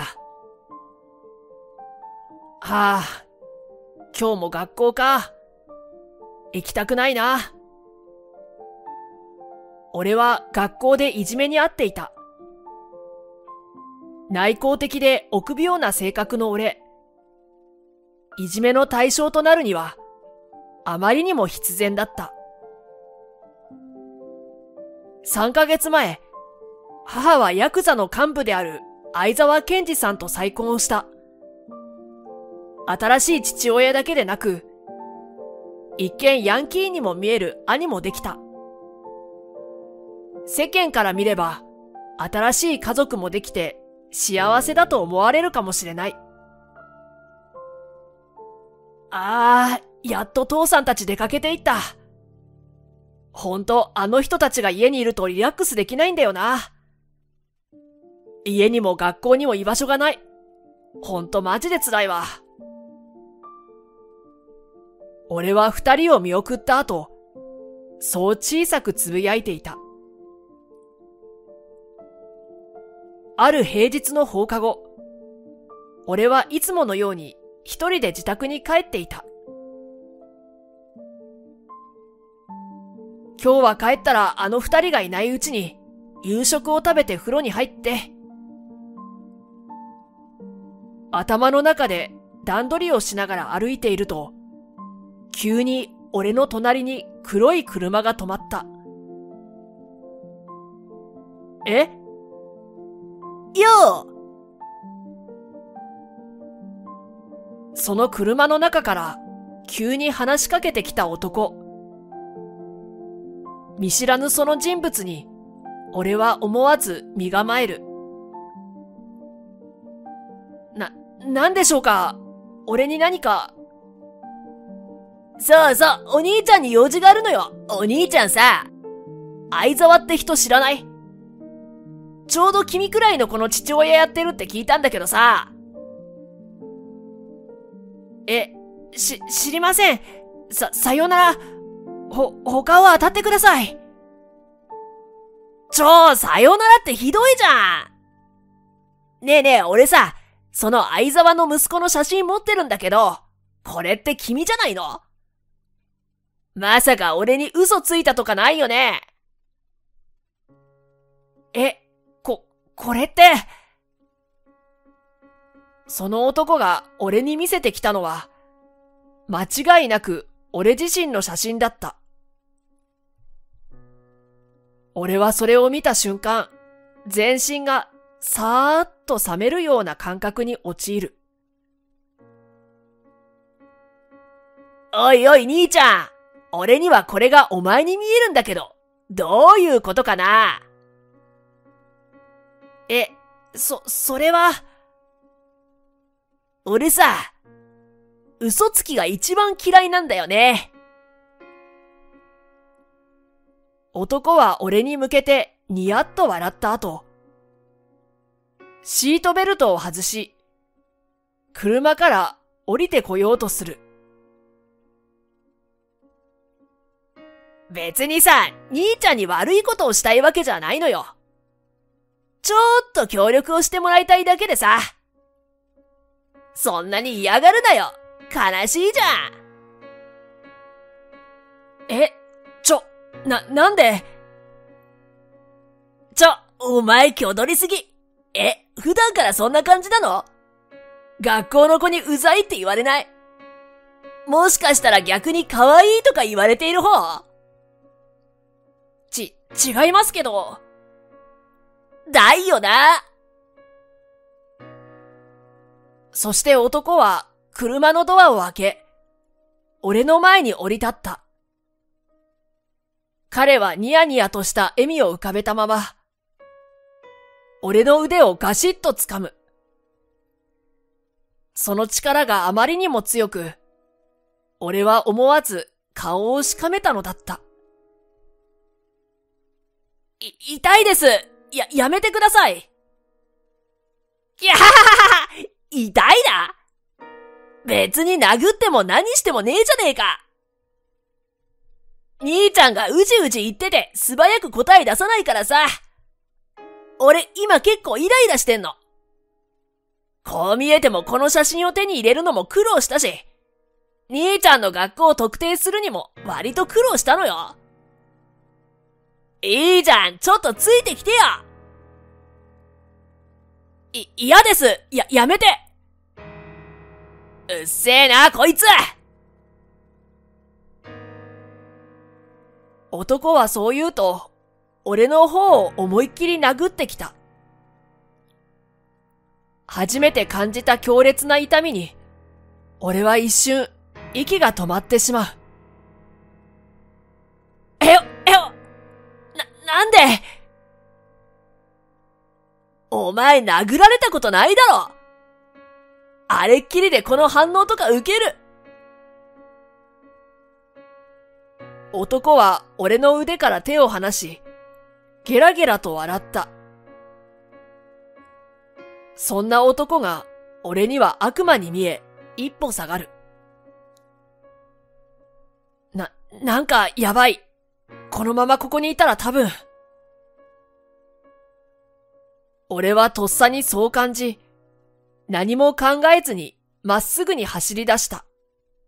はあ、今日も学校か。行きたくないな。俺は学校でいじめにあっていた。内向的で臆病な性格の俺。いじめの対象となるには、あまりにも必然だった。さんかげつまえ、母はヤクザの幹部である相沢健二さんと再婚をした。新しい父親だけでなく、一見ヤンキーにも見える兄もできた。世間から見れば、新しい家族もできて幸せだと思われるかもしれない。ああ、やっと父さんたち出かけていった。ほんと、あの人たちが家にいるとリラックスできないんだよな。家にも学校にも居場所がない。ほんとマジで辛いわ。俺は二人を見送った後、そう小さくつぶやいていた。ある平日の放課後、俺はいつものように一人で自宅に帰っていた。今日は帰ったらあの二人がいないうちに夕食を食べて風呂に入って、頭の中で段取りをしながら歩いていると、急に俺の隣に黒い車が止まった。え？ よう！ その車の中から急に話しかけてきた男。見知らぬその人物に、俺は思わず身構える。な、なんでしょうか？俺に何か。 そうそう、お兄ちゃんに用事があるのよ。お兄ちゃんさ、 相沢って人知らない？ちょうど君くらいの子の父親やってるって聞いたんだけどさ。え、し、知りません。さ、さよなら。ほ、他は当たってください。 ちょ、さよならってひどいじゃん。ねえねえ、俺さ、その相沢の息子の写真持ってるんだけど、これって君じゃないの？まさか俺に嘘ついたとかないよね？ え、こ、これって。その男が俺に見せてきたのは、間違いなく俺自身の写真だった。俺はそれを見た瞬間、全身がさーっと冷めるような感覚に陥る。 おいおい兄ちゃん、俺にはこれがお前に見えるんだけど、どういうことかな？ え、そ、それは、 俺さ、嘘つきが一番嫌いなんだよね。 男は俺に向けてニヤッと笑った後、シートベルトを外し、車から降りてこようとする。 別にさ、兄ちゃんに悪いことをしたいわけじゃないのよ。ちょっと協力をしてもらいたいだけでさ。そんなに嫌がるなよ。悲しいじゃん。え、ちょ、な、なんで？ ちょ、お前気取りすぎ。え、普段からそんな感じなの？学校の子にうざいって言われない？もしかしたら逆に可愛いとか言われている方？ ち、違いますけど。 だいよな。 そして男は車のドアを開け、俺の前に降り立った。彼はニヤニヤとした笑みを浮かべたまま、俺の腕をガシッと掴む。その力があまりにも強く、俺は思わず顔をしかめたのだった。い、痛いです。や、やめてください。 いやはははは、痛いな。別に殴っても何してもねえじゃねえか。兄ちゃんがうじうじ言ってて素早く答え出さないからさ。俺今結構イライラしてんの。こう見えてもこの写真を手に入れるのも苦労したし、兄ちゃんの学校を特定するにも割と苦労したのよ。いいじゃん、ちょっとついてきてよ。 い、嫌です。や、やめて。 うっせえな、こいつ。 男はそう言うと、俺の方を思いっきり殴ってきた。初めて感じた強烈な痛みに、俺は一瞬、息が止まってしまう。 えよ、えよ、な、なんで？お前殴られたことないだろ。あれっきりでこの反応とか受ける。 男は俺の腕から手を離し、ゲラゲラと笑った。そんな男が俺には悪魔に見え、一歩下がる。な、なんかやばい。このままここにいたら多分。俺はとっさにそう感じ、何も考えずにまっすぐに走り出した。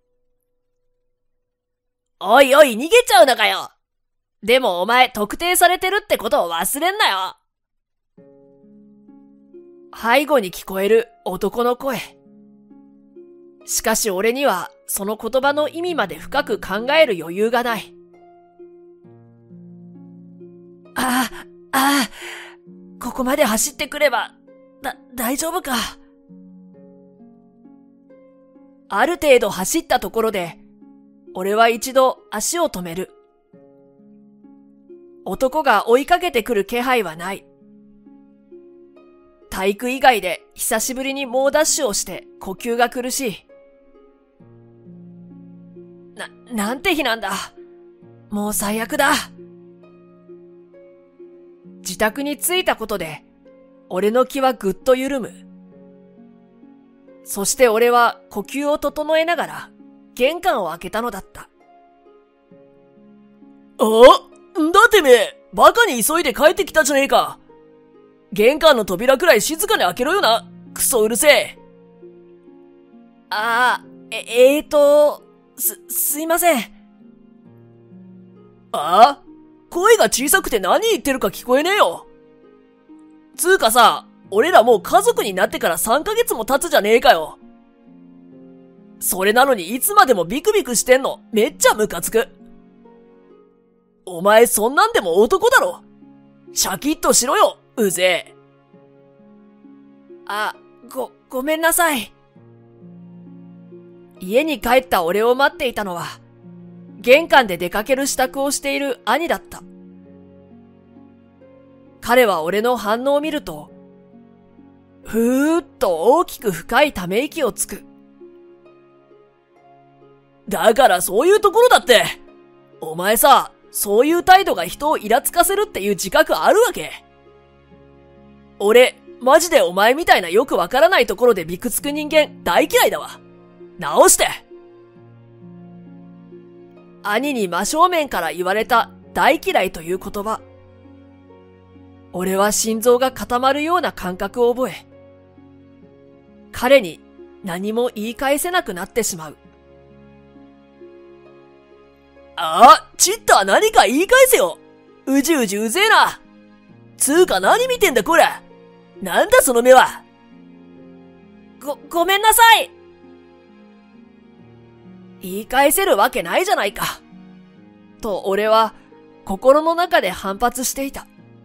おいおい逃げちゃうのかよ。でもお前特定されてるってことを忘れんなよ。 背後に聞こえる男の声。 しかし俺にはその言葉の意味まで深く考える余裕がない。ああ、ああ、ここまで走ってくれば、だ、大丈夫か。ある程度走ったところで、俺は一度足を止める。男が追いかけてくる気配はない。体育以外で久しぶりに猛ダッシュをして呼吸が苦しい。な、なんて日なんだ。もう最悪だ。自宅に着いたことで、俺の気はぐっと緩む。そして俺は呼吸を整えながら玄関を開けたのだった。 あ、んだてめえ、バカに急いで帰ってきたじゃねえか。玄関の扉くらい静かに開けろよな、クソうるせえ。 ああ、え、えーと、す、すいません。 ああ、声が小さくて何言ってるか聞こえねえよ。つうかさ、俺らもう家族になってからさんかげつも経つじゃねえかよ。それなのにいつまでもビクビクしてんのめっちゃムカつく。お前そんなんでも男だろ。シャキッとしろよ、うぜえ。 あ、ご、ごめんなさい。家に帰った俺を待っていたのは、玄関で出かける支度をしている兄だった。彼は俺の反応を見ると、ふーっと大きく深いため息をつく。 だからそういうところだって。お前さ、そういう態度が人をイラつかせるっていう自覚あるわけ？俺、マジでお前みたいなよくわからないところでビクつく人間大嫌いだわ。直して。 兄に真正面から言われた大嫌いという言葉。俺は心臓が固まるような感覚を覚え、彼に何も言い返せなくなってしまう。 あ、ちった、何か言い返せよ。うじうじうぜえな。つうか何見てんだこれ。なんだその目は。 ご、ごめんなさい。言い返せるわけないじゃないか。と俺は心の中で反発していた。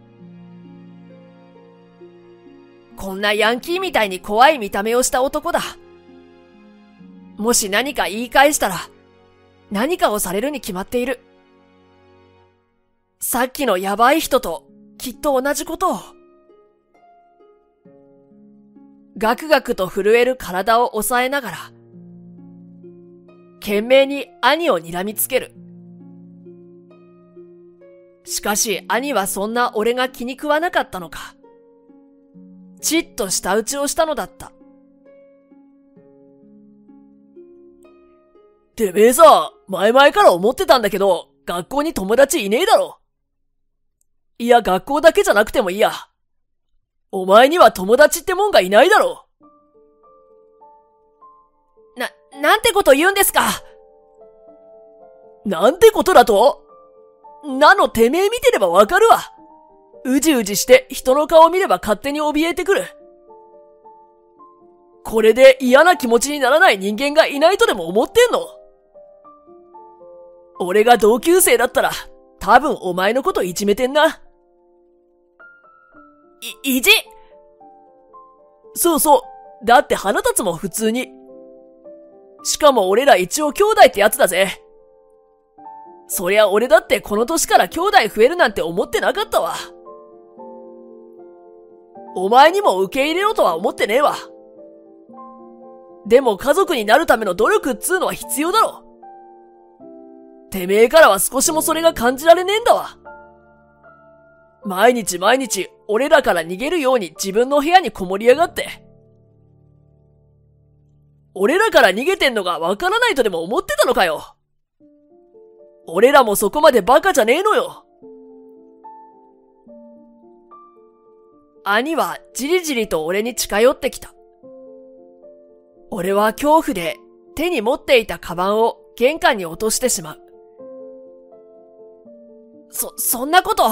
こんなヤンキーみたいに怖い見た目をした男だ。もし何か言い返したら、何かをされるに決まっている。さっきのヤバい人ときっと同じことを。ガクガクと震える体を抑えながら、懸命に兄を睨みつける。しかし兄はそんな俺が気に食わなかったのか。ちっと舌打ちをしたのだった。 てめえさ、前々から思ってたんだけど、学校に友達いねえだろ。いや、学校だけじゃなくてもいいや。お前には友達ってもんがいないだろ。 な、なんてこと言うんですか。 なんてことだと？なのてめえ見てればわかるわ。うじうじして人の顔を見れば勝手に怯えてくる。これで嫌な気持ちにならない人間がいないとでも思ってんの？俺が同級生だったら多分お前のこといじめてんな。 い、いじ？ そうそう。だって腹立つもん普通に。しかも俺ら一応兄弟ってやつだぜ。そりゃ俺だってこの年から兄弟増えるなんて思ってなかったわ。お前にも受け入れろとは思ってねえわ。でも家族になるための努力っつうのは必要だろ。てめえからは少しもそれが感じられねえんだわ。毎日毎日俺らから逃げるように自分の部屋にこもりやがって。俺らから逃げてんのがわからないとでも思ってたのかよ。俺らもそこまでバカじゃねえのよ。 兄はじりじりと俺に近寄ってきた。俺は恐怖で手に持っていたカバンを玄関に落としてしまう。そ、そんなこと。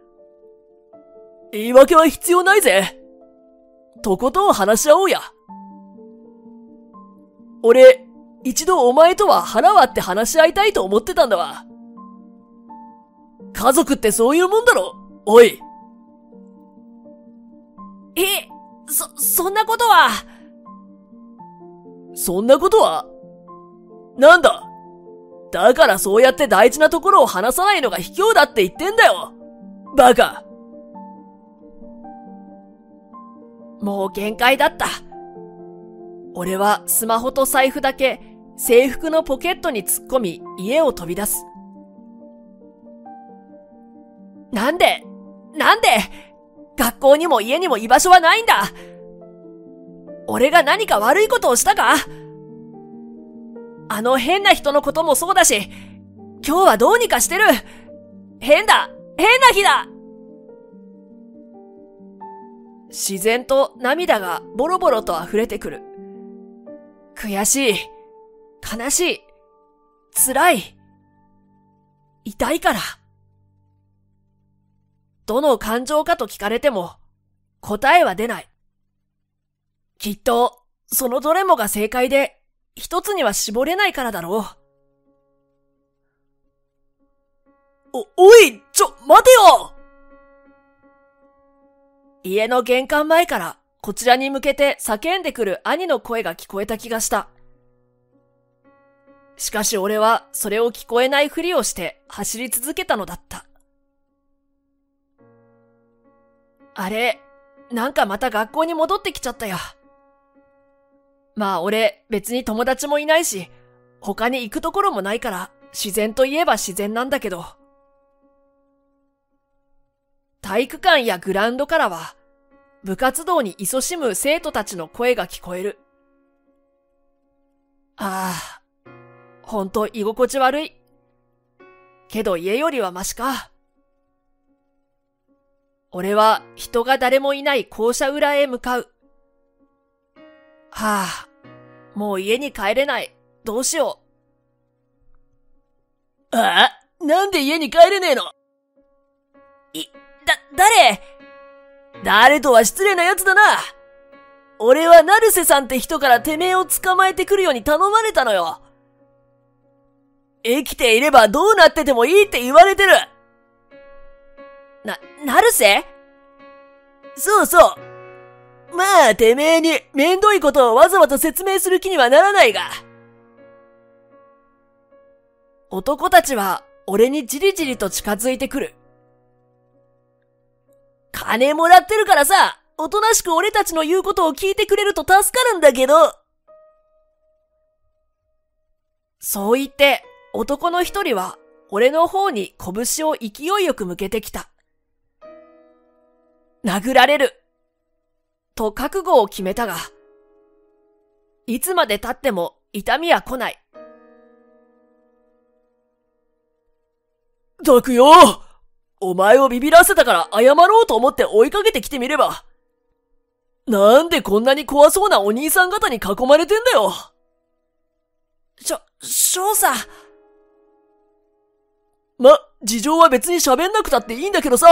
言い訳は必要ないぜ。とことん話し合おうや。俺、 一度お前とは腹割って話し合いたいと思ってたんだわ。家族ってそういうもんだろ、おい。 え、そ、そんなことは。 そんなことはなんだ。だからそうやって大事なところを話さないのが卑怯だって言ってんだよ。バカ。 もう限界だった。俺はスマホと財布だけ制服のポケットに突っ込み家を飛び出す。なんで、なんで、学校にも家にも居場所はないんだ。俺が何か悪いことをしたか？あの変な人のこともそうだし、今日はどうにかしてる。変だ、変な日だ。自然と涙がボロボロと溢れてくる。悔しい、悲しい、辛い、痛いから。どの感情かと聞かれても答えは出ない。きっとそのどれもが正解で一つには絞れないからだろう。お、おい、ちょ、待てよ！ 家の玄関前からこちらに向けて叫んでくる兄の声が聞こえた気がした。しかし俺はそれを聞こえないふりをして走り続けたのだった。あれ、なんかまた学校に戻ってきちゃったよ。まあ俺別に友達もいないし、他に行くところもないから自然といえば自然なんだけど。体育館やグラウンドからは部活動に勤しむ生徒たちの声が聞こえる。ああ、ほんと居心地悪い。けど家よりはマシか。俺は人が誰もいない校舎裏へ向かう。はあ、もう家に帰れない。どうしよう。ああ、なんで家に帰れねえの？ い、だ、誰？ 誰とは失礼な奴だな。俺は成瀬さんって人からてめえを捕まえてくるように頼まれたのよ。生きていればどうなっててもいいって言われてる。 な、成瀬？ そうそう。まあ、てめえにめんどいことをわざわざ説明する気にはならないが。 男たちは俺にじりじりと近づいてくる。 金もらってるからさ、おとなしく俺たちの言うことを聞いてくれると助かるんだけど。 そう言って、男の一人は俺の方に拳を勢いよく向けてきた。殴られると覚悟を決めたが、いつまで経っても痛みは来ない。 たくよ、お前をビビらせたから謝ろうと思って追いかけてきてみれば。なんでこんなに怖そうなお兄さん方に囲まれてんだよ。 しょ、翔さん。 ま、事情は別に喋んなくたっていいんだけどさ。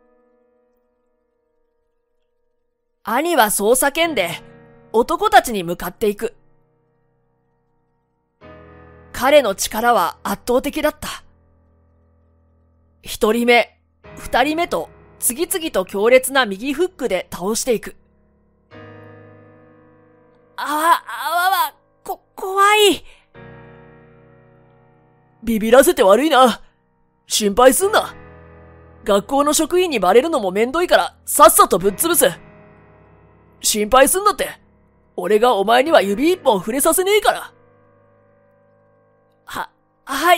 兄はそう叫んで、男たちに向かっていく。彼の力は圧倒的だった。一人目、二人目と次々と強烈な右フックで倒していく。あわ、あわわ、こ、怖い。 ビビらせて悪いな。心配すんな。学校の職員にバレるのもめんどいからさっさとぶっ潰す。心配すんなって。俺がお前には指一本触れさせねえから。 は、はい。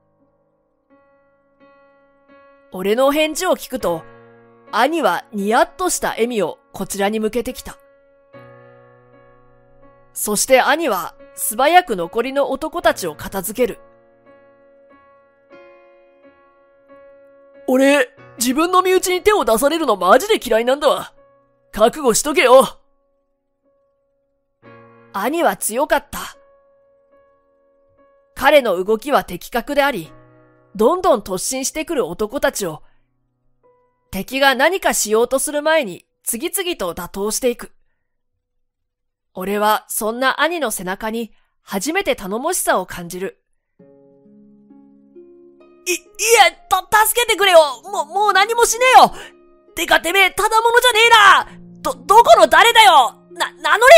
俺の返事を聞くと、兄はニヤッとした笑みをこちらに向けてきた。そして兄は素早く残りの男たちを片付ける。 俺、自分の身内に手を出されるのマジで嫌いなんだわ。覚悟しとけよ。 兄は強かった。彼の動きは的確であり、どんどん突進してくる男たちを、敵が何かしようとする前に次々と打倒していく。俺はそんな兄の背中に初めて頼もしさを感じる。 い、いや、た、助けてくれよ。もう、もう何もしねえよ。てかてめえ、ただものじゃねえな。ど、どこの誰だよ。な、名乗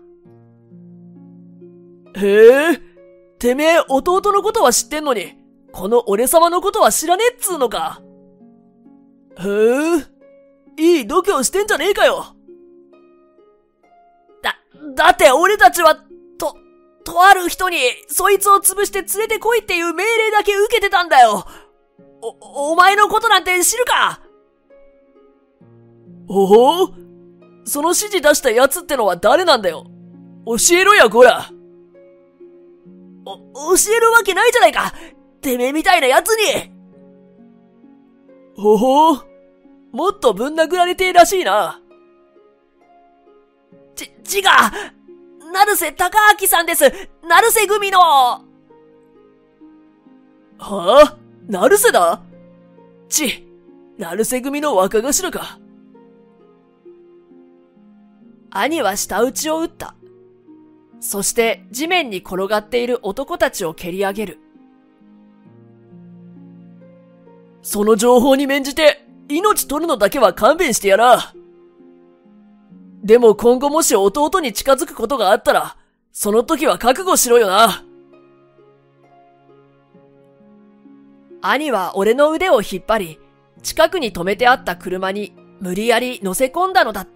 れや。へえ、てめえ弟のことは知ってんのに、この俺様のことは知らねえっつうのか。へえ、いい度胸してんじゃねえかよ。だ、だって俺たちは、と、とある人に、そいつを潰して連れてこいっていう命令だけ受けてたんだよ。お、お前のことなんて知るか。おお、その指示出した奴ってのは誰なんだよ。教えろや、こら。お、教えるわけないじゃないか。てめえみたいな奴に。ほほう、もっとぶん殴られてえらしいな。ち、ちが、成瀬高明さんです。成瀬組の。はあ、成瀬だ。ち、成瀬組の若頭か。 兄は舌打ちを打った。そして地面に転がっている男たちを蹴り上げる。 その情報に免じて、命取るのだけは勘弁してやら。でも今後もし弟に近づくことがあったら、その時は覚悟しろよな。 兄は俺の腕を引っ張り、近くに止めてあった車に無理やり乗せ込んだのだった。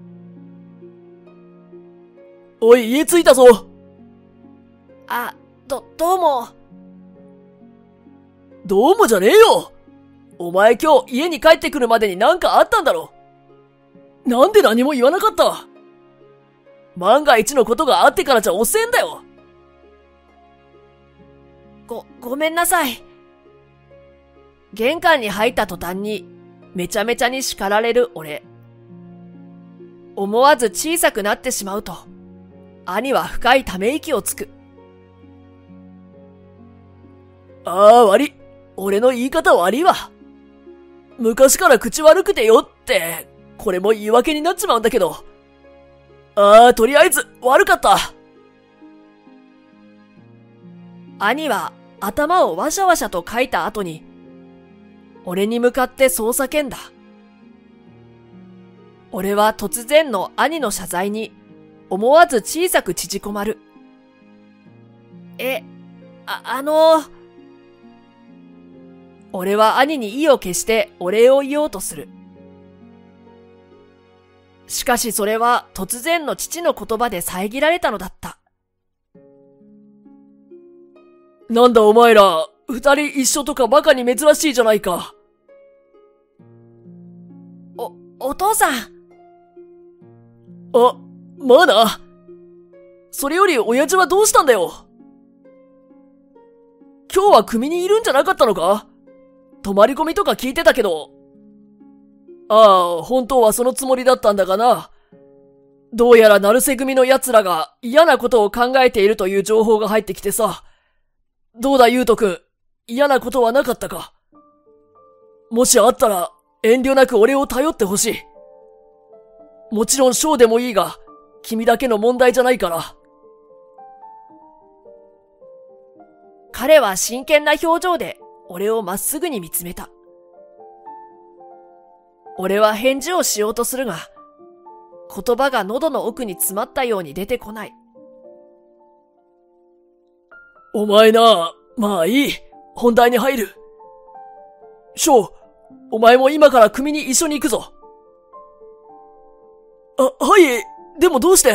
おい、家着いたぞ。 あ、ど、どうも。 どうもじゃねえよ。お前今日家に帰ってくるまでになんかあったんだろ。なんで何も言わなかった。万が一のことがあってからじゃ遅えんだよ。 ご、ごめんなさい。玄関に入った途端に、めちゃめちゃに叱られる俺。思わず小さくなってしまうと、兄は深いため息をつく。 ああ、悪い。俺の言い方悪いわ。昔から口悪くてよって、これも言い訳になっちまうんだけど。ああ、とりあえず悪かった。 兄は頭をワシャワシャとかいた後に、俺に向かってそう叫んだ。俺は突然の兄の謝罪に思わず小さく縮こまる。え、あ、あのー、俺は兄に意を決してお礼を言おうとする。しかしそれは突然の父の言葉で遮られたのだった。 なんだお前ら、二人一緒とかバカに珍しいじゃないか。 お、お父さん。 あ、まあな。それより親父はどうしたんだよ。今日は組にいるんじゃなかったのか？泊まり込みとか聞いてたけど。ああ、本当はそのつもりだったんだがな。どうやら成瀬組の奴らが嫌なことを考えているという情報が入ってきてさ。どうだ、ゆうとくん。嫌なことはなかったか？もしあったら、遠慮なく俺を頼ってほしい。もちろん翔でもいいが、君だけの問題じゃないから。 彼は真剣な表情で俺をまっすぐに見つめた。俺は返事をしようとするが、言葉が喉の奥に詰まったように出てこない。 お前な、まあいい。本題に入る。翔、お前も今から組に一緒に行くぞ。あ、はい、でもどうして？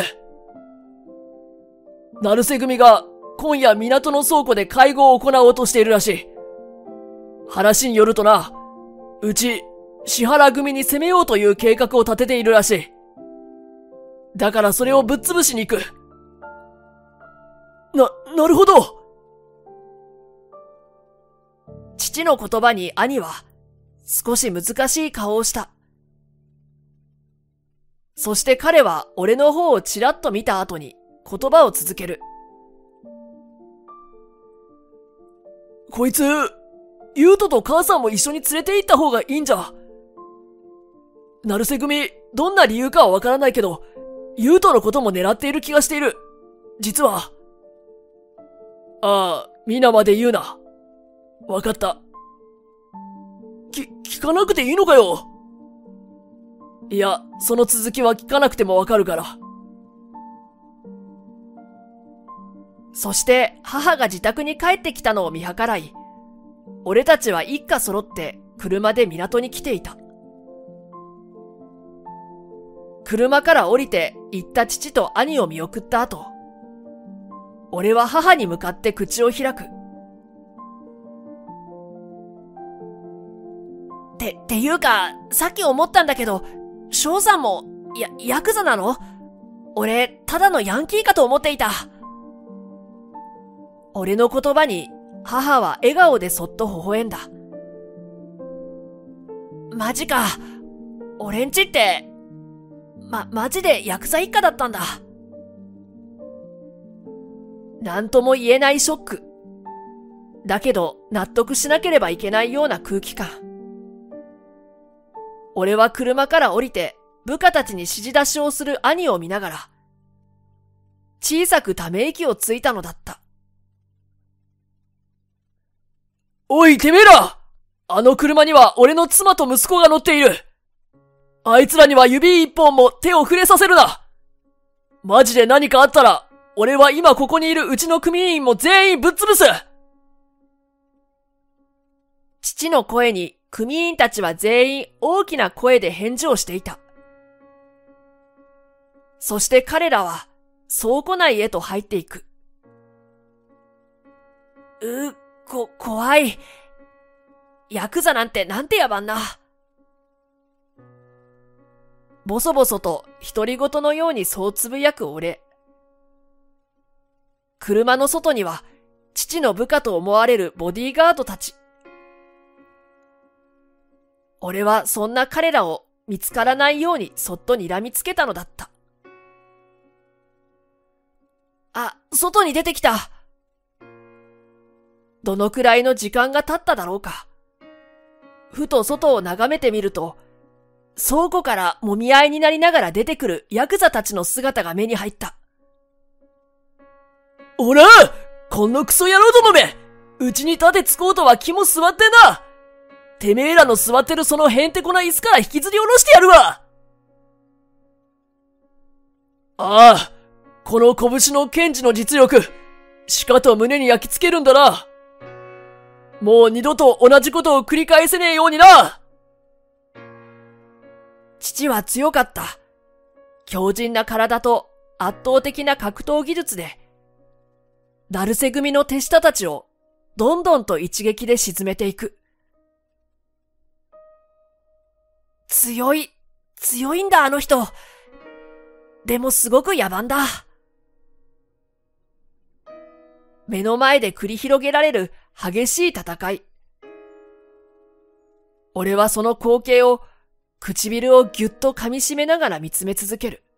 成瀬組が今夜港の倉庫で会合を行おうとしているらしい。話によるとな、うち、石原組に攻めようという計画を立てているらしい。だからそれをぶっ潰しに行く。な、なるほど。 父の言葉に兄は少し難しい顔をした。そして彼は俺の方をちらっと見た後に言葉を続ける。 こいつ、ゆうとと母さんも一緒に連れて行った方がいいんじゃ。成瀬組、どんな理由かはわからないけど、ゆうとのことも狙っている気がしている。実は、 ああ、皆まで言うな。わかった。き、聞かなくていいのかよ。いや、その続きは聞かなくてもわかるから。 そして母が自宅に帰ってきたのを見計らい、俺たちは一家揃って車で港に来ていた。車から降りて行った父と兄を見送った後、俺は母に向かって口を開く。て、っていうか、さっき思ったんだけど、翔さんも、や、ヤクザなの？俺、ただのヤンキーかと思っていた。俺の言葉に、母は笑顔でそっと微笑んだ。マジか。俺んちって、ま、マジでヤクザ一家だったんだ。なんとも言えないショック。だけど、納得しなければいけないような空気感。俺は車から降りて、部下たちに指示出しをする兄を見ながら、小さくため息をついたのだった。 おい、てめえら！あの車には俺の妻と息子が乗っている。あいつらには指一本も手を触れさせるな。マジで何かあったら、俺は今ここにいるうちの組員も全員ぶっ潰す。 父の声に組員たちは全員大きな声で返事をしていた。そして彼らは倉庫内へと入っていく。う、こ、怖い。ヤクザなんてなんて野蛮な。ボソボソと独り言のようにそうつぶやく俺。車の外には父の部下と思われるボディーガードたち。俺はそんな彼らを見つからないようにそっと睨みつけたのだった。あ、外に出てきた。どのくらいの時間が経っただろうか。ふと外を眺めてみると、倉庫から揉み合いになりながら出てくるヤクザたちの姿が目に入った。 おら！こんなクソ野郎どもめ！うちに立てつこうとは気も座ってんな！てめえらの座ってるそのへんてこな椅子から引きずり下ろしてやるわ！ああ、この拳の剣士の実力、しかと胸に焼き付けるんだな。もう二度と同じことを繰り返せねえようにな。 父は強かった。強靭な体と圧倒的な格闘技術で、成瀬組の手下たちをどんどんと一撃で沈めていく。強い、強いんだあの人。でもすごく野蛮だ。目の前で繰り広げられる激しい戦い。俺はその光景を唇をぎゅっと噛み締めながら見つめ続ける。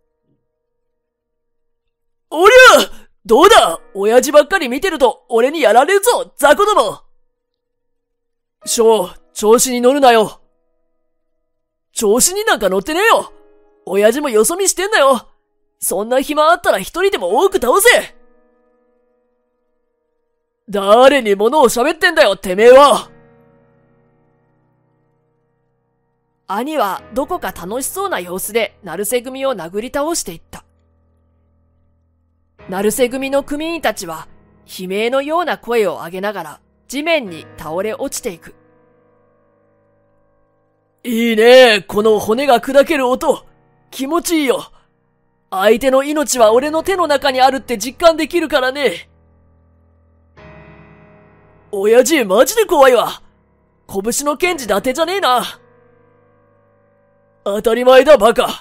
おりゃ！どうだ！親父ばっかり見てると俺にやられるぞ、雑魚ども！しょう、調子に乗るなよ。調子になんか乗ってねえよ。親父もよそ見してんだよ。そんな暇あったら一人でも多く倒せ。誰に物を喋ってんだよ、てめえは。 兄はどこか楽しそうな様子で成瀬組を殴り倒していった。成瀬組の組員たちは悲鳴のような声を上げながら地面に倒れ落ちていく。 いいね、この骨が砕ける音。気持ちいいよ。相手の命は俺の手の中にあるって実感できるからね。親父マジで怖いわ。拳の剣士伊達じゃねえな。当たり前だバカ。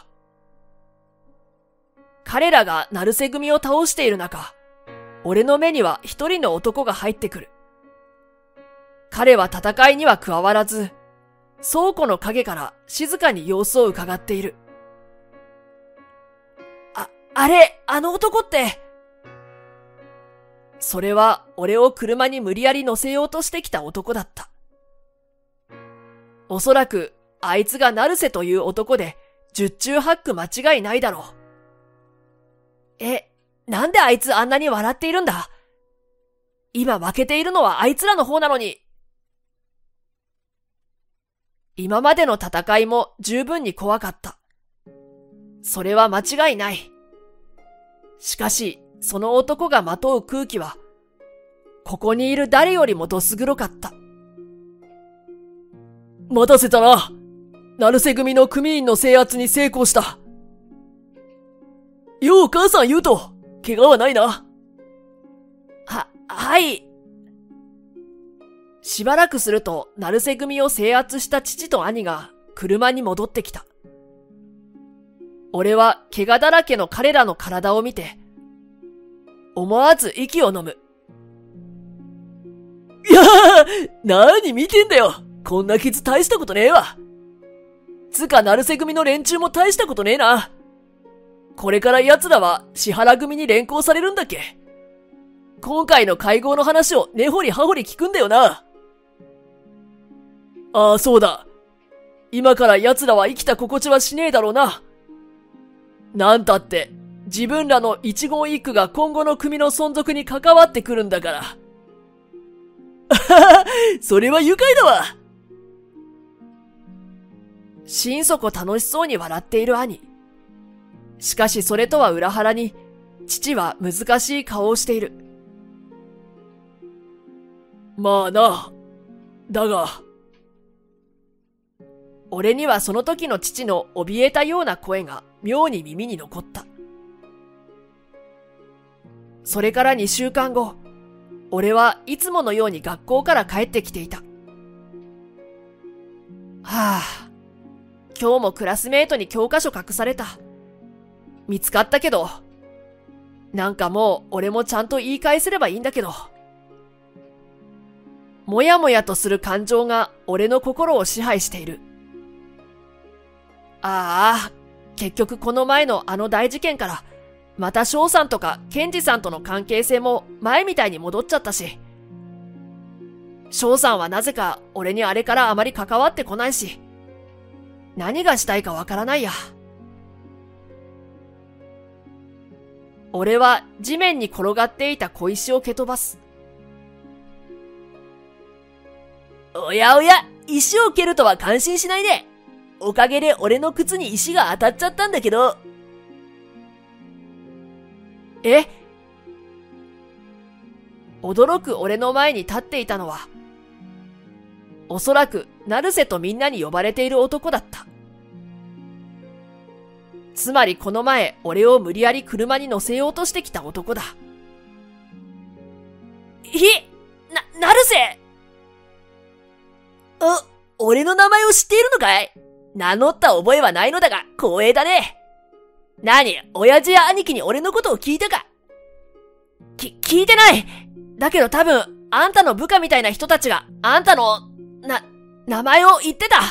彼らが成瀬組を倒している中、俺の目には一人の男が入ってくる。彼は戦いには加わらず、倉庫の陰から静かに様子を伺っている。あ、あれ、あの男って。それは俺を車に無理やり乗せようとしてきた男だった。おそらくあいつが成瀬という男で十中八九間違いないだろう。え、なんであいつあんなに笑っているんだ？ 今負けているのはあいつらの方なのに。今までの戦いも十分に怖かった。それは間違いない。しかし、その男がまとう空気は、ここにいる誰よりもどす黒かった。待たせたな。成瀬組の組員の制圧に成功した。よう母さん言うと、怪我はないな。は、はい。しばらくすると、成瀬組を制圧した父と兄が車に戻ってきた。俺は怪我だらけの彼らの体を見て、思わず息を飲む。いやー、何見てんだよ。こんな傷大したことねえわ。つか成瀬組の連中も大したことねえな。これから奴らは支原組に連行されるんだっけ。今回の会合の話を根掘り葉掘り聞くんだよな。ああ、そうだ。今から奴らは生きた心地はしねえだろうな。なんたって、自分らの一言一句が今後の組の存続に関わってくるんだから。それは愉快だわ。心底楽しそうに笑っている兄。しかしそれとは裏腹に、父は難しい顔をしている。まあな、だが。俺にはその時の父の怯えたような声が妙に耳に残った。それからにしゅうかんご、俺はいつものように学校から帰ってきていた。はあ、今日もクラスメートに教科書隠された。見つかったけど、なんかもう俺もちゃんと言い返せればいいんだけど。もやもやとする感情が俺の心を支配している。ああ、結局この前のあの大事件から、また翔さんとかケンジさんとの関係性も前みたいに戻っちゃったし。翔さんはなぜか俺にあれからあまり関わってこないし、何がしたいかわからないや。俺は地面に転がっていた小石を蹴飛ばす。おやおや、石を蹴るとは感心しないね。おかげで俺の靴に石が当たっちゃったんだけど。え？驚く俺の前に立っていたのは、おそらく成瀬とみんなに呼ばれている男だった。つまりこの前俺を無理やり車に乗せようとしてきた男だ。ひ、な、成瀬！あ、俺の名前を知っているのかい？名乗った覚えはないのだが光栄だね。何、親父や兄貴に俺のことを聞いたか？き、聞いてない。だけど多分、あんたの部下みたいな人たちが、あんたの、な、名前を言ってた。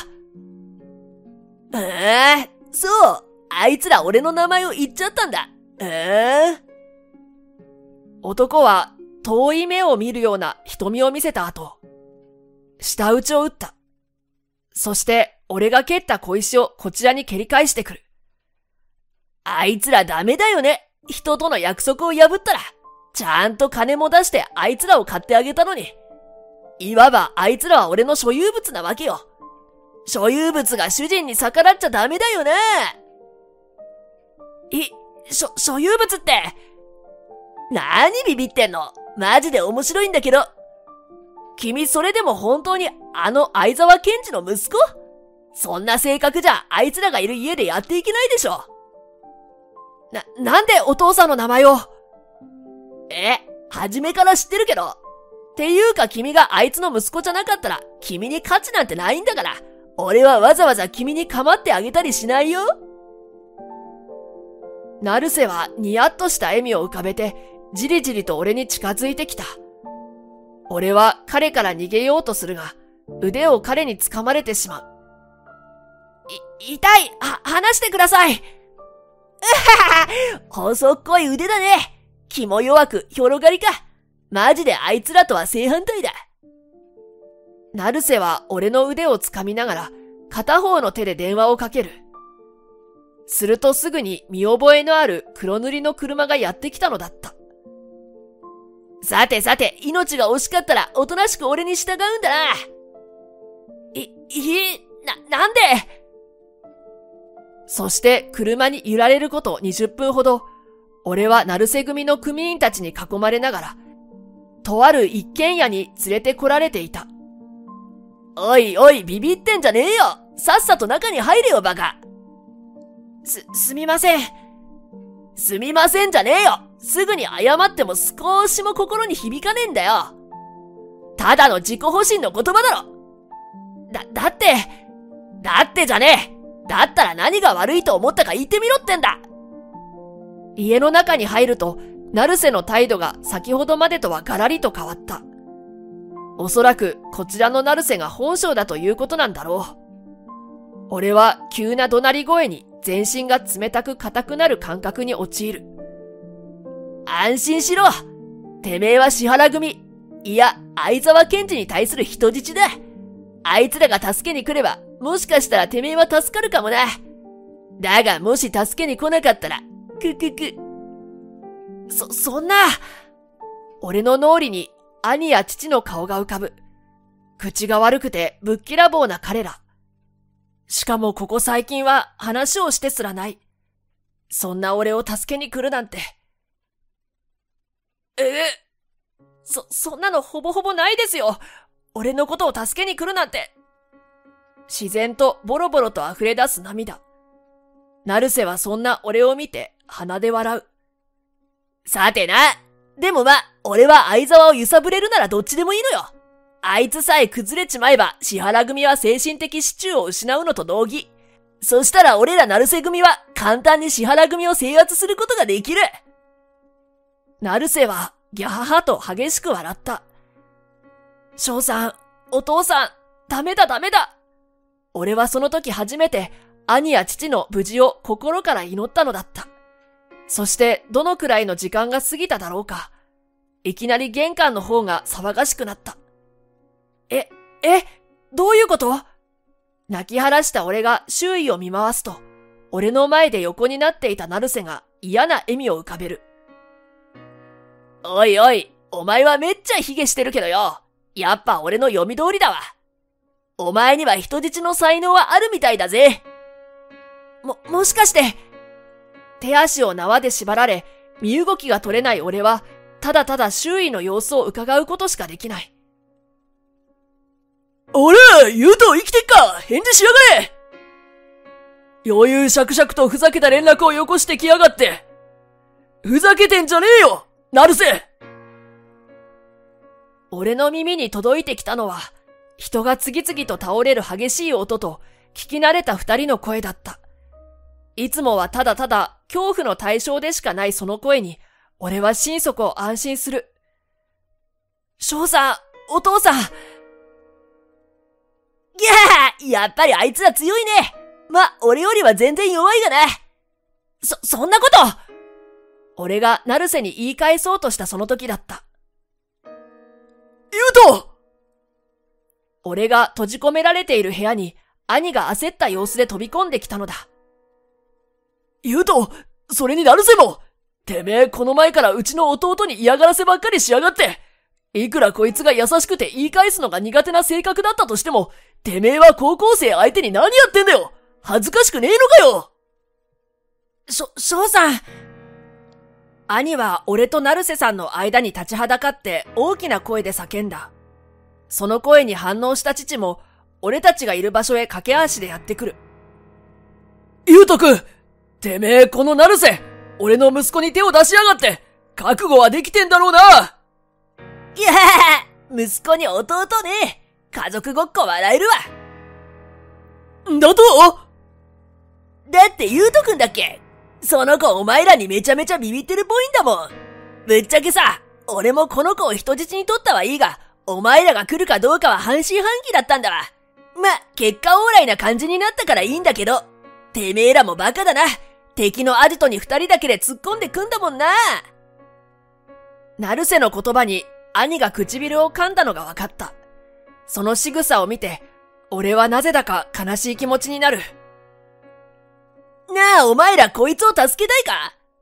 ええー、そう。あいつら俺の名前を言っちゃったんだ。ええー。男は、遠い目を見るような瞳を見せた後、舌打ちを打った。そして、俺が蹴った小石をこちらに蹴り返してくる。あいつらダメだよね。人との約束を破ったら、ちゃんと金も出してあいつらを買ってあげたのに。いわばあいつらは俺の所有物なわけよ。所有物が主人に逆らっちゃダメだよね。い、所、所有物って。何ビビってんの？マジで面白いんだけど。君それでも本当にあの相沢健二の息子？そんな性格じゃあいつらがいる家でやっていけないでしょ。な、なんでお父さんの名前を？え、初めから知ってるけど。っていうか君があいつの息子じゃなかったら君に価値なんてないんだから、俺はわざわざ君に構ってあげたりしないよ。成瀬はニヤッとした笑みを浮かべてじりじりと俺に近づいてきた。俺は彼から逃げようとするが、腕を彼に掴まれてしまう。い、痛い！は、離してください！うはは！細っこい腕だね。気も弱く、広がりか。マジであいつらとは正反対だ。成瀬は俺の腕を掴みながら、片方の手で電話をかける。するとすぐに見覚えのある黒塗りの車がやってきたのだった。 さてさて、命が惜しかったらおとなしく俺に従うんだな。い、いい、な、なんで？そして車に揺られることにじゅっぷんほど、俺は成瀬組の組員たちに囲まれながら、とある一軒家に連れてこられていた。おいおい、ビビってんじゃねえよ。さっさと中に入れよ、バカ。す、すみません。すみませんじゃねえよ。すぐに謝っても少しも心に響かねえんだよ。ただの自己保身の言葉だろ。だ、だって、だってじゃねえ。だったら何が悪いと思ったか言ってみろってんだ。家の中に入ると、成瀬の態度が先ほどまでとはガラリと変わった。おそらくこちらの成瀬が本性だということなんだろう。俺は急な怒鳴り声に全身が冷たく硬くなる感覚に陥る。安心しろ。てめえは石原組、いや相沢健二に対する人質だ。あいつらが助けに来れば、もしかしたらてめえは助かるかもな。だがもし助けに来なかったら、くくく。そ、そんな。俺の脳裏に兄や父の顔が浮かぶ。口が悪くてぶっきらぼうな彼ら。しかもここ最近は話をしてすらない。そんな俺を助けに来るなんて。ええ、そ、そんなのほぼほぼないですよ。俺のことを助けに来るなんて。自然とボロボロと溢れ出す涙。成瀬はそんな俺を見て鼻で笑う。さてな。でもま、俺は相沢を揺さぶれるならどっちでもいいのよ。あいつさえ崩れちまえば、石原組は精神的支柱を失うのと同義。そしたら俺ら成瀬組は簡単に石原組を制圧することができる。成瀬はギャハハと激しく笑った。翔さん、お父さん、ダメだダメだ。俺はその時初めて兄や父の無事を心から祈ったのだった。そしてどのくらいの時間が過ぎただろうか。いきなり玄関の方が騒がしくなった。え、え、どういうこと？泣き晴らした俺が周囲を見回すと、俺の前で横になっていた成瀬が嫌な笑みを浮かべる。おいおい、お前はめっちゃ卑下してるけどよ。やっぱ俺の読み通りだわ。お前には人質の才能はあるみたいだぜ。も、もしかして、手足を縄で縛られ、身動きが取れない俺は、ただただ周囲の様子を伺うことしかできない。おら、言うと生きてっか、返事しやがれ。余裕しゃくしゃくとふざけた連絡をよこしてきやがって。ふざけてんじゃねえよ、成瀬。俺の耳に届いてきたのは、人が次々と倒れる激しい音と、聞き慣れた二人の声だった。いつもはただただ恐怖の対象でしかないその声に、俺は心底安心する。翔さん、お父さん。ぎゃー、やっぱりあいつは強いね。ま、俺よりは全然弱いがな。そ、そんなこと！俺が成瀬に言い返そうとしたその時だった。ゆうと！俺が閉じ込められている部屋に、兄が焦った様子で飛び込んできたのだ。ゆうと、それに成瀬も、てめえこの前からうちの弟に嫌がらせばっかりしやがって、いくらこいつが優しくて言い返すのが苦手な性格だったとしても、てめえは高校生相手に何やってんだよ。恥ずかしくねえのかよ。しょ、翔さん。兄は俺と成瀬さんの間に立ちはだかって大きな声で叫んだ。その声に反応した父も、俺たちがいる場所へ駆け足でやってくる。ゆうとくん、てめえこの成瀬、俺の息子に手を出しやがって、覚悟はできてんだろうな。いやー、息子に弟ね。家族ごっこ笑えるわ。んだと？だってゆうとくんだっけ？その子お前らにめちゃめちゃビビってるっぽいんだもん。ぶっちゃけさ、俺もこの子を人質に取ったはいいが、お前らが来るかどうかは半信半疑だったんだわ。ま、結果オーライな感じになったからいいんだけど、てめえらもバカだな。敵のアジトに二人だけで突っ込んでくんだもんな。成瀬の言葉に兄が唇を噛んだのが分かった。その仕草を見て、俺はなぜだか悲しい気持ちになる。なあ、お前らこいつを助けたいか？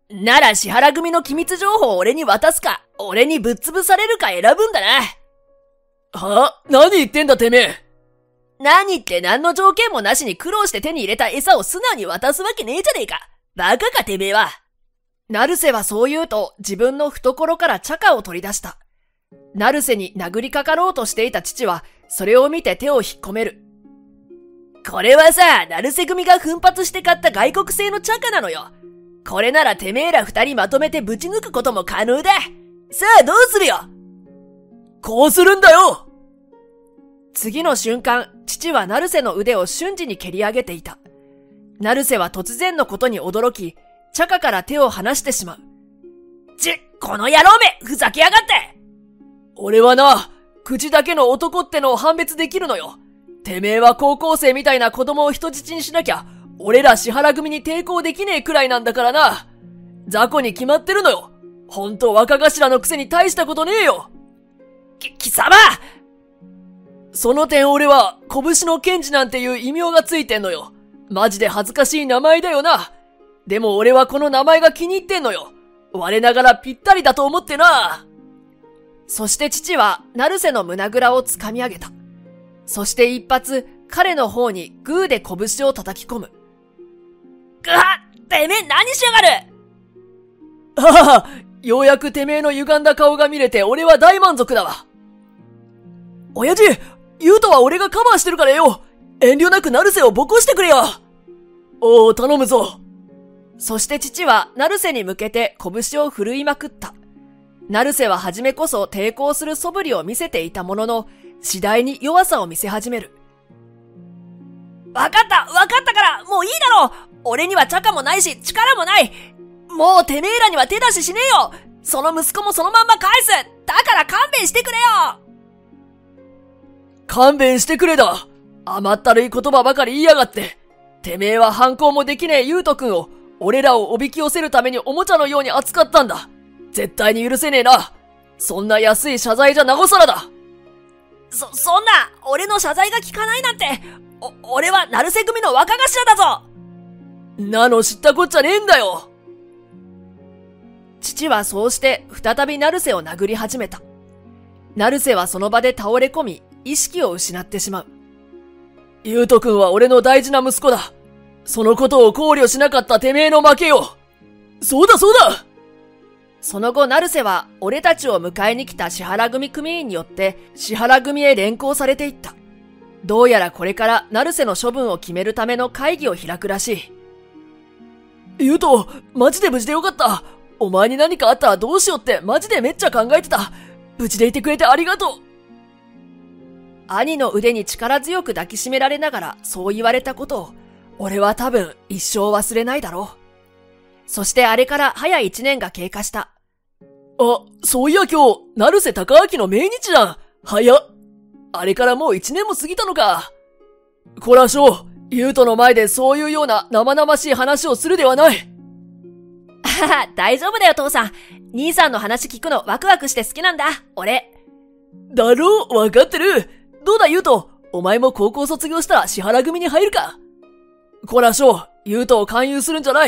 なら支払組の機密情報を俺に渡すか、俺にぶっ潰されるか選ぶんだな。は？何言ってんだてめえ。何って何の条件もなしに苦労して手に入れた餌を素直に渡すわけねえじゃねえか。バカかてめえは。成瀬はそう言うと自分の懐から茶菓を取り出した。成瀬に殴りかかろうとしていた父はそれを見て手を引っ込める。これはさ、成瀬組が奮発して買った外国製の茶菓なのよ。これならてめえら二人まとめてぶち抜くことも可能だ。さあどうするよ。こうするんだよ。次の瞬間、父は成瀬の腕を瞬時に蹴り上げていた。成瀬は突然のことに驚き、茶菓から手を離してしまう。ち、この野郎め、ふざけやがって。俺はな、口だけの男ってのを判別できるのよ。てめえは高校生みたいな子供を人質にしなきゃ、俺ら支払組に抵抗できねえくらいなんだからな。雑魚に決まってるのよ。ほんと若頭のくせに大したことねえよ。き、貴様！その点俺は、拳の賢治なんていう異名がついてんのよ。マジで恥ずかしい名前だよな。でも俺はこの名前が気に入ってんのよ。我ながらぴったりだと思ってな。そして父は、成瀬の胸ぐらを掴み上げた。そして一発、彼の方にグーで拳を叩き込む。ぐはっ！てめえ何しやがる！はは、ようやくてめえの歪んだ顔が見れて俺は大満足だわ。親父、ゆうとは俺がカバーしてるからよ。遠慮なく成瀬をボコしてくれよ。おお、頼むぞ。そして父は成瀬に向けて拳を振るいまくった。成瀬は初めこそ抵抗する素振りを見せていたものの、次第に弱さを見せ始める。わかった、わかったから、もういいだろう。俺には茶菓もないし、力もない。もうてめえらには手出ししねえよ。その息子もそのまんま返す。だから勘弁してくれよ。勘弁してくれだ。甘ったるい言葉ばかり言いやがって。てめえは反抗もできねえゆうとくんを、俺らをおびき寄せるためにおもちゃのように扱ったんだ。絶対に許せねえな。そんな安い謝罪じゃなおさらだ。そ、そんな、俺の謝罪が効かないなんて、お、俺は成瀬組の若頭だぞ。なの知ったこっちゃねえんだよ。父はそうして再び成瀬を殴り始めた。成瀬はその場で倒れ込み、意識を失ってしまう。ゆうとくんは俺の大事な息子だ。そのことを考慮しなかったてめえの負けよ。そうだそうだ。その後成瀬は俺たちを迎えに来た支払組組員によって支払組へ連行されていった。どうやらこれから成瀬の処分を決めるための会議を開くらしい。ゆうと、マジで無事でよかった。お前に何かあったらどうしようってマジでめっちゃ考えてた。無事でいてくれてありがとう。兄の腕に力強く抱きしめられながらそう言われたことを、俺は多分一生忘れないだろう。そしてあれから早一年が経過した。あ、そういや今日、成瀬高明の命日じゃん。早っ。あれからもう一年も過ぎたのか。こらしょう、ゆうとの前でそういうような生々しい話をするではない。はは、大丈夫だよ父さん。兄さんの話聞くのワクワクして好きなんだ、俺。だろう、わかってる。どうだゆうと、お前も高校卒業したら支払組に入るか。こらしょう、ゆうとを勧誘するんじゃない。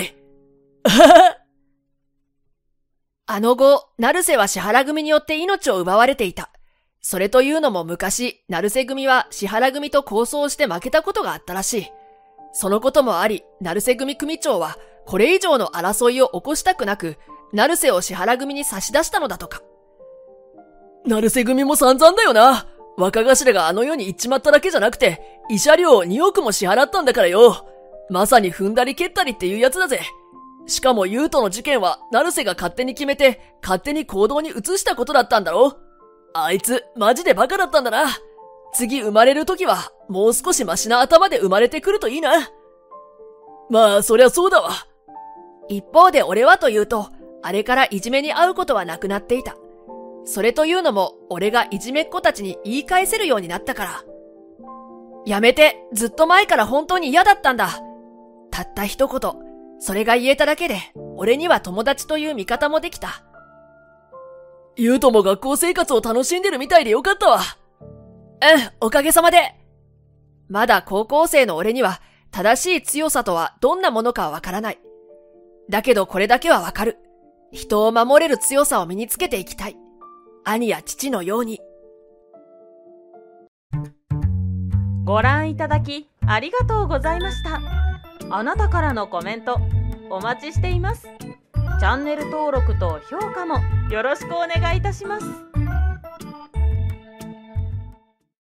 あの後、成瀬は支払組によって命を奪われていた。それというのも昔、成瀬組は支払組と抗争して負けたことがあったらしい。そのこともあり、成瀬組組長は、これ以上の争いを起こしたくなく、成瀬を支払組に差し出したのだとか。成瀬組も散々だよな。若頭があの世に行っちまっただけじゃなくて、慰謝料をにおくも支払ったんだからよ。まさに踏んだり蹴ったりっていうやつだぜ。しかも優斗の事件は、成瀬が勝手に決めて、勝手に行動に移したことだったんだろ。あいつ、マジでバカだったんだな。次生まれる時は、もう少しマシな頭で生まれてくるといいな。まあ、そりゃそうだわ。一方で俺はというと、あれからいじめに遭うことはなくなっていた。それというのも、俺がいじめっ子たちに言い返せるようになったから。やめて、ずっと前から本当に嫌だったんだ。たった一言、それが言えただけで、俺には友達という味方もできた。ゆうとも学校生活を楽しんでるみたいでよかったわ。うん、おかげさまで。まだ高校生の俺には、正しい強さとはどんなものかわからない。 だけどこれだけはわかる。人を守れる強さを身につけていきたい。兄や父のように。 ご覧いただきありがとうございました。あなたからのコメントお待ちしています。チャンネル登録と評価もよろしくお願いいたします。